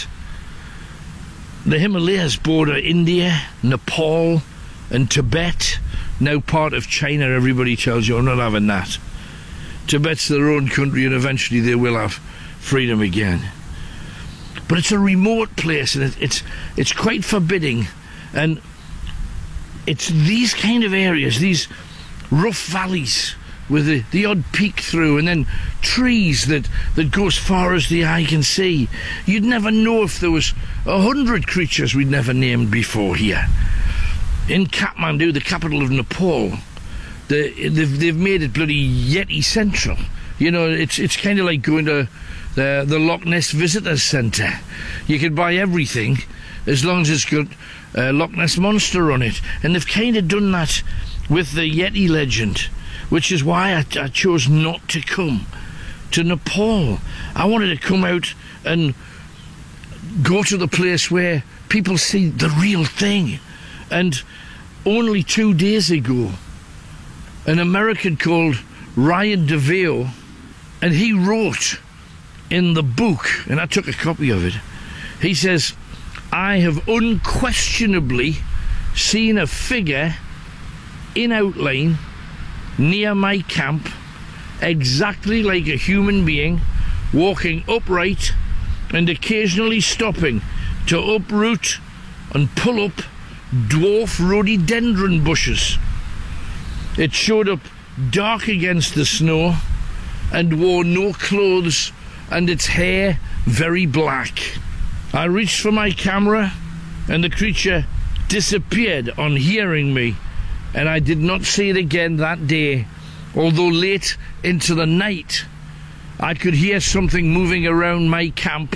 the Himalayas border India, Nepal and Tibet, now part of China. Everybody tells you, I'm not having that. Tibet's their own country, and eventually they will have freedom again. But it's a remote place, and it, it's it's quite forbidding, and it's these kind of areas, these rough valleys with the, the odd peek through, and then trees that, that go as far as the eye can see. You'd never know if there was a hundred creatures we'd never named before here. In Kathmandu, the capital of Nepal, the, they've, they've made it bloody Yeti Central. You know, it's it's kind of like going to the, the Loch Ness Visitors Centre. You can buy everything as long as it's got uh, Loch Ness Monster on it. And they've kind of done that with the Yeti legend, which is why I, I chose not to come to Nepal. I wanted to come out and go to the place where people see the real thing. And only two days ago, an American called Ryan DeVeo, and he wrote in the book, and I took a copy of it, he says, I have unquestionably seen a figure in outline near my camp, exactly like a human being, walking upright and occasionally stopping to uproot and pull up dwarf rhododendron bushes. It showed up dark against the snow and wore no clothes, and its hair very black. I reached for my camera and the creature disappeared on hearing me, and I did not see it again that day, although late into the night I could hear something moving around my camp,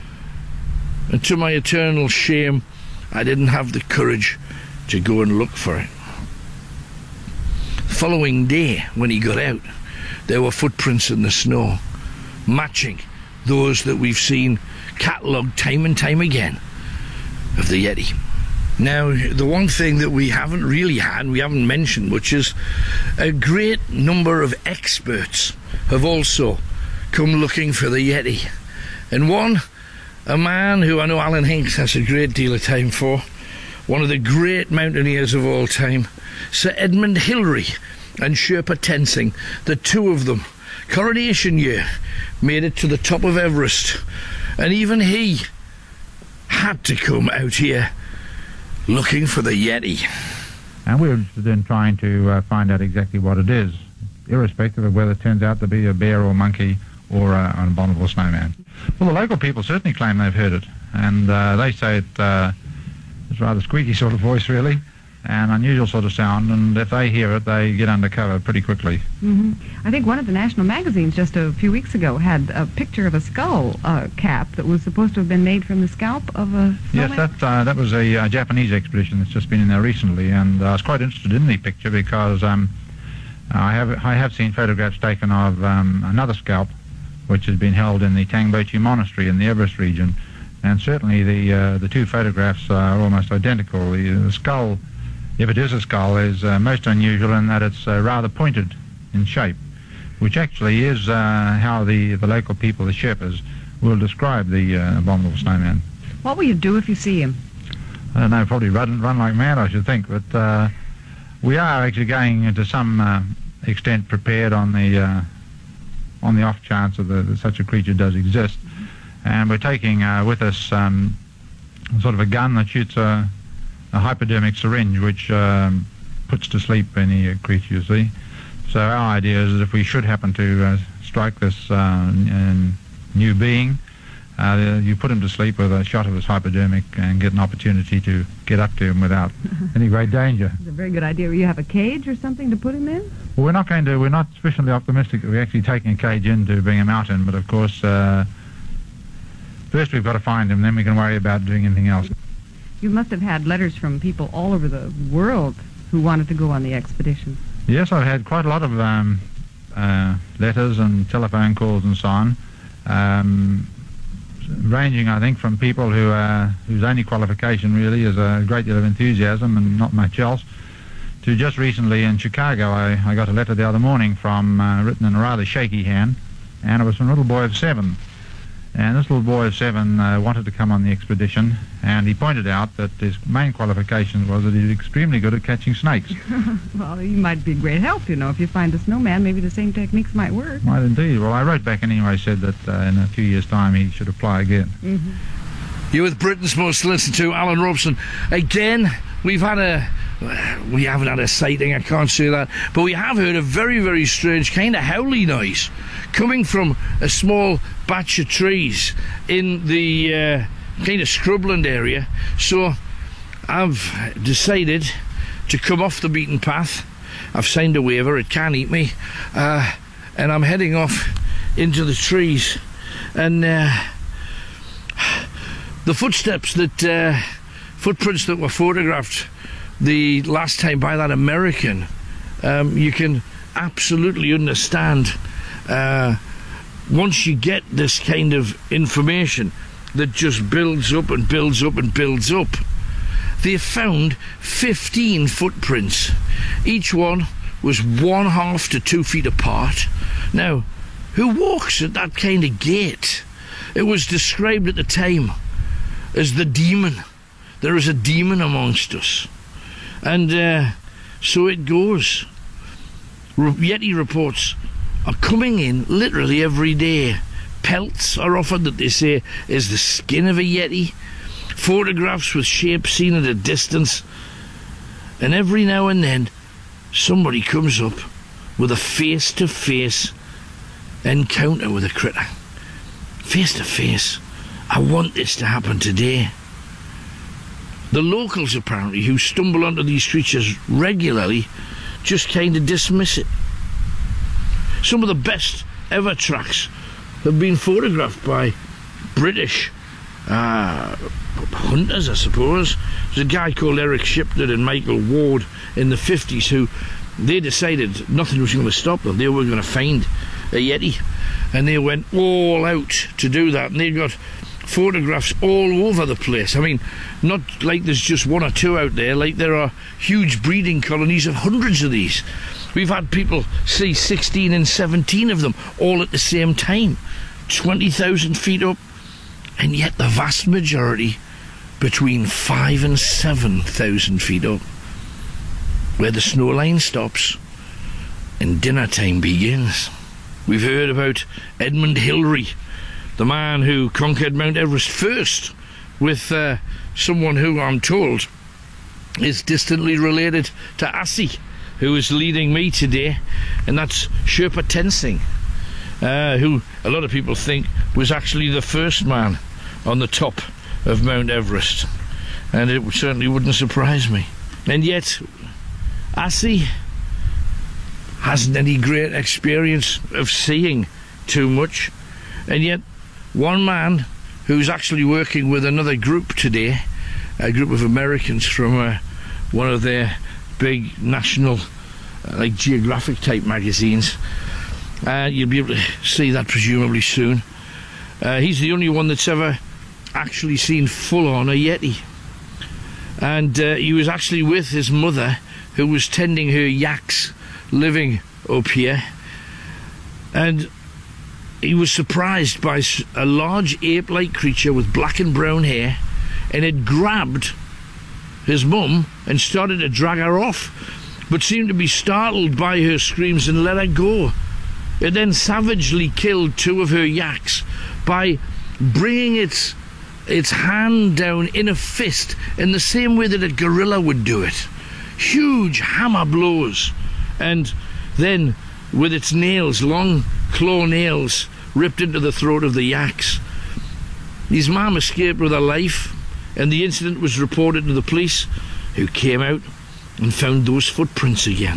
and to my eternal shame I didn't have the courage to go and look for it. The following day, when he got out, there were footprints in the snow matching those that we've seen catalogued time and time again of the Yeti. Now, the one thing that we haven't really had, we haven't mentioned much, is a great number of experts have also come looking for the Yeti. And one, a man who I know Alan Hinks has a great deal of time for, one of the great mountaineers of all time, Sir Edmund Hillary and Sherpa Tenzing, the two of them, coronation year, made it to the top of Everest, and even he had to come out here looking for the Yeti. And we're interested in trying to uh, find out exactly what it is, irrespective of whether it turns out to be a bear or monkey or uh, an abominable snowman. Well, the local people certainly claim they've heard it, and uh, they say it, uh, it's a rather squeaky sort of voice, really, an unusual sort of sound, and if they hear it, they get under cover pretty quickly. Mm-hmm. I think one of the national magazines just a few weeks ago had a picture of a skull uh, cap that was supposed to have been made from the scalp of a snowman. Yes, that, uh, that was a uh, Japanese expedition that's just been in there recently, and I was quite interested in the picture because um, I have I have seen photographs taken of um, another scalp which has been held in the Tangbochi Monastery in the Everest region, and certainly the uh, the two photographs are almost identical. The, the skull, if it is a skull, is uh, most unusual in that it's uh, rather pointed in shape, which actually is uh, how the, the local people, the Sherpas, will describe the uh, abominable snowman. What will you do if you see him? I don't know, probably run, run like mad, I should think, but uh, we are actually going to some uh, extent prepared on the uh, on the off chance of the, that such a creature does exist, and we're taking uh, with us um, sort of a gun that shoots a a hypodermic syringe which um, puts to sleep any uh, creature you see. So our idea is that if we should happen to uh, strike this uh, n new being, uh, you put him to sleep with a shot of his hypodermic and get an opportunity to get up to him without any great danger. It's a very good idea. Will you have a cage or something to put him in? Well, we're not going to, we're not sufficiently optimistic that we're actually taking a cage in to bring him out in, but of course, uh, first we've got to find him, then we can worry about doing anything else. You must have had letters from people all over the world who wanted to go on the expedition. Yes, I've had quite a lot of um, uh, letters and telephone calls and so on, um, ranging, I think, from people who uh, whose only qualification really is a great deal of enthusiasm and not much else, to just recently in Chicago. I, I got a letter the other morning from, uh, written in a rather shaky hand, and it was from a little boy of seven. And this little boy of seven uh, wanted to come on the expedition, and he pointed out that his main qualification was that he was extremely good at catching snakes. Well, you might be a great help, you know. If you find a snowman, maybe the same techniques might work. Might indeed. Well, I wrote back anyway, said that uh, in a few years' time he should apply again. Mm-hmm. You're with Britain's most listened to, Alan Robson. Again, we've had a... We haven't had a sighting, I can't say that, but we have heard a very, very strange kind of howly noise coming from a small batch of trees in the uh, kind of scrubland area. So I've decided to come off the beaten path. I've signed a waiver, it can't eat me, uh, and I'm heading off into the trees. And uh, the footsteps that, uh, footprints that were photographed the last time by that American, um, you can absolutely understand uh, once you get this kind of information that just builds up and builds up and builds up, they found fifteen footprints. Each one was one half to two feet apart. Now, who walks at that kind of gait? It was described at the time as the demon. There is a demon amongst us. And uh, so it goes. Yeti reports are coming in literally every day. Pelts are offered that they say is the skin of a Yeti. Photographs with shape seen at a distance. And every now and then somebody comes up with a face-to-face encounter with a critter. Face-to-face. I want this to happen today. The locals, apparently, who stumble onto these creatures regularly, just kind of dismiss it. Some of the best ever tracks have been photographed by British uh, hunters, I suppose. There's a guy called Eric Shipton and Michael Ward in the fifties who they decided nothing was going to stop them. They were going to find a Yeti, and they went all out to do that, and they got photographs all over the place. I mean, not like there's just one or two out there, like there are huge breeding colonies of hundreds of these. We've had people see sixteen and seventeen of them all at the same time, twenty thousand feet up, and yet the vast majority between five and seven thousand feet up, where the snow line stops and dinner time begins. We've heard about Edmund Hillary, the man who conquered Mount Everest first, with uh, someone who, I'm told, is distantly related to Assi, who is leading me today, and that's Sherpa Tenzing, uh, who a lot of people think was actually the first man on the top of Mount Everest, and it certainly wouldn't surprise me. And yet, Assi hasn't any great experience of seeing too much, and yet one man who's actually working with another group today, a group of Americans from uh, one of their big national uh, like geographic type magazines, uh, you'll be able to see that presumably soon. Uh, he's the only one that's ever actually seen full on a Yeti, and uh, he was actually with his mother, who was tending her yaks living up here, and he was surprised by a large ape-like creature with black and brown hair, and it grabbed his mum and started to drag her off, but seemed to be startled by her screams and let her go. It then savagely killed two of her yaks by bringing its its hand down in a fist in the same way that a gorilla would do it. Huge hammer blows, and then with its nails, long claw nails, ripped into the throat of the yaks. His mum escaped with her life, and the incident was reported to the police, who came out and found those footprints again.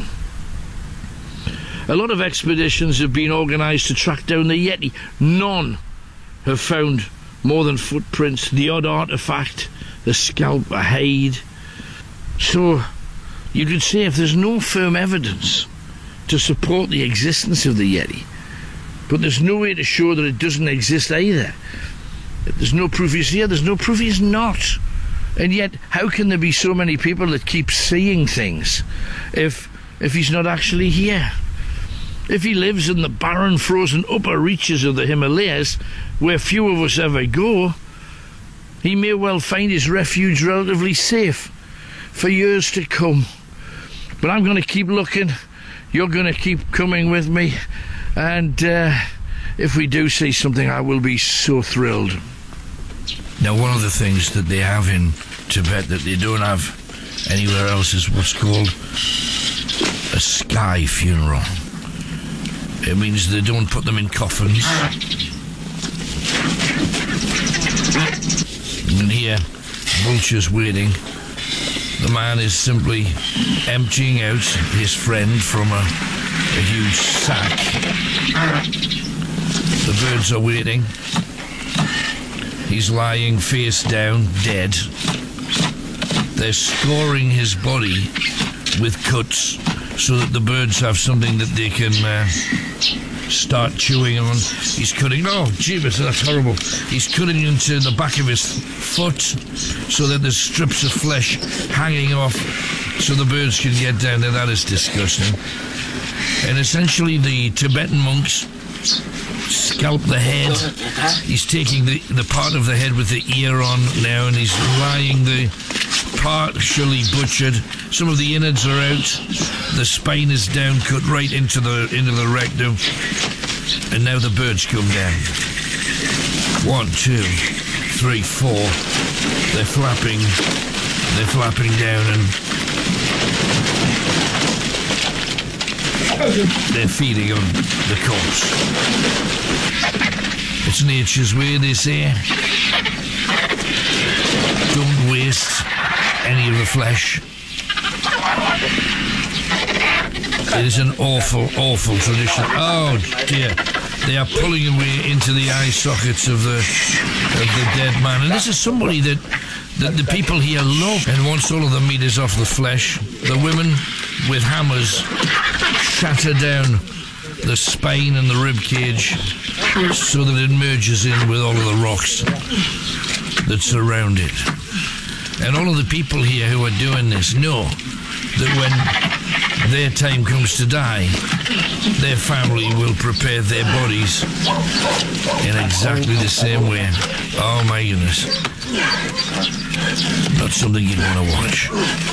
A lot of expeditions have been organised to track down the Yeti. None have found more than footprints, the odd artefact, the scalp, a hide. So you could say if there's no firm evidence to support the existence of the Yeti, but there's no way to show that it doesn't exist either. If there's no proof he's here, there's no proof he's not. And yet, how can there be so many people that keep seeing things if if he's not actually here? If he lives in the barren, frozen upper reaches of the Himalayas, where few of us ever go, he may well find his refuge relatively safe for years to come. But I'm going to keep looking, you're going to keep coming with me, and uh, if we do see something, I will be so thrilled. Now, one of the things that they have in Tibet that they don't have anywhere else is what's called a sky funeral. It means they don't put them in coffins. You can hear vultures waiting. The man is simply emptying out his friend from a, a huge sack. The birds are waiting. He's lying face down, dead. They're scoring his body with cuts so that the birds have something that they can uh, start chewing on. He's cutting. Oh, jeebus, that's horrible. He's cutting into the back of his foot so that there's strips of flesh hanging off so the birds can get down there. That is disgusting. And essentially the Tibetan monks scalp the head. He's taking the, the part of the head with the ear on now, and he's lying the partially butchered. Some of the innards are out. The spine is down, cut right into the into the rectum. And now the birds come down. One, two, three, four. They're flapping. They're flapping down, and they're feeding on the corpse. It's nature's way, they say. Don't waste any of the flesh. It is an awful, awful tradition. Oh dear. They are pulling away into the eye sockets of the of the dead man. And this is somebody that, that the people here love. And once all of the meat is off the flesh, the women with hammers shatter down the spine and the rib cage so that it merges in with all of the rocks that surround it. And all of the people here who are doing this know that when their time comes to die, their family will prepare their bodies in exactly the same way. Oh my goodness. Not something you'd want to watch.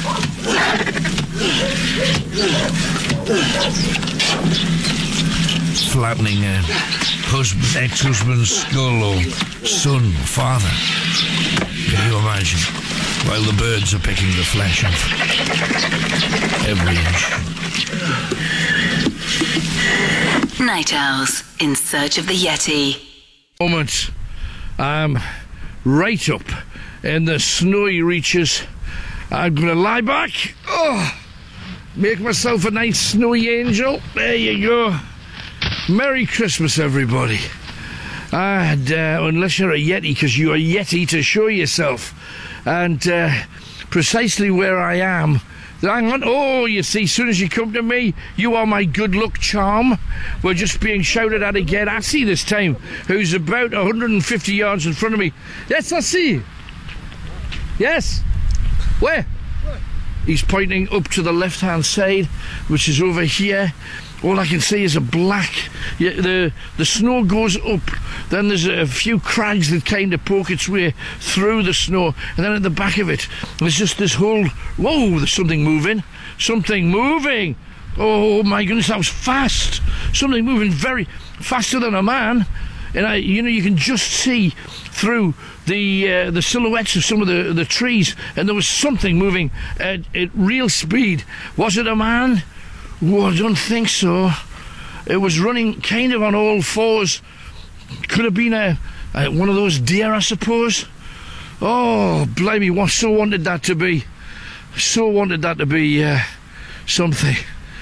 Flattening a husband, ex-husband's skull or son or father. Can you imagine? While the birds are picking the flesh off every inch. Night Owls in search of the Yeti. Moment. I'm right up in the snowy reaches. I'm going to lie back. Oh, make myself a nice snowy angel. There you go. Merry Christmas, everybody. And uh, unless you're a Yeti, because you're a Yeti to show yourself. And uh, precisely where I am, hang on, oh, you see, as soon as you come to me, you are my good luck charm. We're just being shouted at again. I see this time, who's about one hundred fifty yards in front of me. Yes, I see. Yes. Where? He's pointing up to the left-hand side, which is over here. All I can see is a black. Yeah, the the snow goes up. Then there's a few crags that kind of poke its way through the snow, and then at the back of it, there's just this whole. Whoa! There's something moving. Something moving. Oh my goodness! That was fast. Something moving very faster than a man. And I, you know, you can just see through the uh, the silhouettes of some of the the trees, and there was something moving at, at real speed. Was it a man? Oh, I don't think so. It was running kind of on all fours. Could have been a, a one of those deer, I suppose. Oh, blimey, what so wanted that to be. So wanted that to be uh, something.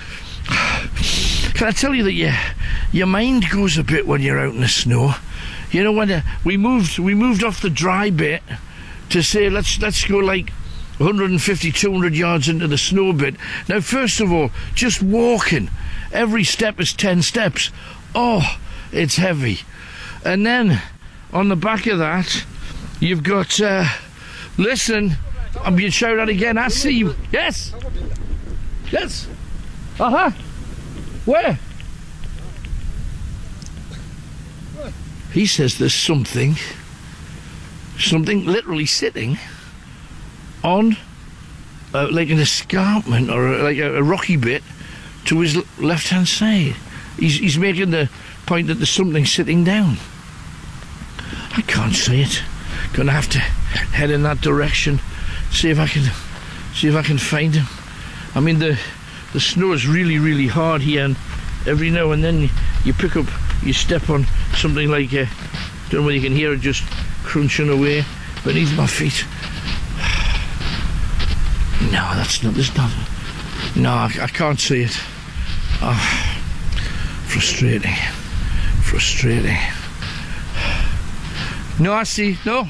Can I tell you that your your mind goes a bit when you're out in the snow? You know, when uh, we moved we moved off the dry bit to say let's let's go like one hundred fifty, two hundred yards into the snow bit. Now, first of all, just walking, every step is ten steps. Oh, it's heavy. And then, on the back of that, you've got, uh, listen, I'm being shouted at again. I see you. Yes. Yes. Uh-huh. Where? He says there's something, something literally sitting on uh, like an escarpment or a, like a, a rocky bit to his left hand side. He's, he's making the point that there's something sitting down. I can't see it. Gonna have to head in that direction, see if I can see if I can find him. I mean, the the snow is really really hard here, and every now and then you, you pick up, you step on something like a, don't know whether you can hear it just crunching away beneath my feet. No, that's not, there's not, no, I, I can't see it. Oh, frustrating, frustrating. No, I see, no.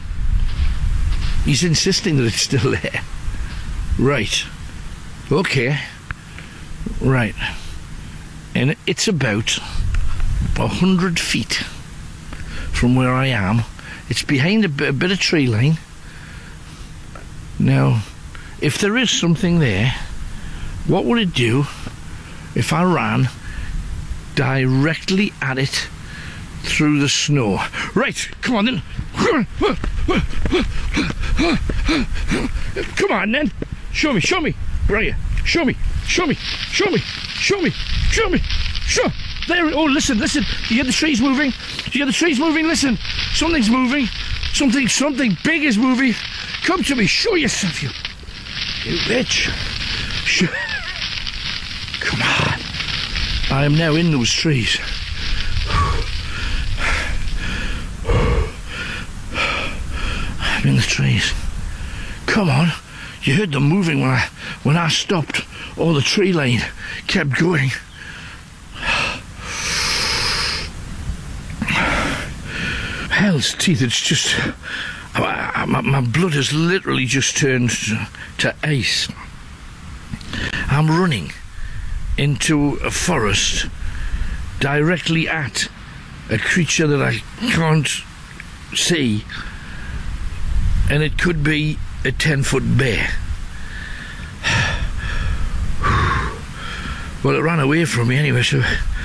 He's insisting that it's still there. Right, okay, right. And it's about a hundred feet from where I am. It's behind a bit, a bit of tree line. Now, if there is something there, what would it do if I ran directly at it through the snow? Right, come on then. Come on then. Show me, show me. Where are you? Show me, show me, show me, show me, show me, show. There, oh, listen, listen. You hear the trees moving? You hear the trees moving? Listen, something's moving. Something, something big is moving. Come to me, show yourself, you, you bitch. Show. Come on. I am now in those trees. I'm in the trees. Come on. You heard them moving when I when I stopped. All the tree line kept going. Hell's teeth, it's just... I, I, my, my blood has literally just turned to, to ice. I'm running into a forest directly at a creature that I can't see, and it could be a ten-foot bear. Well, it ran away from me anyway, so...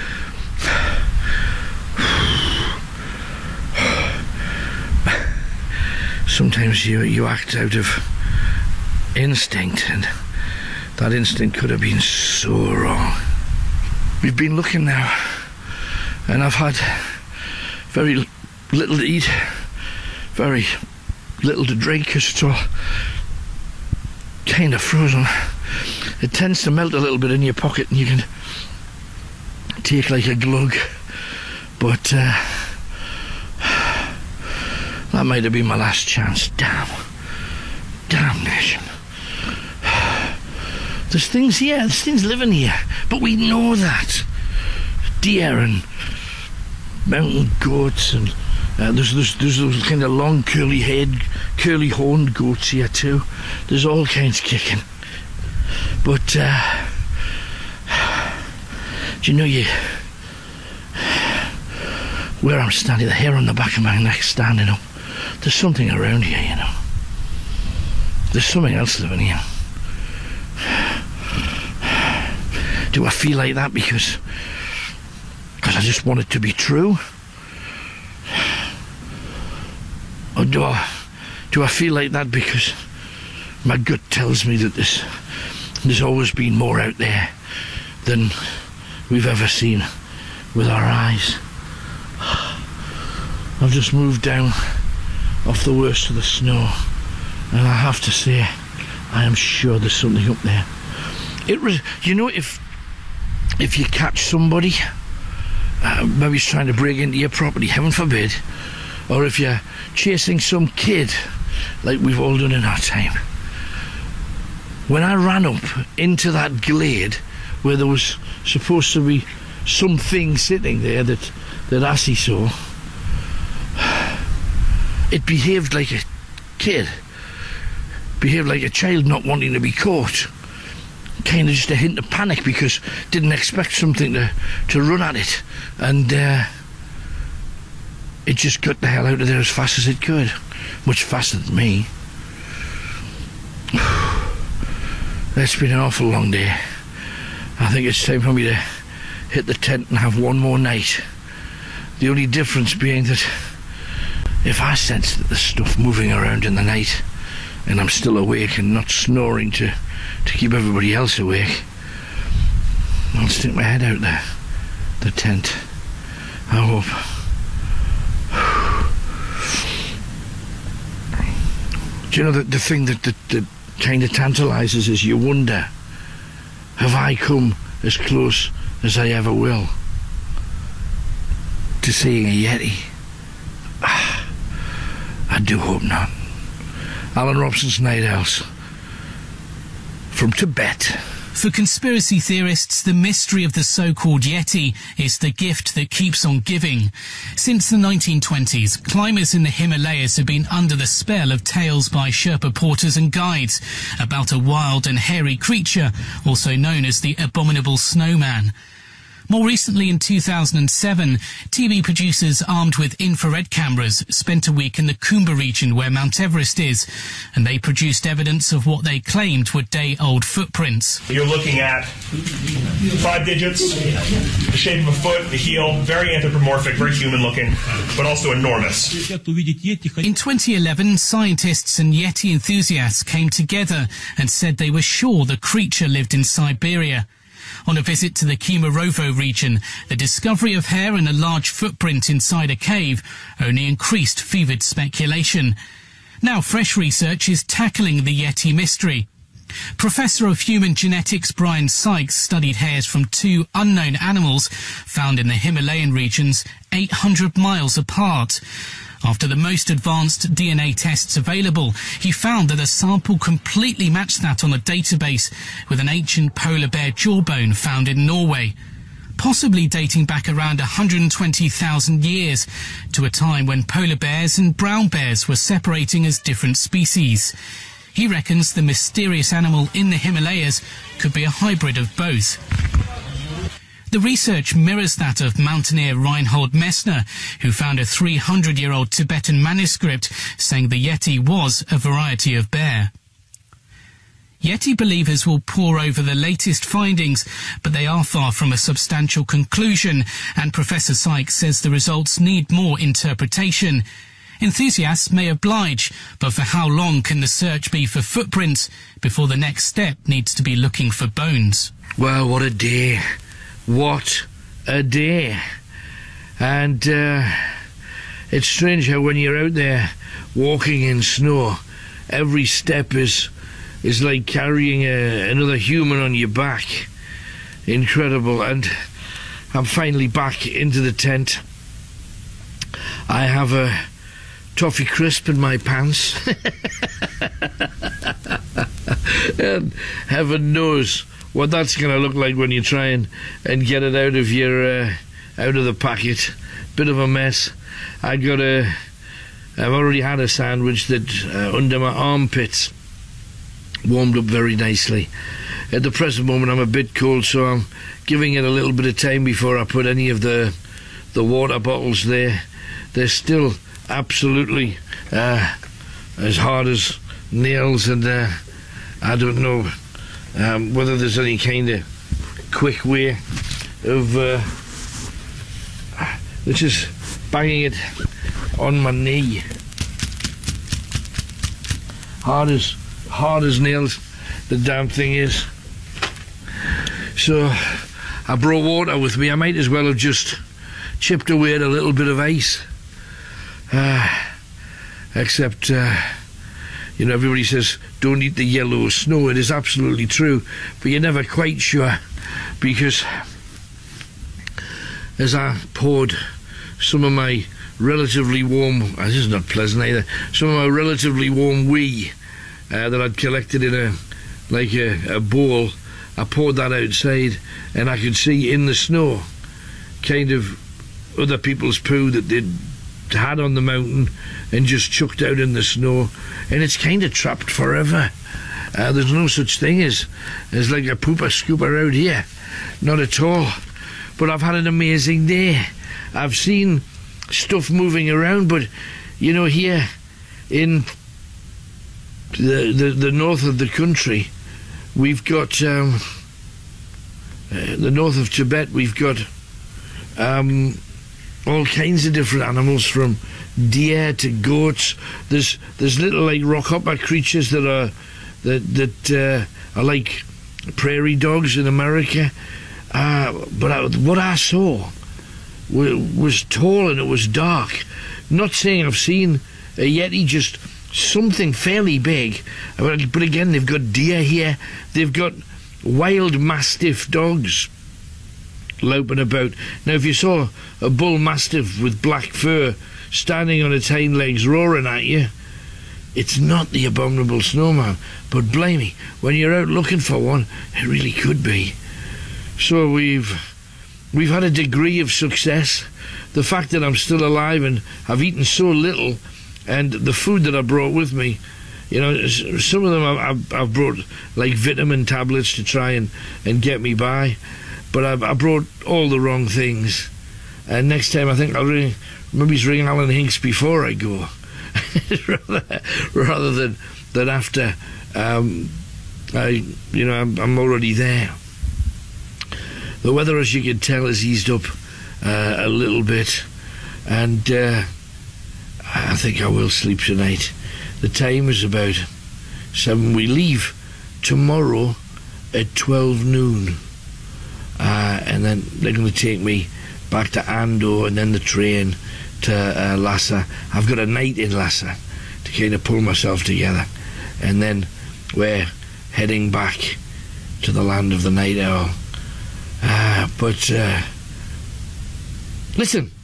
Sometimes you, you act out of instinct, and that instinct could have been so wrong. We've been looking now, and I've had very little to eat, very little to drink, because it's all kind of frozen. It tends to melt a little bit in your pocket, and you can take like a glug, but uh, that might have been my last chance. Damn. Damnation. There's things here, there's things living here, but we know that. Deer and mountain goats, and uh, there's, there's, there's those kind of long curly head, curly horned goats here too. There's all kinds kicking. But, uh, do you know, you, where I'm standing, the hair on the back of my neck standing up, there's something around here, you know. There's something else living here. Do I feel like that because because I just want it to be true? Or do I do I feel like that because my gut tells me that there's there's always been more out there than we've ever seen with our eyes? I've just moved down off the worst of the snow, and I have to say, I am sure there's something up there. It was, you know, if if you catch somebody, uh, maybe he's trying to break into your property, heaven forbid, or if you're chasing some kid, like we've all done in our time. When I ran up into that glade where there was supposed to be something sitting there that that Assie saw, it behaved like a kid, behaved like a child not wanting to be caught. Kind of just a hint of panic because didn't expect something to, to run at it, and uh, it just got the hell out of there as fast as it could, much faster than me. It's been an awful long day. I think it's time for me to hit the tent and have one more night. The only difference being that if I sense that there's stuff moving around in the night and I'm still awake and not snoring to to keep everybody else awake, I'll stick my head out there, the tent. I hope. Do you know that the thing that, that, that kind of tantalises is you wonder, have I come as close as I ever will to seeing a Yeti? Ah, I do hope not. Alan Robson's Night Owls. From Tibet. For conspiracy theorists, the mystery of the so-called Yeti is the gift that keeps on giving. Since the nineteen twenties, climbers in the Himalayas have been under the spell of tales by Sherpa porters and guides about a wild and hairy creature, also known as the Abominable Snowman. More recently, in two thousand seven, T V producers armed with infrared cameras spent a week in the Coombe region where Mount Everest is, and they produced evidence of what they claimed were day-old footprints. You're looking at five digits, the shape of a foot, the heel, very anthropomorphic, very human-looking, but also enormous. In twenty eleven, scientists and Yeti enthusiasts came together and said they were sure the creature lived in Siberia. On a visit to the Kemerovo region, the discovery of hair and a large footprint inside a cave only increased fevered speculation. Now fresh research is tackling the Yeti mystery. Professor of Human Genetics Brian Sykes studied hairs from two unknown animals found in the Himalayan regions eight hundred miles apart. After the most advanced D N A tests available, he found that a sample completely matched that on a database with an ancient polar bear jawbone found in Norway, possibly dating back around one hundred twenty thousand years, to a time when polar bears and brown bears were separating as different species. He reckons the mysterious animal in the Himalayas could be a hybrid of both. The research mirrors that of mountaineer Reinhold Messner, who found a three hundred year old Tibetan manuscript saying the Yeti was a variety of bear. Yeti believers will pore over the latest findings, but they are far from a substantial conclusion, and Professor Sykes says the results need more interpretation. Enthusiasts may oblige, but for how long can the search be for footprints before the next step needs to be looking for bones? Well, what a day. What a day. And uh, it's strange how when you're out there walking in snow, every step is is like carrying a, another human on your back. Incredible. And I'm finally back into the tent. I have a toffee crisp in my pants. And heaven knows what that's going to look like when you try and, and get it out of your uh, out of the packet. Bit of a mess. I got a I've already had a sandwich that uh, under my armpits warmed up very nicely. At the present moment I'm a bit cold, so I'm giving it a little bit of time before I put any of the the water bottles there. They're still absolutely uh, as hard as nails, and uh, I don't know Um, whether there's any kind of quick way of uh, just banging it on my knee. Hard as hard as nails, the damn thing is. So I brought water with me. I might as well have just chipped away at a little bit of ice. Uh, except. Uh, You know, everybody says, don't eat the yellow snow. It is absolutely true. But you're never quite sure, because as I poured some of my relatively warm, this is not pleasant either, some of my relatively warm wee uh, that I'd collected in a, like a, a bowl, I poured that outside, and I could see in the snow kind of other people's poo that they'd had on the mountain and just chucked out in the snow, and it's kind of trapped forever. Uh, there's no such thing as as like a pooper scooper out here, not at all. But I've had an amazing day. I've seen stuff moving around, but you know, here in the the, the north of the country, we've got um, uh, the north of Tibet, we've got um, all kinds of different animals, from deer to goats. There's there's little like rockhopper creatures that are that that uh, are like prairie dogs in America. Uh, but I, what I saw was, was tall and it was dark. Not saying I've seen a yeti, just something fairly big. But again, they've got deer here. They've got wild mastiff dogs loping about. Now, if you saw a bull mastiff with black fur standing on its hind legs roaring at you, it's not the abominable snowman. But blimey, when you're out looking for one, it really could be. So we've we've had a degree of success. The fact that I'm still alive and I've eaten so little, and the food that I brought with me, you know, some of them I've, I've brought like vitamin tablets to try and, and get me by. but I, I brought all the wrong things. And next time I think I'll ring, maybe ring Alan Hinks before I go, rather, rather than than after. Um, I, you know, I'm, I'm already there. The weather, as you can tell, has eased up uh, a little bit, and uh, I think I will sleep tonight. The time is about seven. We leave tomorrow at twelve noon, uh, and then they're going to take me back to Ando, and then the train to uh, Lhasa. I've got a night in Lhasa to kind of pull myself together, and then we're heading back to the land of the night owl. Uh, but uh, listen,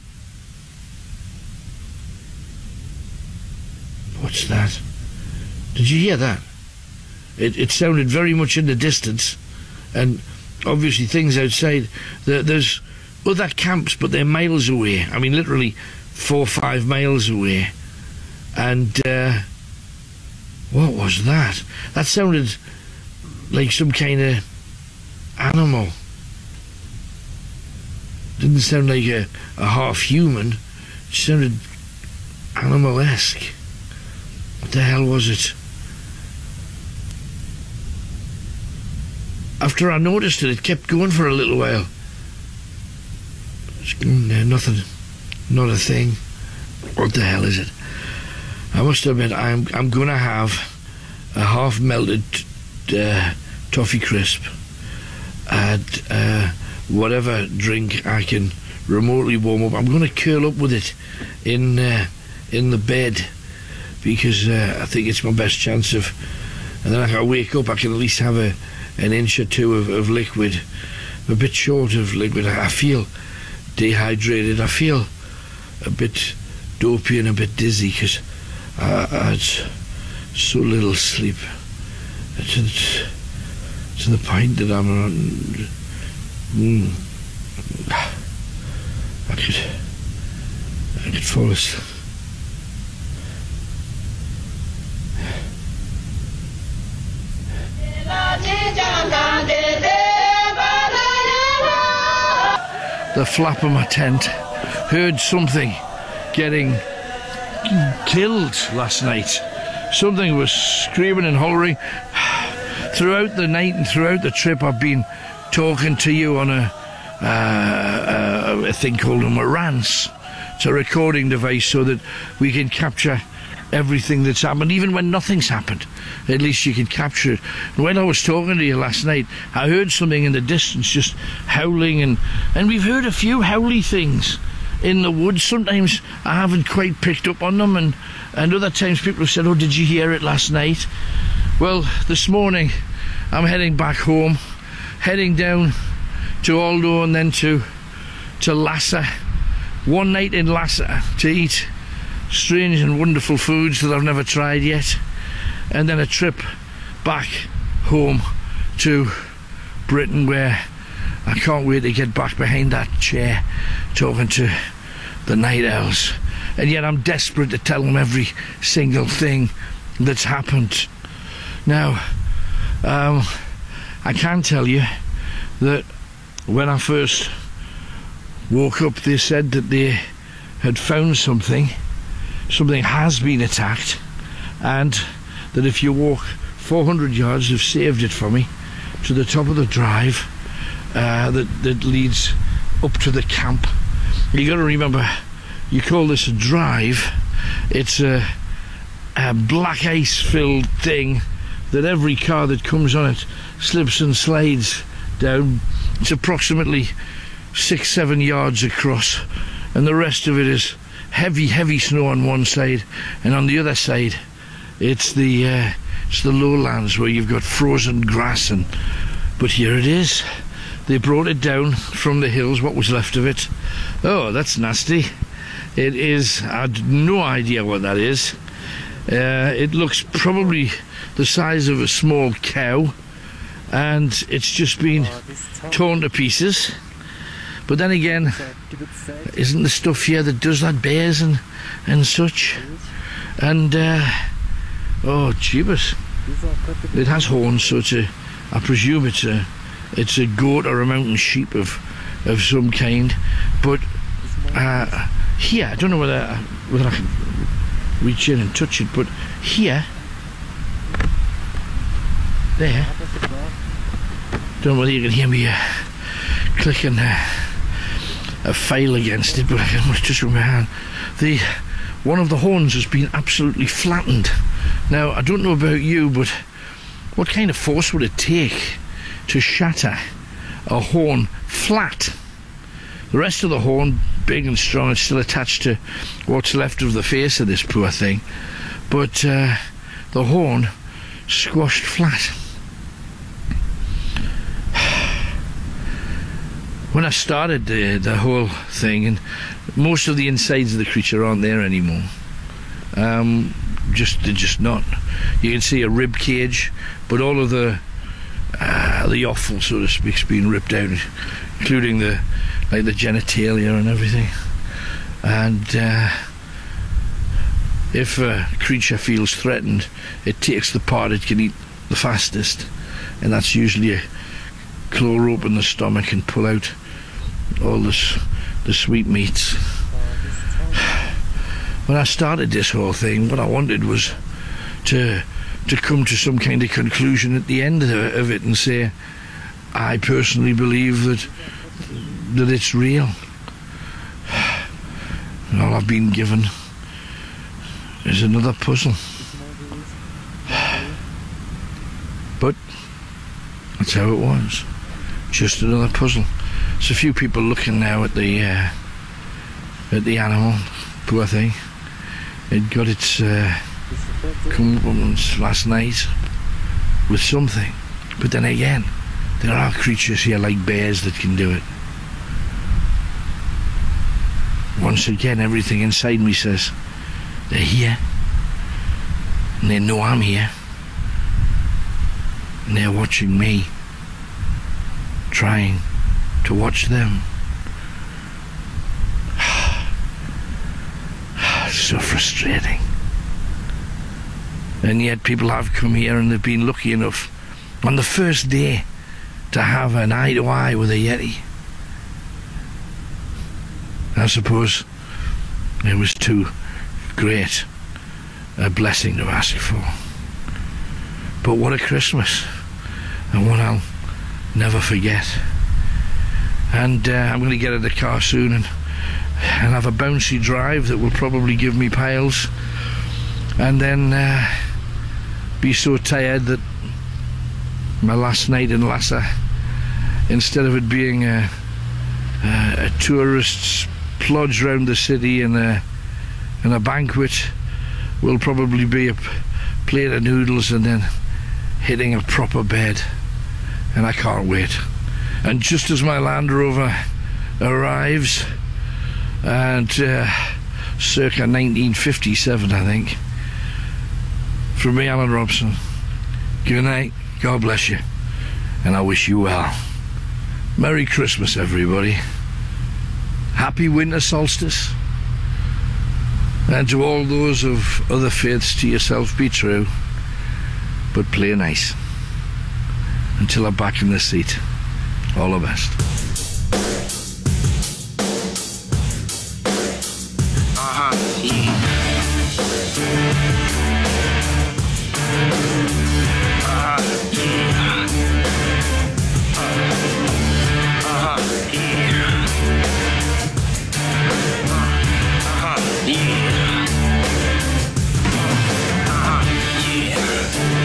what's that? Did you hear that? It, it sounded very much in the distance, and obviously things outside. There, there's other camps, but they're miles away. I mean, literally four or five miles away. And uh, what was that? That sounded like some kind of animal. Didn't sound like a, a half human. It sounded animal-esque. What the hell was it? After I noticed it, it kept going for a little while. No, nothing. Not a thing. What the hell is it? I must admit, I'm I'm going to have a half-melted uh, toffee crisp and uh, whatever drink I can remotely warm up. I'm going to curl up with it in uh, in the bed, because uh, I think it's my best chance of. And then I can wake up, I can at least have a an inch or two of, of liquid. I'm a bit short of liquid. I feel dehydrated. I feel a bit dopey and a bit dizzy because I, I had so little sleep. To the, to the point that I'm on. Mm, I could, I could fall asleep. The flap of my tent. Heard something getting killed last night. Something was screaming and hollering. Throughout the night and throughout the trip, I've been talking to you on a, uh, a thing called a Marantz. It's a recording device so that we can capture everything that's happened, even when nothing's happened. At least you can capture it. And when I was talking to you last night, I heard something in the distance just howling, and, and we've heard a few howly things in the woods. Sometimes I haven't quite picked up on them, and, and other times people have said, oh, did you hear it last night? Well, this morning I'm heading back home, heading down to Aldo and then to to Lhasa. One night in Lhasa to eat strange and wonderful foods that I've never tried yet, and then a trip back home to Britain, where I can't wait to get back behind that chair talking to the night owls. And yet I'm desperate to tell them every single thing that's happened. Now, um, I can tell you that when I first woke up, they said that they had found something. Something has been attacked, and that if you walk four hundred yards, they've saved it for me, to the top of the drive uh, that, that leads up to the camp. You got to remember, you call this a drive. It's a, a black ice-filled thing that every car that comes on it slips and slides down. It's approximately six, seven yards across, and the rest of it is heavy, heavy snow on one side, and on the other side, it's the uh, it's the lowlands where you've got frozen grass. And but here it is. They brought it down from the hills, what was left of it. Oh, that's nasty. It is. I had no idea what that is. Uh, it looks probably the size of a small cow, and it's just been torn to pieces. But then again, isn't the stuff here that does that bears and and such? And uh, oh, jeebus! It has horns, so it's a, I presume it's a it's a goat or a mountain sheep of of some kind. But uh, here, I don't know whether whether I can reach in and touch it, but here, there, don't know whether you can hear me uh, clicking uh, a file against it, but I can almost touch it with my hand. The one of the horns has been absolutely flattened. Now, I don't know about you, but what kind of force would it take to shatter a horn flat? The rest of the horn, big and strong, is still attached to what's left of the face of this poor thing, but uh, the horn squashed flat. When I started the, the whole thing, and most of the insides of the creature aren't there anymore, um, just they're just not. You can see a rib cage, but all of the uh, the offal, so to speak, is being ripped out, including the like the genitalia and everything. And uh, if a creature feels threatened, it takes the part it can eat the fastest, and that's usually a claw open the stomach and pull out all this, the sweet meats. When I started this whole thing, what I wanted was to to come to some kind of conclusion at the end of it and say, I personally believe that that it's real. And all I've been given is another puzzle. But that's how it was. Just another puzzle. There's a few people looking now at the uh, at the animal. Poor thing. It got its uh, comeuppance last night with something. But then again, there are creatures here like bears that can do it. Once again, everything inside me says they're here, and they know I'm here, and they're watching me, trying to watch them. So frustrating. And yet people have come here and they've been lucky enough on the first day to have an eye to eye with a Yeti. I suppose it was too great a blessing to ask for. But what a Christmas, and one I'll never forget. And uh, I'm going to get in the car soon and, and have a bouncy drive that will probably give me piles, and then uh, be so tired that my last night in Lhasa, instead of it being a, a, a tourist's plodge round the city and a, and a banquet, will probably be a plate of noodles and then hitting a proper bed. And I can't wait. And just as my Land Rover arrives, and uh, circa nineteen fifty-seven, I think, from me, Alan Robson, good night, God bless you, and I wish you well. Merry Christmas, everybody. Happy winter solstice. And to all those of other faiths, to yourself be true, but play nice. Until I'm back in the seat, all the best. Uh-huh, yeah. Uh-huh, yeah. Uh-huh, yeah. Uh-huh, yeah. Uh-huh, yeah.